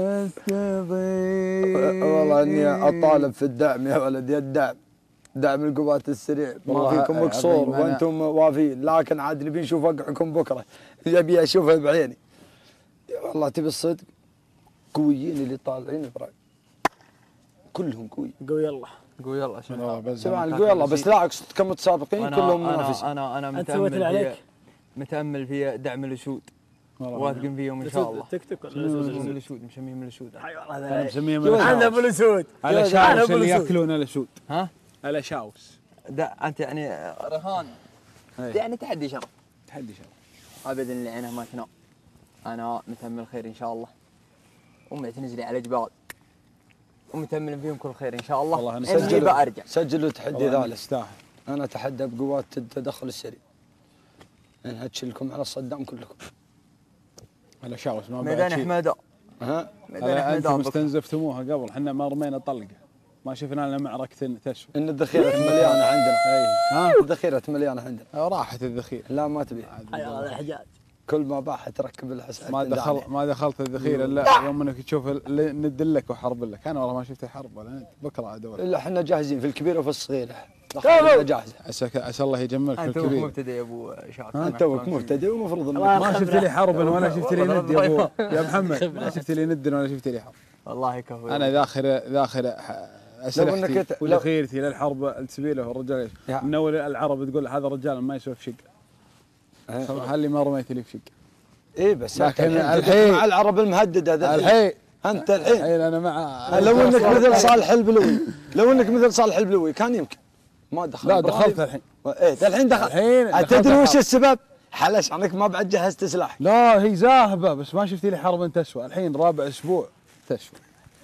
الله. والله اني اطالب في الدعم يا ولد يا الدعم دعم القوات السريع ما فيكم مقصور وانتم وافين، لكن عاد نبي نشوف وقعكم بكره يبي اشوفها بعيني. والله تبي الصدق قويين اللي طالعين ابراهيم كلهم قوي قوي الله قوي الله عشان سبحان قوي الله بس لا اقصد كمتسابقين كلهم منافسين. انا انا متامل في متامل في دعم الاسود واثقين فيهم ان شاء الله. تك تك الاسود مسميهم الاسود. اي والله انا مسميهم الاسود. انا ابو الاسود على شاوس اللي ياكلون الاسود. ها على شاوس. انت يعني رهان يعني تحدي شرف. تحدي شرف ابدا اللي عينه ما تنام. انا متامل خير ان شاء الله ومعتنز لي على جبال ومتامل فيهم كل خير ان شاء الله. والله انا سجل ارجع سجلوا تحدي ثالث يستاهل. انا اتحدى بقوات التدخل السريع انا هتشيلكم على الصدام كلكم على شاوس ما ميدان حماده. ها ميدان حماده انتم استنزفتموها قبل احنا ما رمينا طلقه. ما شفنا لنا معركة تشوى. ان الذخيرة مليانة عندنا. اي ها الذخيرة مليانة عندنا. راحت الذخيرة. لا ما تبي. هذا الحجاج. كل ما باح تركب الحساب. ما دخل ما دخلت الذخيرة الا يوم انك تشوف ندلك وحرب لك، انا والله ما شفت حرب ولا ند بكره ادور. الا احنا جاهزين في الكبيرة وفي الصغيرة. دخلنا جاهزة. عساك عسى الله يجملك في الكبير. انت توك مبتدئ يا ابو شعب. انت توك مبتدئ ومفروض انك ما شفت لي حرب ولا شفت لي ند يا ابو يا محمد، ما شفت لي ند ولا شفت لي حرب. والله يكفي. انا ذاخر ذاخر اسلحتي وذخيرتي للحرب السبيله والرجال من اول العرب تقول هذا رجال ما يسوى في شقه. هل ما رميت لي في شقه؟ ايه بس لكن الحين مع العرب المهدده هذا الحين انت الحين الحين انا مع لو انك مثل صالح البلوي لو انك مثل صالح البلوي كان يمكن ما دخل. لا دخلت الحين. ايه الحين دخل. الحين تدري وش السبب؟ حلش عنك ما بعد جهزت سلاح. لا هي ذاهبه بس ما شفت لي حرب تسوى، الحين رابع اسبوع تسوى.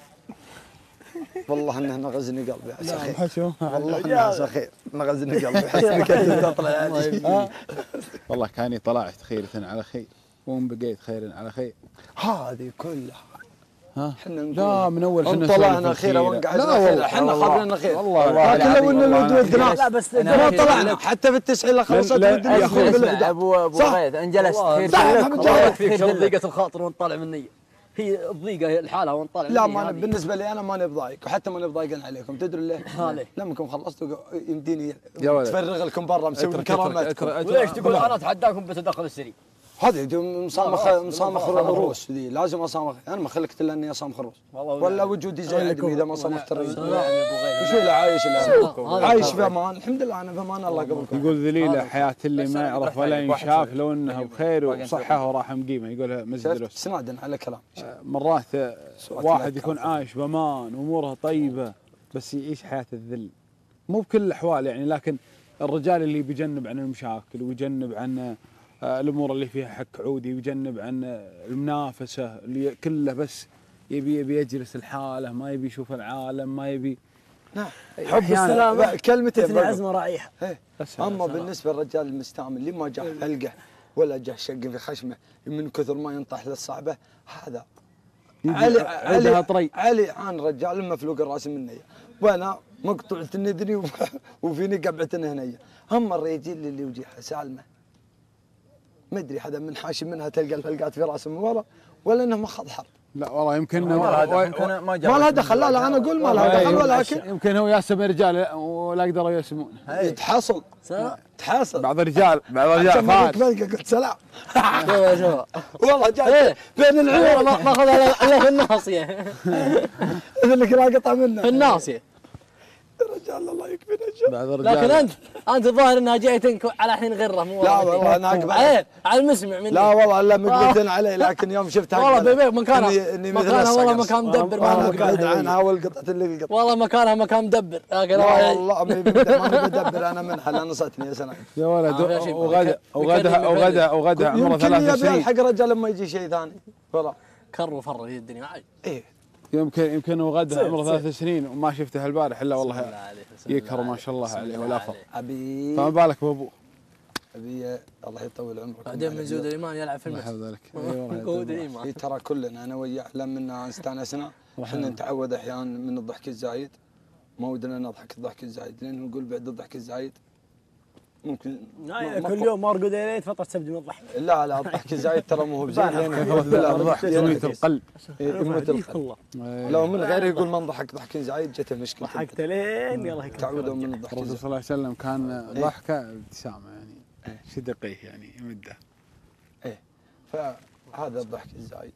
والله انه نغزني قلبي يا عسى خير. والله انه عسى خير نغزني قلبي حسنك انت تطلع. والله كاني طلعت خيرة على خير وان بقيت خير على خير. هذه كلها ها احنا لا من اول احنا طلعنا خيره وانقعدنا خيره احنا خلينا خير والله لكن لو ان الود ودنا لا بس ما طلعنا حتى في التسعين خلصت ودنا يا اخوي ابو ابو غيث ان جلست خير فيك ضيقه الخاطر وانت طالع من النيه. هي الضيقه لحالها وانت طالع لا ما بالنسبه لي انا ماني بضايق وحتى ماني بضايقين عليكم. تدري ليه؟ لما خلصتوا يمديني تفرغ لكم برا مسوي كراماتكم. وليش تقول انا اتحداكم بتدخل السري؟ هذه مصامخ مصامخ الروس ذي لازم اصامخ. انا ما خلقت الا اني اصامخ الروس ولا وجودي زي عدمي اذا ما صامخت الرجل. وش له عايش الان؟ عايش في امان الحمد لله. انا في امان الله قبلكم. يقول ذليله حياه اللي ما يعرف ولا ينشاف لو انها بخير وصحه وراح مقيمه. يقول مسجد الوسط سنادا على كلام. مرات واحد يكون عايش بامان واموره طيبه بس يعيش حياه الذل. مو بكل الاحوال يعني، لكن الرجال اللي بيجنب عن المشاكل ويجنب عن الامور اللي فيها حك عودي ويجنب عن المنافسه اللي كله بس يبي يبي يجلس الحاله ما يبي يشوف العالم ما يبي. نعم حب السلامه كلمتين عزمه رايحه. اما بالنسبه للرجال المستعمل اللي ما جاء حلقه ولا جاء شق في خشمه من كثر ما ينطح للصعبه هذا علي علي علي عن رجال مفلوق الراس مني وانا مقطوعه الندري وفيني قبعه هنيه. اما الرجال اللي وجهها سالمه ما ادري هذا من حاشي منها تلقى الفلقات في راسه من ورا ولا انه ما خذ حرب. لا والله يمكن ما لها دخل. لا لا انا اقول ما لها دخل ولكن يمكن هو ياسم رجال ولا قدروا يسمون. يتحصل تحصل بعض الرجال بعض الرجال فارس قلت سلام. والله جاي بين العيون ما اخذها الا في الناصيه. اللي كان قطع منه في الناصيه. رجال الله يكفينا الشر. لكن انت انت الظاهر انها جايتك على حين غره مو لا والله انا اقبل على المسمع مني. لا والله الا مقبلتين علي لكن يوم شفتها والله بيبيك مكانها مكانها والله مكان مدبر. ما ابعد عنها والقطعه اللي القطعه والله مكانها مكان مدبر. لكن والله ما بدبر انا منها لا نصتني يا سنه يا ولد. وغدا وغدا وغدا وغدا عمره ثلاث سنين. يمكن حق رجال لما يجي شيء ثاني والله كر وفر في الدنيا عادي. ايه يمكن يمكن وغدا عمره ثلاث سنين وما شفته البارح الا والله يكر ما شاء الله عليه ولا فر. ابي فما بالك بابوه. ابي الله يطول عمرك. بعدين من زود الايمان يلعب في المسجد. الله يحفظك. جود الايمان. ترى كلنا انا وياه لما استانسنا احنا نتعود احيانا من الضحك الزايد ما ودنا نضحك الضحك الزايد لانه نقول بعد الضحك الزايد ممكن كل يوم ما ارقد ليل فتره تبدي من الضحك. لا لا الضحك الزايد ترى مو هو بزين لانه الضحك يموت القلب. يموت القلب. لو من غيره يقول من ضحك ضحك زايد جته مشكله. ضحكت لين يلا تعودوا من الضحك. الرسول صلى الله عليه وسلم كان ضحكه ابتسامه يعني صدقيه يعني يمده. ايه فهذا الضحك الزايد.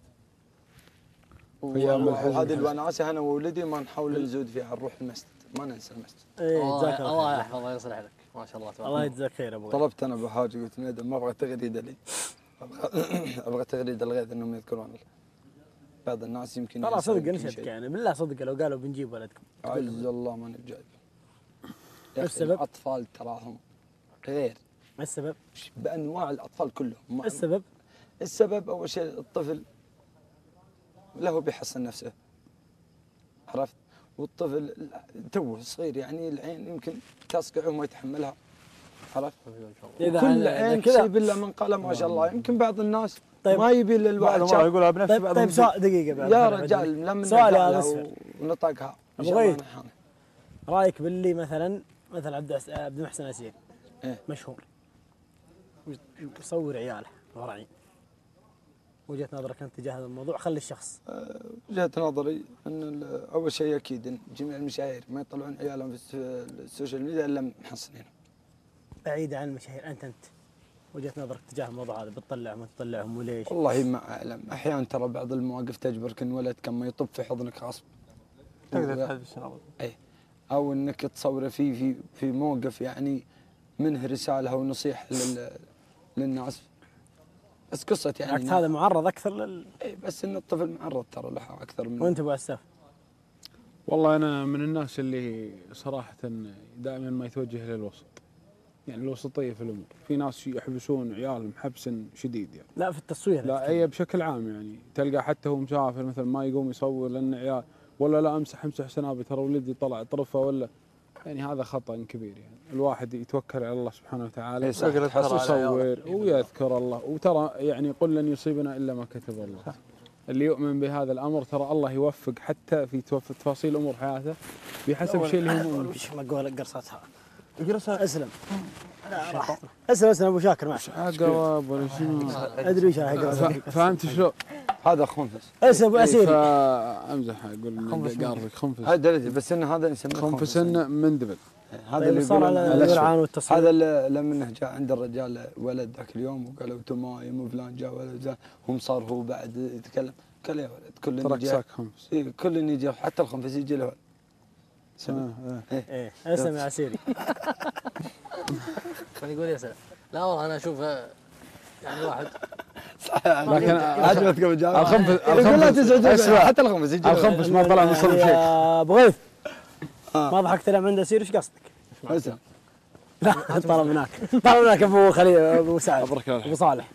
وهذه الوناسه انا وولدي ما نحاول نزود فيها نروح المسجد ما ننسى المسجد. ايه الله يحفظه ويصلح لك ما شاء الله تبارك الله يجزاك خير ابو. طلبت انا ابو حاج قلت ندم ما ابغى تغريده لي ابغى تغريده الغيث انهم يذكرون بعض الناس يمكن ترى صدق نشدك يعني بالله صدق لو قالوا بنجيب ولدكم عز الله ماني بجايب. السبب؟ الاطفال تراهم غير. السبب؟ بانواع الاطفال كلهم. السبب؟ السبب اول شيء الطفل له بيحصن نفسه عرفت؟ والطفل توه صغير يعني العين يمكن تصقعه وما يتحملها عرفت؟ كل عين تصيب الا من قال ما شاء الله. يمكن بعض الناس طيب ما يبي الا الواحد شاف يقولها بنفسه. طيب, طيب سؤال دقيقه بعد يا رجال لما سؤال يا ونطقها ابو غيث رايك باللي مثلا مثل عبد العس- عبد المحسن اسير إيه؟ مشهور يصور عياله ورعين، وجهة نظرك انت تجاه هذا الموضوع؟ خلي الشخص. وجهة نظري ان ال- اول شيء اكيد ان جميع المشاهير ما يطلعون عيالهم في الس- السوشيال ميديا الا محصنين. بعيد عن المشاهير، انت انت وجهة نظرك تجاه الموضوع هذا، بتطلعهم وتطلعهم وليش؟ والله ما اعلم، احيانا ترى بعض المواقف تجبرك ان ولد كان ما يطب في حضنك غصب. تقدر و- تحذف السنابات. اي او انك تصوره في في في موقف يعني منه رساله او نصيحه لل للناس. بس قصه يعني بالعكس هذا معرض اكثر لل. اي بس ان الطفل معرض ترى له اكثر من. وانت ابو عساف؟ والله انا من الناس اللي صراحه دائما ما يتوجه للوسط، يعني الوسطيه في الامور. في ناس يحبسون عيالهم حبسا شديد يعني. لا في التصوير. لا هي بشكل عام يعني تلقى حتى هو مسافر مثلا ما يقوم يصور لان عيال، ولا لا امسح امسح سنابي ترى ولدي طلع طرفه، ولا يعني هذا خطا كبير. يعني الواحد يتوكل على الله سبحانه وتعالى ويصور ويذكر الله، وترى يعني قل لن يصيبنا الا ما كتب الله. اللي يؤمن بهذا الامر ترى الله يوفق حتى في توف- تفاصيل امور حياته بحسب الشيء اللي هو مؤمن به. وش مقول قرصتها؟ قرصة اسلم. لا راح اسلم اسلم ابو شاكر معك. عقرب ولا شنو؟ ادري وش هاي فهمت شلون؟ هذا خنفس. اسلم ابو اسيري. فامزح اقول قارفك خنفس. هذا بس ان هذا نسميه خنفس مندبل. هذا طيب اللي صار يقولون على الأسود. الورعان والتصوير. هذا اللي لما انه جاء عند الرجال ولد ذاك اليوم وقالوا تمايم وفلان جاء ولد جاء هم صار هو بعد يتكلم قال يا ولد كل ترك ساك خنفس. إيه كل يجي حتى الخنفس يجي له ولد. ايه ايه اسلم يا عسيري. من يقول يا سلام. لا والله انا اشوف يعني واحد لكن عجبتك ابو جابر الخنفس الخنفس حتى الخنفس يجي الخنفس ما طلع من صلب شيء. يا ابو غيث ما ضحكت لما عنده اسير، ايش قصدك؟ اسلم. لا طلب هناك طلب هناك ابو خليل ابو سعد ابو صالح.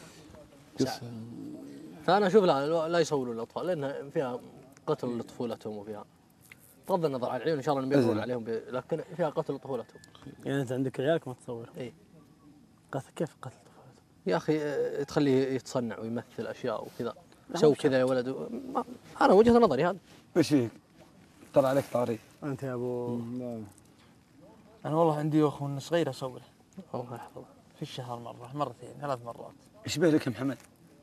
فانا اشوف لا لا يصوروا الاطفال لان فيها قتل لطفولتهم، وفيها بغض النظر عن العيون ان شاء الله نبيعون عليهم ب... لكن فيها قتل لطفولتهم. يعني انت عندك عيالك ما تصور؟ اي قتل كيف قتل طفولتهم؟ يا اخي آه، تخليه يتصنع ويمثل اشياء وكذا، سوي كذا يا ولد و... ما... انا وجهه نظري هذا. وش فيك؟ طلع عليك طاري. انت يا ابو انا والله عندي اخ من صغير اصوره الله يحفظه في الشهر مره مرتين ثلاث مرات. ايش به لك يا محمد؟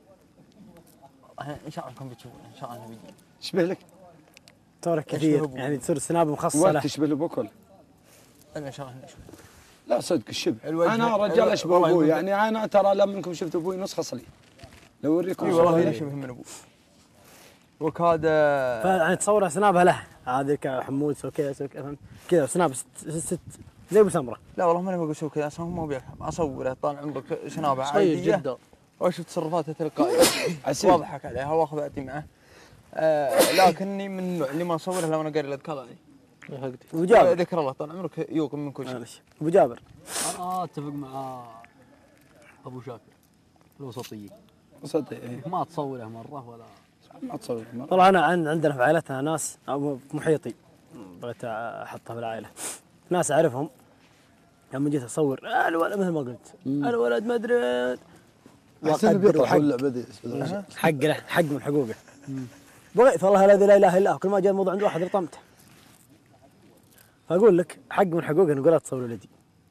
ان شاء الله انكم بتشوفون ان شاء الله بيجي. ايش به لك؟ صورك كثير يعني تصير سناب مخصصه وقت له. تشبه لابوك ولا؟ انا ان شاء الله نشوف. لا صدق الشبه. الوجه- انا رجال الوجه- اشبه والله ابوي، يقول- يعني انا ترى لما منكم شفت ابوي نسخه اصلي. لو اوريكم اي والله انا شبه من ابوي. وكاد يعني تصور سنابها له هذه كحمود سوي كذا سوي كذا فهمت؟ كذا سناب ست, ست زي ابو سمره. لا والله ماني بقول اسوي كذا اصلا هو ما بيفهم، اصوره طال عمرك سنابه صغير عاديه جدا واشوف تصرفاته تلقائيه واضحك عليها واخذ اعطي معه. آه لكني من النوع اللي ما اصوره الا وانا قاري الاذكار عليه. ابو جابر ذكر الله طال عمرك يوقن من كل شيء. ابو جابر انا اتفق مع ابو شاكر الوسطيه. وسطي إيه. ما تصوره مره ولا ما تصور. والله انا عن- عندنا في عائلتنا ناس او في محيطي بغيت احطها في العائله، ناس اعرفهم لما جيت اصور آه الولد مثل ما قلت الولد ما ادري احسن بيطلع ولا بدي حق له حق من حقوقه. بغيت والله الذي لا اله الا هو كل ما جاء الموضوع عند واحد رطمته. فاقول لك حق من حقوقه نقول لا تصور ولدي.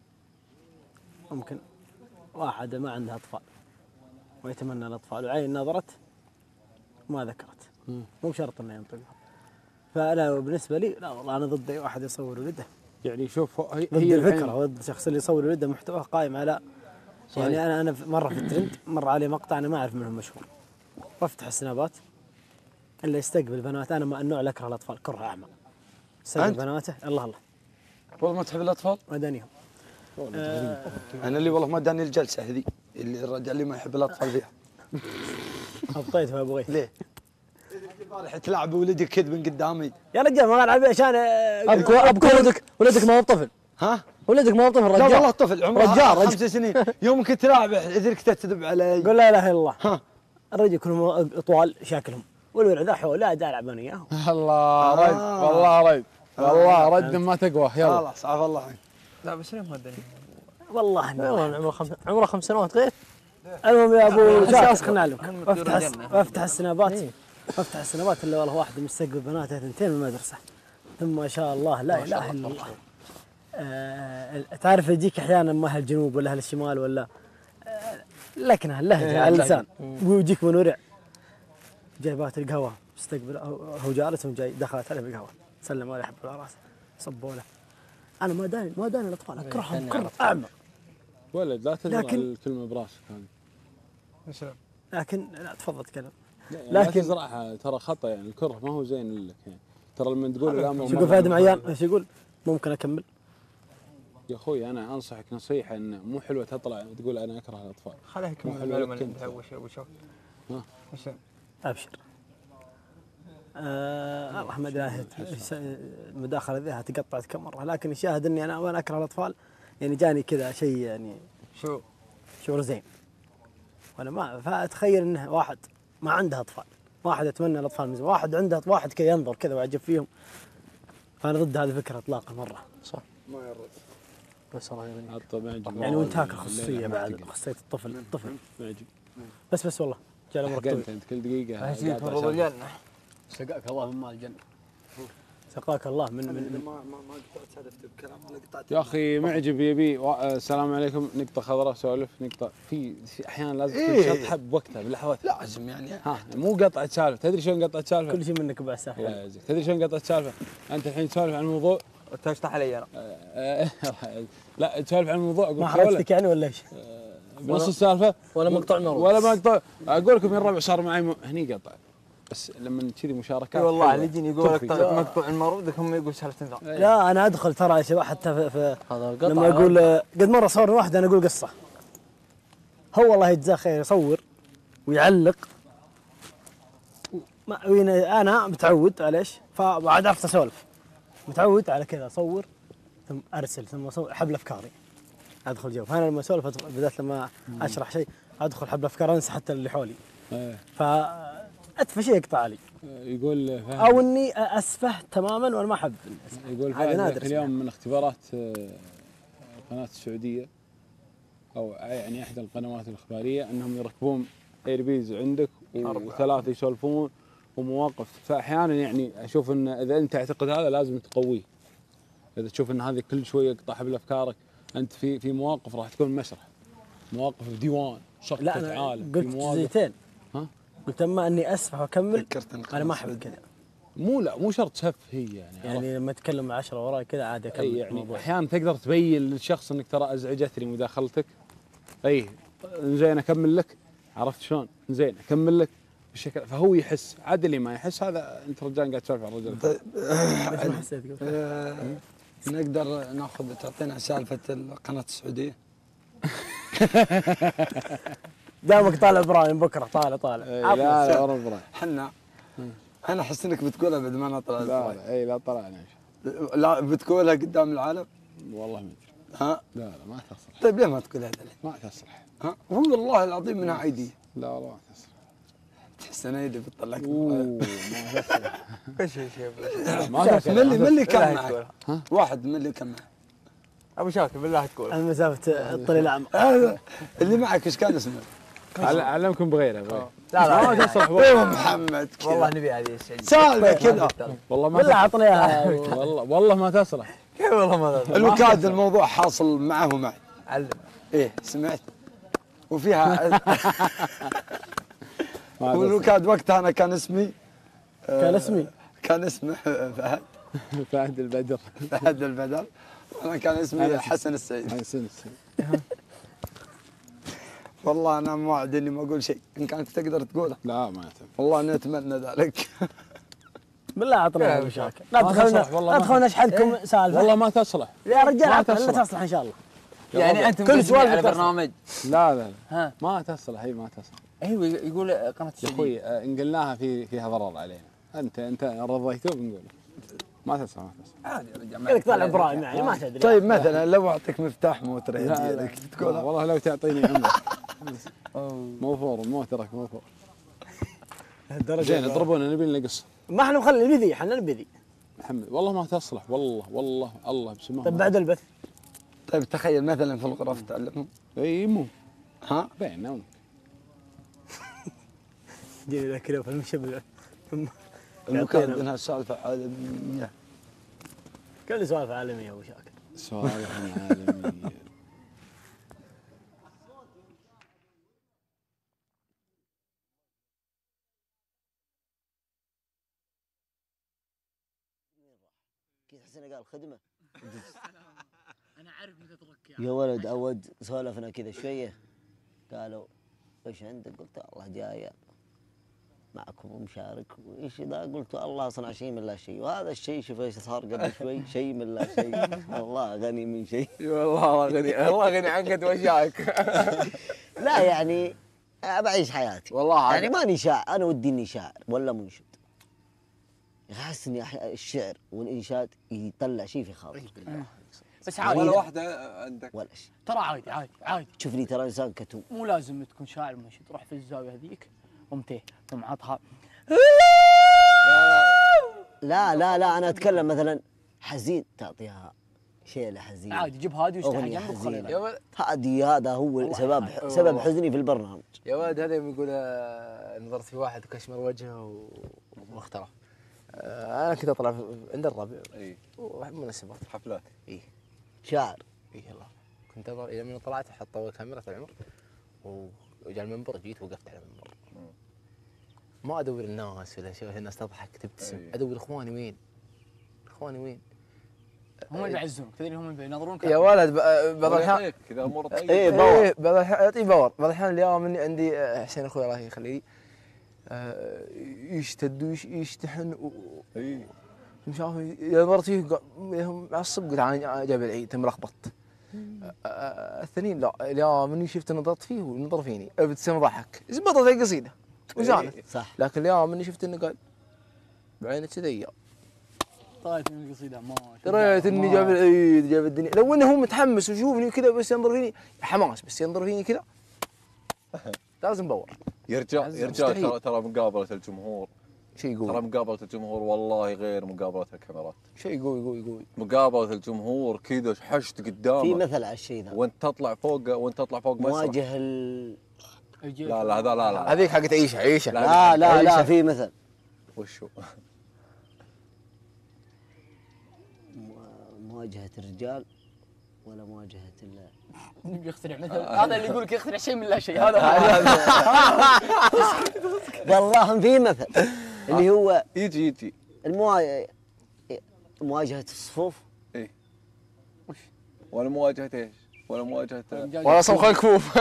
ممكن واحد ما عنده اطفال ويتمنى الاطفال وعين نظرت ما ذكرت مو بشرط انه ينطقها. فانا بالنسبه لي لا والله انا ضد اي واحد يصور ولده. يعني شوف هي ضد هي الفكره وضد الشخص اللي يصور ولده محتواه قائم على صحيح. يعني انا انا مره في الترند مر علي مقطع انا ما اعرف منهم مشهور وافتح السنابات الا يستقبل بنات. انا ما النوع اللي اكره الاطفال كره اعمى. يستقبل أنت؟ بناته الله الله والله ما تحب الاطفال؟ ما دانيهم. آه انا اللي والله ما داني الجلسه هذي اللي الرجال اللي ما يحب الاطفال فيها. ابطيت يا ابو غيث. ليه؟ البارح تلعب ولدي كذب من قدامي. يا رجال ما العب عشان ابكو ابكو ولدك ولدك ما هو طفل. ها؟ ولدك ما هو طفل رجال. لا والله طفل عمره رجال خمس سنين يوم كنت لاعب اذا كنت تكذب علي. قول لا اله الا الله. ها الرجل كلهم طوال شكلهم والولد ذا حول لا دا العب انا اياهم. الله رد والله رد والله رد ما تقوى يلا خلاص عفى الله عنك. لا بس ليه ما ادري والله والله عمره خمس عمره خمس سنوات غير. المهم يا ابو شاكر خلنا نعلمك وافتح وافتح السنابات وافتح السنابات الا والله واحد مستقبل بناته ثنتين من المدرسه ثم ما شاء الله لا اله الا الله. آه تعرف يجيك احيانا ما اهل الجنوب ولا اهل الشمال ولا آه لكنه اللهجه على اللسان، ويجيك من ورع جاي بات القهوه استقبل هو جالس وجاي دخلت عليه بالقهوه سلم عليه حب على راسه صبوا له. انا ما داني ما داني الاطفال اكرههم كره اعمى. ولد لا تزرع لكن- الكلمه براسك هذه. لكن لا تفضل تكلم. لكن لكن- تزرعها ترى خطا يعني الكره ما هو زين لك يعني. ترى لما تقول الامر ايش يقول فهد معيان؟ ايش يقول؟ ممكن اكمل؟ يا اخوي انا انصحك نصيحه انه مو حلوه تطلع تقول انا اكره الاطفال. خليه مو يكمل حلوة المعلومه لك اللي أنت. عنده اول شيء ابو شوف. ها ابشر. آه الله ما ادري المداخله ذي تقطعت كم مره، لكن الشاهد اني انا وانا اكره الاطفال يعني جاني كذا شيء يعني شو شعور زين. وانا ما فاتخيل انه واحد ما عنده اطفال، واحد يتمنى الاطفال من زمان، واحد عنده واحد كذا ينظر كذا ويعجب فيهم. فانا ضد هذه الفكره اطلاقا مره. صح. ما يرد. بس الله يغنيك. حط معجب. يعني وانت هاك الخصوصيه بعد خصوصيه الطفل الطفل. معجب. بس بس والله جاء الامر حقنت انت كل دقيقه. عايزين قاعد تفرض عشان- الجنه. سقاك الله من مال الجنه. سقاك الله من من ما ما ما قطعت سالفته بكلام ولا قطعت. يا اخي معجب يبي و... آه، السلام عليكم نقطه خضراء سولف نقطه في, في احيانا لازم تكون إيه. شطحه بوقتها بلحظات. لازم يعني ها مو قطعه سالفه. تدري شلون قطعه سالفه؟ كل شيء منك بعد سالفه. الله يجزيك. تدري شلون قطعه سالفه؟ انت الحين تسولف عن الموضوع تشطح علي انا. آه، لا تسولف عن الموضوع أقول ما لك يا ولد، حرجتك يعني ولا ايش؟ بنص السالفه ولا مقطع مرض ولا مقطع. اقول لكم يا الربع صار معي م... هني قطع بس لما كذي مشاركات اي والله حلوة. اللي يجيني يقول لك تكفي. مقطوع المرود هم يقول سالفه ثانيه. لا انا ادخل ترى يا شباب حتى في, في لما اقول قد مره صور واحد انا اقول قصه. هو الله يجزاه خير يصور ويعلق. ما وين انا متعود على ايش؟ فبعد عرفت اسولف. متعود على كذا اصور ثم ارسل ثم اصور حبل افكاري. ادخل جو فانا لما اسولف أدخل- بالذات لما اشرح شيء ادخل حبل افكار انسى حتى اللي حولي. إيه. فاتفه شيء يقطع علي. يقول فهد او اني اسفه تماما وانا ما احب. يقول هذا فهد نادر ذاك اليوم من اختبارات آه، قناه السعوديه او يعني احدى القنوات الاخباريه انهم يركبون ايربيز عندك وثلاثه يسولفون ومواقف. فاحيانا يعني اشوف ان اذا انت تعتقد هذا لازم تقويه. اذا تشوف ان هذه كل شويه يقطع حبل افكارك انت في في مواقف راح تكون مسرح، مواقف ديوان لا شقة انا عالم. قلت في مواقف- جزئيتين. ها؟ قلت اما اني اسفه واكمل انا ما احب كذا. مو لا مو شرط سف هي يعني يعني لما اتكلم مع عشرة وراي كذا عادي اكمل اي يعني الموضوع. احيانا تقدر تبين للشخص انك ترى ازعجتني مداخلتك. اي زين اكمل لك، عرفت شلون؟ زين اكمل لك بالشكل فهو يحس. عاد اللي ما يحس هذا انت رجال قاعد تسولف عن الرجل. طيب ليش ما حسيت قبل؟ آه، نقدر ناخذ تعطينا سالفه القناه السعوديه. دامك طالع ابراهيم بكره طالع طالع. لا لا ورا ابراهيم. حنا انا احس انك بتقولها بعد ما نطلع لا لا اي لا طلعنا لا بتقولها قدام العالم. والله ما ادري. ها؟ لا لا ما تصلح. طيب ليه ما تقولها الحين؟ ما تصلح. ها؟ هو والله العظيم منها عيديه. لا والله ما تصلح. تحس انا يدي بتطلعك. اوه ما تصلح. ايش يا شيخ؟ ما تصلح. من اللي من اللي كان معك؟ واحد من اللي كان معك؟ ابو شاكر بالله تقول. مسافه الطريق الاعمى. هذا اللي معك ايش كان اسمه؟ علمكم بغيره بغيره. لا لا ما تصلح والله محمد كذا. والله نبي هذه السعيد. سالفه كذا. والله ما بالله عطني اياها. والله والله ما تصلح. كيف والله ما تصلح؟ الوكاد الموضوع حاصل معه ومعي. علم. ايه سمعت. وفيها والوكاد وقتها انا كان اسمي كان اسمي كان اسمه فهد فهد البدر. فهد البدر وانا كان اسمي حسن السعيد. حسن السعيد. والله انا موعد اني ما اقول شيء ان كانت تقدر تقوله. لا ما يتم. والله اني اتمنى ذلك. بالله عطنا ابو شاكر. لا تدخلنا لا تدخلنا اشحنكم سالفه. والله ما تصلح. يا رجال ما عطنا تصلح. لا تصلح ان شاء الله. يعني انت كل سؤال على تصلح. برنامج. لا لا ها ما تصلح. هي ما تصلح. ايوه يقول قناه يا اخوي آه، ان قلناها في فيها ضرر علينا. انت انت رضيتوه بنقول ما تصلح ما تصلح. عادي يا رجال. كذلك طالع ابراهيم يعني ما تدري. طيب مثلا لو اعطيك مفتاح موتر يديك تقولها. والله لو تعطيني عمره. موفور موترك موفور. زين اضربونا نبي لنا قصه. ما احنا مخلي نبي ذي احنا نبي ذي. محمد والله ما تصلح والله والله الله بسمه. طيب بعد البث. طيب تخيل مثلا في الغرف تعلمهم. اي مو ها بيننا ونك. جينا كذا في المشبع. الوكاد انها سالفه عالميه. كل سوالف عالميه ابو شاكر. سوالف عالميه. حسين قال خدمه. انا عارف انك ترك يا ولد اود سولفنا كذا شويه، قالوا ايش عندك؟ قلت الله جايه معكم ومشارك وايش ذا؟ قلت الله صنع شيء من لا شيء، وهذا الشيء شوف ايش صار قبل شوي، شيء من لا شيء. الله غني من شيء. والله غني، الله غني عنك وشاك. لا يعني بعيش حياتي والله يعني ماني شاعر، انا ودي اني شاعر ولا منشد. احس اني الشعر والانشاد يطلع شيء في خاطري. بس عادي ولا واحده عندك ولا شيء. ترى عادي عادي عادي. شوفني ترى انسان كتوم. مو لازم تكون شاعر منشد، روح في الزاويه هذيك قمتيه ثم عطها. لا لا لا انا اتكلم مثلا حزين تعطيها شيله حزين. عادي جيب هادي واستحي جنبك وخليها. هادي هذا هو سبب سبب حزني في البرنامج. يا ولد هذا يقول نظرت في واحد وكشمر وجهه واخترع. انا كذا اطلع عند الربع. اي مناسبات حفلات. اي شاعر. اي والله كنت انظر الى من طلعت حطوا كاميرا العمر وجاء المنبر، جيت وقفت على المنبر. ما ادور الناس ولا شيء، الناس تضحك تبتسم. ادور اخواني وين؟ اخواني وين؟ هم اللي يعزونك، تدري هم اللي بينظرونك. يا ولد بعض الاحيان كذا امور طيبه. اي باور، بعض الاحيان يعطي باور، بعض الاحيان اليوم اني عندي حسين اخوي الله يخليه يشتد ويشتحن و اي مش عارف نظرت فيه معصب، قلت انا جايب العيد انت ملخبط. الثانيين لا، اليوم اني شفت نظرت فيه ونظر فيني ابتسم ضحك زبطت القصيده وزانت. صح. لكن اليوم اني شفت انه قال بعينك كذي طلعت من القصيده ما دريت اني جاب العيد جاب الدنيا. لو انه هو متحمس ويشوفني كذا بس ينظر فيني حماس، بس ينظر فيني كذا لازم باور. يا رجال يا رجال ترى ترى مقابله الجمهور شيء قوي. ترى مقابله الجمهور والله غير مقابله الكاميرات. شيء قوي قوي قوي. مقابله الجمهور كذا حشت قدامك. في مثل على الشيء ذا. وانت تطلع فوق وانت تطلع فوق مسرح. مواجه ال لا لا هذا لا لا. هذيك حقت عيشه عيشه. لا لا لا في مثل. وش هو؟ مواجهة الرجال ولا مواجهة ال بيخترع مثل هذا اللي يقول لك يخترع شيء من لا شيء. هذا والله في مثل اللي هو يجي يجي الموا مواجهة الصفوف. ايه وش؟ ولا مواجهة ايش؟ ولا مواجهة ولا صمخ الكفوف.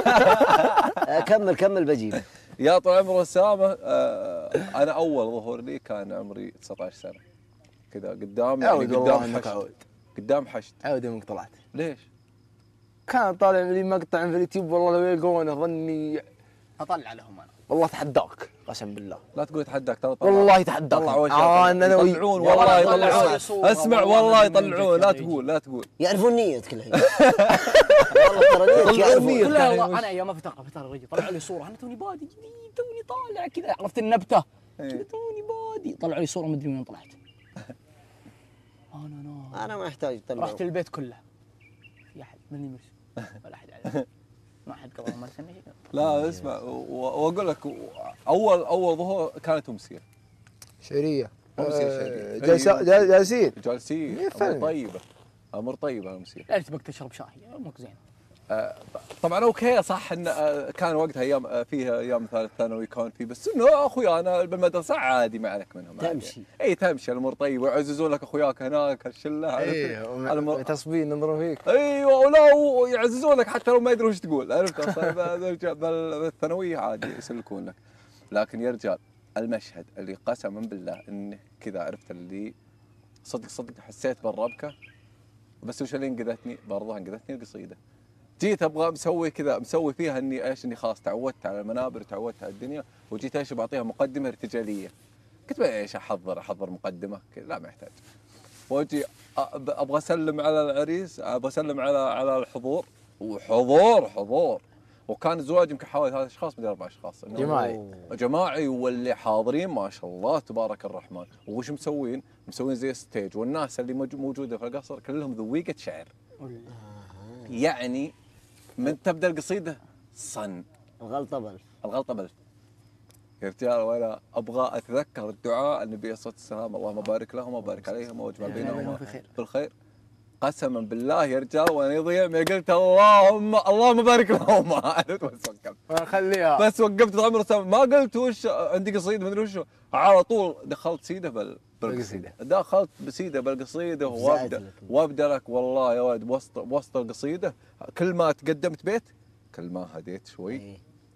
كمل كمل بجيب. يا طول عمر أسامة. أنا أول ظهور لي كان عمري تسعة عشر سنة كذا قدام يعني قدام حشد قدام حشد. عود يومك طلعت. ليش؟ كان طالع لي مقطع في اليوتيوب والله لو يلقونه ظني اطلع لهم انا. والله تحداك قسم بالله. لا تقول اتحداك ترى. والله يتحداك. طلعوا يطلعون والله يطلعون. اسمع والله يطلعون. لا تقول لا تقول. يعرفون نيتك الحين. والله ترى يعرفون نيتك. انا ايام ما فتره فتره رجل طلعوا لي صوره انا توني بادي جديد توني طالع كذا عرفت النبته. توني بادي طلعوا لي صوره مدري وين طلعت. انا انا انا ما احتاج طلع. رحت البيت كله. في احد مني مرسل ولا احد عليه. ما حد قبل ما سمع شيء. لا اسمع واقول لك اول اول ظهور كانت امسيه شعريه. امسيه شعريه. جالسين جالسين امور طيبه امور طيبه امسيه. لا تبغى تشرب شاي امك زين. آه طبعا اوكي صح ان آه كان وقتها ايام آه فيها ايام ثالث ثانوي كان في بس انه اخويا انا بالمدرسه عادي ما عليك منهم. تمشي. اي تمشي الامور طيبه ويعززون لك اخوياك هناك الشله. اي تصبين ننظروا فيك. ايوه ولا ويعززونك حتى لو ما يدرون وش تقول عرفت. اصلا بالثانويه عادي يسلكون لك. لكن يا رجال المشهد اللي قسما بالله انه كذا عرفت اللي صدق صدق حسيت بالربكه بس وش اللي انقذتني برضه انقذتني القصيده. جيت ابغى مسوي كذا مسوي فيها اني ايش اني خلاص تعودت على المنابر تعودت على الدنيا وجيت ايش بعطيها مقدمه ارتجاليه. قلت ايش احضر احضر مقدمه كذا لا ما يحتاج. واجي ابغى اسلم على العريس ابغى اسلم على على الحضور وحضور حضور وكان الزواج يمكن حوالي ثلاث اشخاص مدري اربع اشخاص جماعي جماعي واللي حاضرين ما شاء الله تبارك الرحمن. وش مسوين؟ مسوين زي ستيج والناس اللي موجوده في القصر كلهم ذويقه شعر. يعني من تبدا القصيده صن الغلطه بلف الغلطه بلف يا رجال وانا ابغى اتذكر الدعاء النبي عليه الصلاه والسلام اللهم بارك لهم وبارك عليهم واجمع بينهم بالخير. قسما بالله يا رجال وانا يضيع ما قلت اللهم اللهم بارك لهم بس وقفت. خليها بس وقفت عمر سام ما قلت وش عندي قصيده ما ادري وش على طول دخلت سيده بال بالقصيده دخلت بسيده بالقصيده وابدا وابدا لك والله يا ولد بوسط بوسط القصيده كل ما تقدمت بيت كل ما هديت شوي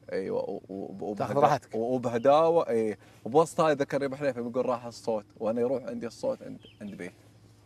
ايوه تاخذ راحتك وبهداوه اي وبوسطها ذكرني بحليفه يقول راح الصوت وانا يروح عندي الصوت عند عند بيت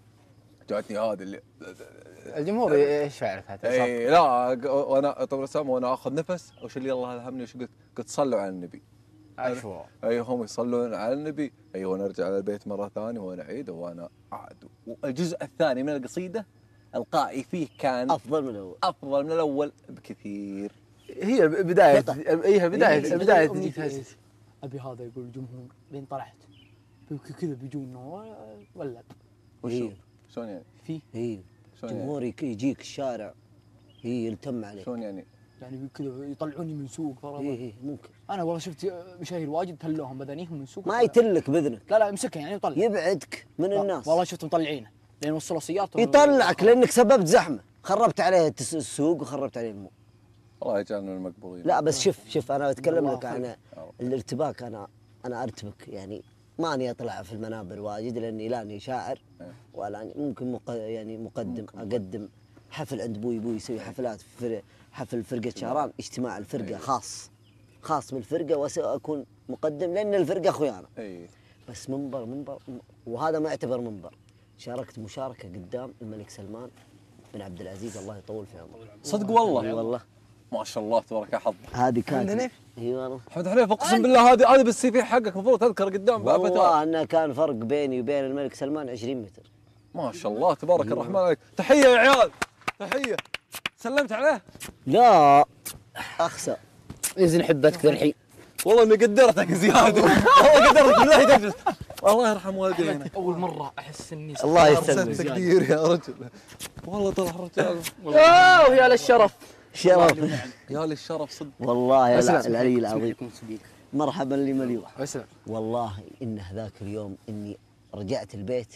جاتني هذا اللي الجمهور ايش فعلك هذا؟ اي لا وانا طبعا سام وانا اخذ نفس وش اللي الله الهمني وش قلت؟ قلت صلوا على النبي. عفوا اي هم يصلون على النبي اي وانا ارجع على البيت مره ثانيه وانا اعيد وانا عاد والجزء الثاني من القصيده القائي فيه كان افضل من الاول افضل من الاول بكثير. هي بدايه هي بدايه بدايه تجيك ابي هذا يقول الجمهور لين طلعت كذا بيجونا ولد وشو؟ شلون يعني؟ في اي جمهور يجيك الشارع هي يلتم عليك. شلون يعني؟ يعني كذا يطلعوني من سوق فرضا. اي اي ممكن. انا والله شفت مشاهير واجد تلوهم بدنيهم من سوق. ما يتلك باذنك. لا لا يمسكها يعني يطلع. يبعدك من الناس. والله شفت مطلعينه لين وصلوا سيارته. يطلعك لانك سببت زحمه، خربت عليه السوق وخربت عليه المول. الله يجعلنا المقبولين. لا بس شوف شوف انا اتكلم لك عن الارتباك. انا انا ارتبك يعني ماني اطلع في المنابر واجد لاني لاني شاعر ولا ممكن مق... يعني مقدم اقدم حفل عند ابوي ابوي يسوي حفلات في حفل فرقه شهران اجتماع الفرقه خاص خاص بالفرقه وساكون مقدم لان الفرقه اخويانا. بس منبر منبر وهذا ما يعتبر منبر. شاركت مشاركه قدام الملك سلمان بن عبد العزيز الله يطول في عمره. صدق والله؟ اي والله ما شاء الله تبارك يا حظ. هذه كانت اي والله احمد حنيف اقسم بالله هذه هذه بالسي في حقك المفروض تذكر قدام والله انه كان فرق بيني وبين الملك سلمان عشرين متر. ما شاء الله تبارك الرحمن عليك. تحيه يا عيال تحيه. سلمت عليه؟ لا اخسر اذن حبتك الحين والله اني قدرتك زياده والله قدرتك بالله تجلس الله يرحم والدينا. اول مره احس اني الله يسلمك تقدير يا رجل والله طلع رجال اوه يا للشرف شرف يا للشرف صدق والله يا العلي العظيم مرحبا لي مليون. والله ان ذاك اليوم اني رجعت البيت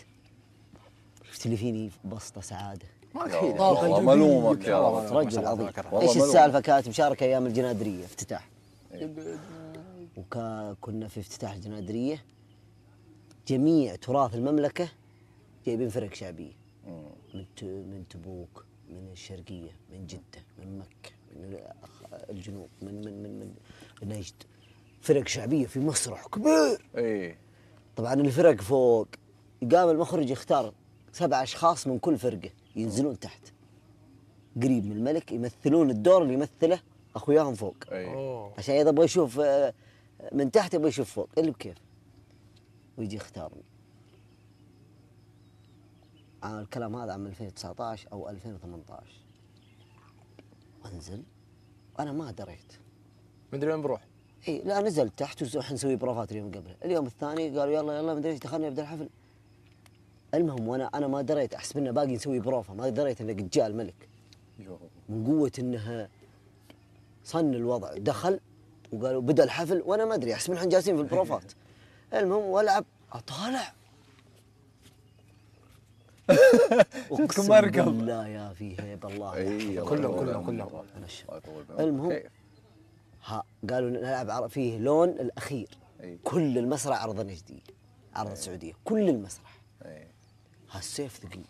شفت اللي فيني بسطه سعاده. والله ملومك يا رجل عظيم. ايش السالفه؟ كانت مشاركه ايام الجنادريه افتتاح وكنا في افتتاح الجنادريه جميع تراث المملكه جايبين فرق شعبيه من من تبوك من الشرقيه من جده من مكه من الجنوب من من من من نجد فرق شعبيه في مسرح كبير. اي طبعا الفرق فوق قام المخرج يختار سبع اشخاص من كل فرقه ينزلون تحت قريب من الملك يمثلون الدور اللي يمثله اخوياهم فوق. أوه. عشان اذا ابغى اشوف من تحت يبغى يشوف فوق اللي بكيف ويجي يختارني. عام الكلام هذا عام ألفين وتسعة عشر او ألفين وثمانية عشر وانزل وانا ما دريت مدري وين بروح. اي لا نزلت تحت وحنسوي بروفات اليوم قبله. اليوم الثاني قالوا يلا يلا مدري ايش دخلنا يبدا الحفل. المهم وانا انا ما دريت احسب انه باقي نسوي بروفه ما دريت انه قد جاء الملك. من قوه انها صن الوضع دخل وقالوا بدا الحفل وانا ما ادري احسب انهم جالسين في البروفات. المهم والعب اطالع اقسم بالله يا في هيبه الله كلهم كلهم كلهم. المهم ها قالوا نلعب فيه لون الاخير كل المسرح عرض نجديه عرض السعوديه كل المسرح هالسيف ثقيل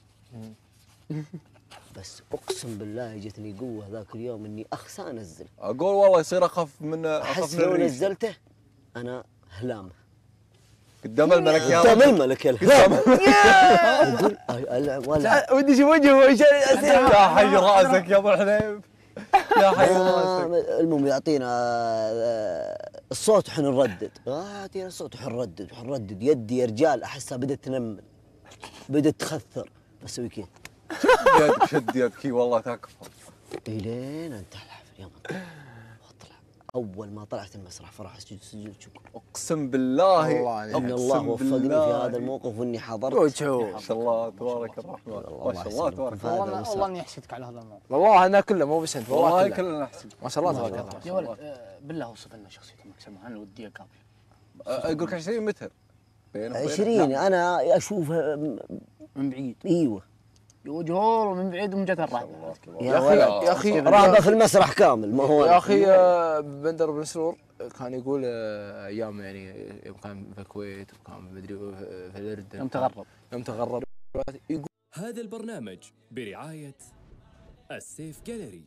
بس اقسم بالله جتني قوه ذاك اليوم اني اخسى انزل. اقول والله يصير اخف من احس لو نزلته انا هلامه قدام الملك يا قدام الملك الهلام. اقول العب ولا ودي اشوف وجهه يا حي راسك يا ابو حنيف يا حي راسك. المهم يعطينا الصوت وحن نردد يعطينا الصوت وحن نردد وحن نردد يدي يا رجال احسها بدت تنمل بدت تخثر بسوي كذا يدك شد يدك والله تكفى. الين انتهى الحفل يوم واطلع اول ما طلعت المسرح فرح اسجد سجود شكر اقسم بالله ان الله وفقني في هذا الموقف واني حضرت. ما شاء الله تبارك الرحمن ما شاء الله تبارك الله. والله اني احسدك على هذا الموقف والله انا كله مو بس انت والله كلنا نحسد ما شاء الله تبارك الله. يا ولد بالله وصف لنا شخصيه الملك سلمان انا ودي اقابله اقول لك عشرين متر. عشرين انا اشوفها من بعيد. ايوه وجهور من بعيد من جهه الرهبه. يا اخي يا اخي رهبه في المسرح كامل ما هو يا اخي آه، بندر بن سرور كان يقول آه، ايام يعني يوم كان في الكويت وكان مدري في الاردن يوم تغرب يوم تغرب يقول هذا البرنامج برعاية السيف جاليري،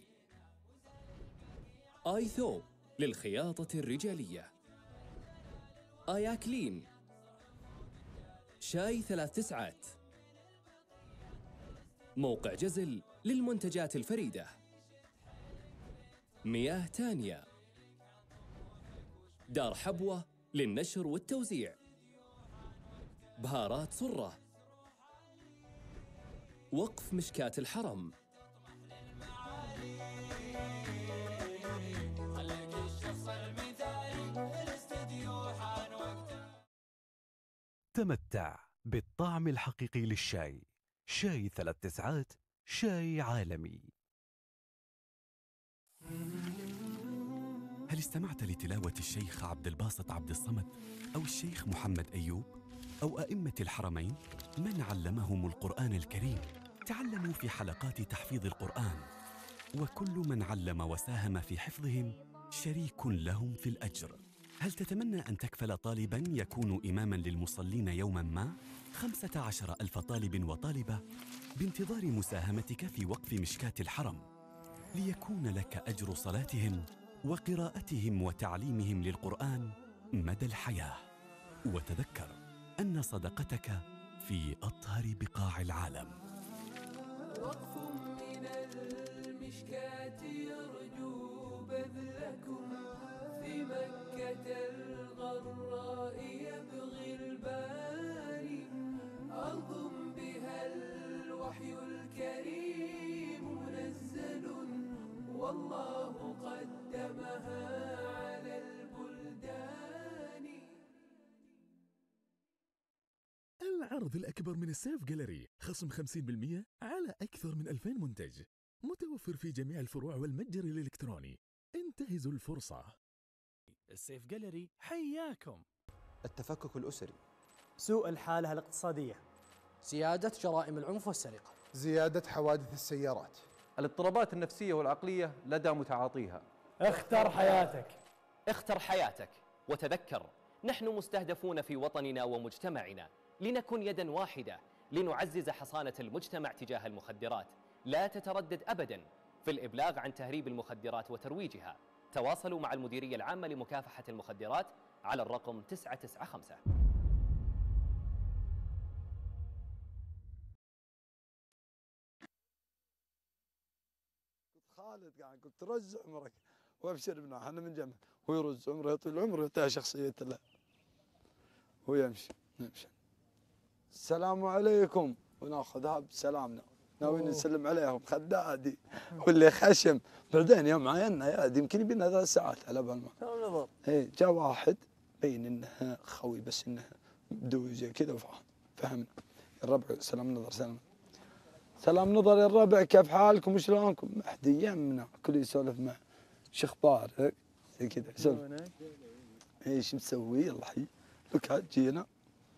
آي ثوب للخياطة الرجالية، آيا كلين، شاي ثلاث تسعات، موقع جزل للمنتجات الفريدة، مياه تانيا، دار حبوة للنشر والتوزيع، بهارات صرة، وقف مشكاة الحرم. تمتع بالطعم الحقيقي للشاي. شاي ثلاث تسعات، شاي عالمي. هل استمعت لتلاوة الشيخ عبد الباسط عبد الصمد أو الشيخ محمد أيوب أو أئمة الحرمين من علمهم القرآن الكريم؟ تعلموا في حلقات تحفيظ القرآن، وكل من علم وساهم في حفظهم شريك لهم في الأجر. هل تتمنى أن تكفل طالباً يكون إماماً للمصلين يوماً ما؟ خمسة عشر ألف طالب وطالبة بانتظار مساهمتك في وقف مشكاة الحرم، ليكون لك أجر صلاتهم وقراءتهم وتعليمهم للقرآن مدى الحياة. وتذكر أن صدقتك في أطهر بقاع العالم. وقف من المشكاة يرجو بذلكم في مكة الغراء يبغي الباري، أرض بها الوحي الكريم منزل والله قدمها على البلدان. العرض الأكبر من السيف جاليري، خصم خمسين بالمئة على أكثر من ألفين منتج، متوفر في جميع الفروع والمتجر الإلكتروني. انتهزوا الفرصة. السيف جاليري حياكم. التفكك الأسري، سوء الحالة الاقتصادية، زيادة جرائم العنف والسرقة، زيادة حوادث السيارات، الاضطرابات النفسية والعقلية لدى متعاطيها. اختر حياتك. اختر حياتك، وتذكر نحن مستهدفون في وطننا ومجتمعنا، لنكن يدا واحدة لنعزز حصانة المجتمع تجاه المخدرات. لا تتردد أبدا في الإبلاغ عن تهريب المخدرات وترويجها. تواصلوا مع المديرية العامة لمكافحة المخدرات على الرقم تسعة تسعة خمسة. خالد قاعد قلت رز عمرك وابشر بنا، احنا من جنبه، هو يرز عمره يطول العمر ويعطيها شخصيه له. هو يمشي نمشي السلام عليكم وناخذها بسلامنا، ناويين نسلم عليهم خدادي واللي خشم. بعدين يوم عينا يا دي يمكن يبينا ثلاث ساعات على بال ما اي جاء واحد بين انه خوي بس انه بدوي زي كذا وفهم فهمنا. الربع سلام نظر سلام سلام نظر يا الربع كيف حالكم وشلونكم؟ ما حد يمنا كل يسولف معه شو اخبارك زي كذا يسولف ايش مسوي الله يحيي لك. جينا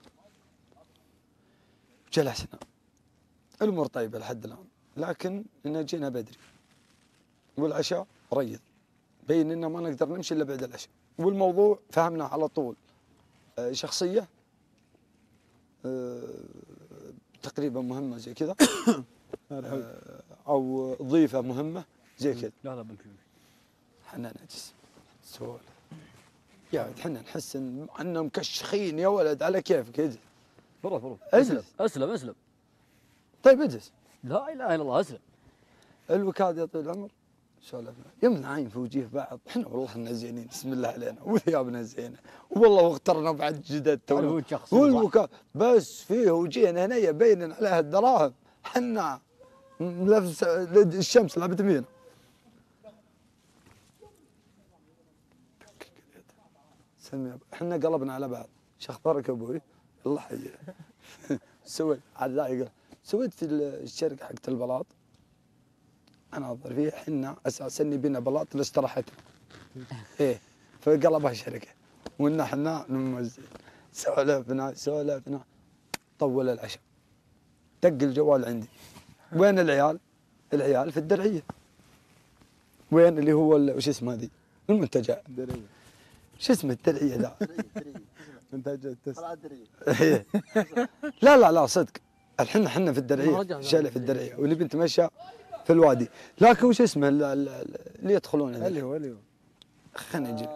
جلسنا الامور طيبه لحد الان، لكن ان جينا بدري والعشاء ريض، بين ان ما نقدر نمشي الا بعد العشاء، والموضوع فهمنا على طول شخصيه تقريبا مهمه زي كذا او ضيفه مهمه زي كذا. لا لا بنفي احنا نجس سولف يا ولد، احنا نحس ان انهم مكشخين يا ولد على كيفك. اجلس برا برا اسلم اسلم اسلم. طيب اجلس. لا اله الا الله اسلم. الوكاد يا طويل العمر سولفنا يوم نعاين في وجيه بعض، احنا والله احنا زينين بسم الله علينا وثيابنا زينه والله واخترنا بعد جدد تو والوكاد بس فيه وجينا هنا يبين عليها الدراهم. احنا لبس الشمس لعبت فينا. سلمي احنا قلبنا على بعض. شو اخبارك يا ابوي؟ الله يحييك. سويت عاد لا يقول سويت في الشركه حقت البلاط اناظر فيه حنا اساسا بينا بلاط لاستراحتنا. ايه فقلبها شركه وإن احنا نمزج سولفنا سولفنا طول العشاء دق الجوال عندي وين العيال؟ العيال في الدرعية وين اللي هو وش اسمه هذه؟ المنتجع الدرعية شو اسمه الدرعية ذا؟ منتجع التست لا لا لا صدق الحين احنا في الدرعية شارع في الدرعية ونبي نتمشى في الوادي لكن وش اسمه اللي يدخلون اللي هو اللي هو خلينا نجي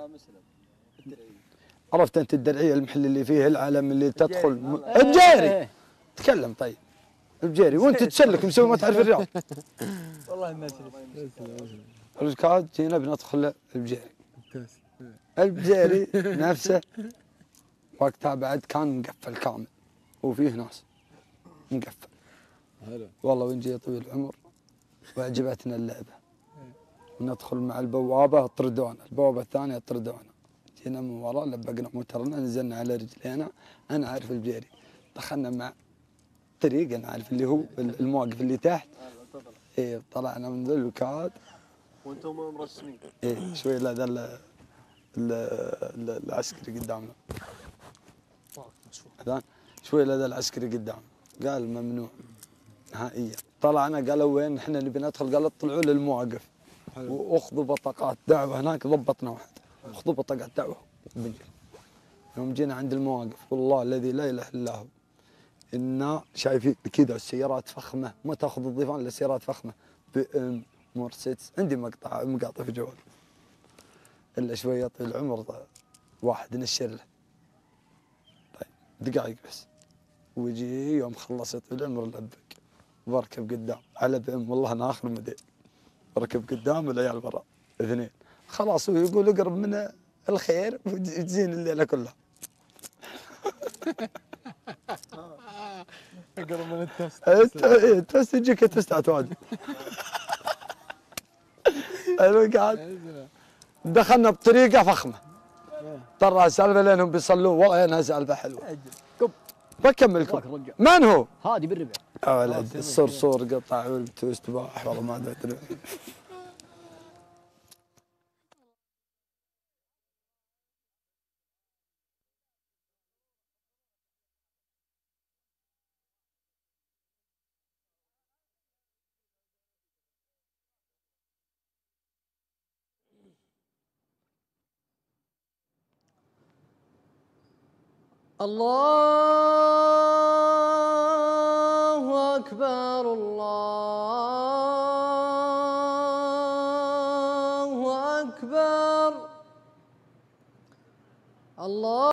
عرفت انت الدرعيه المحل اللي فيه العلم اللي تدخل م... الجيري تكلم طيب الجيري وانت تسلك مسوي ما تعرف الرياض والله الناس الكاد جينا بندخل الجيري الجيري نفسه وقتها بعد كان مقفل كامل وفيه ناس مقفل حلو والله وين جي طويل العمر وعجبتنا اللعبه ندخل مع البوابه طردونا البوابه الثانيه طردونا جينا من وراء لبقنا موترنا نزلنا على رجلينا انا عارف البجيري دخلنا مع طريق انا عارف اللي هو المواقف اللي تحت ايه طلعنا من ذا الوكاد وانتم مرسمين ايه شوي لا ذا ال- ال- العسكري قدامنا هذا شوي لا ذا العسكري قدامنا قال ممنوع نهائيا طلعنا قالوا وين احنا نبي ندخل قالوا اطلعوا للمواقف واخذوا بطاقات دعوه هناك ضبطنا واحد اخذوا بطاقات دعوه بنجي يوم جينا عند المواقف والله الذي لا اله الا هو إنا شايفين كذا السيارات فخمه ما تاخذ الضيفان الا سيارات فخمه بي ام مرسيدس عندي مقطع مقاطع في جوال الا شويه طويل العمر واحد نشر له طيب دقائق بس ويجي يوم خلص طويل العمر لبق بركب قدام على بي ام والله انا اخر موديل بركب قدام العيال برا اثنين خلاص هو يقول اقرب من الخير وتزين الليله كلها اقرب من التست التست يجيك التست عتوادي قاعد دخلنا بطريقه فخمه ترى سالفه لانهم بيصلون والله انها سالفه حلوه بكملكم من هو؟ هادي بالربع يا ولد الصرصور قطع والتوست باح والله ما ادري الله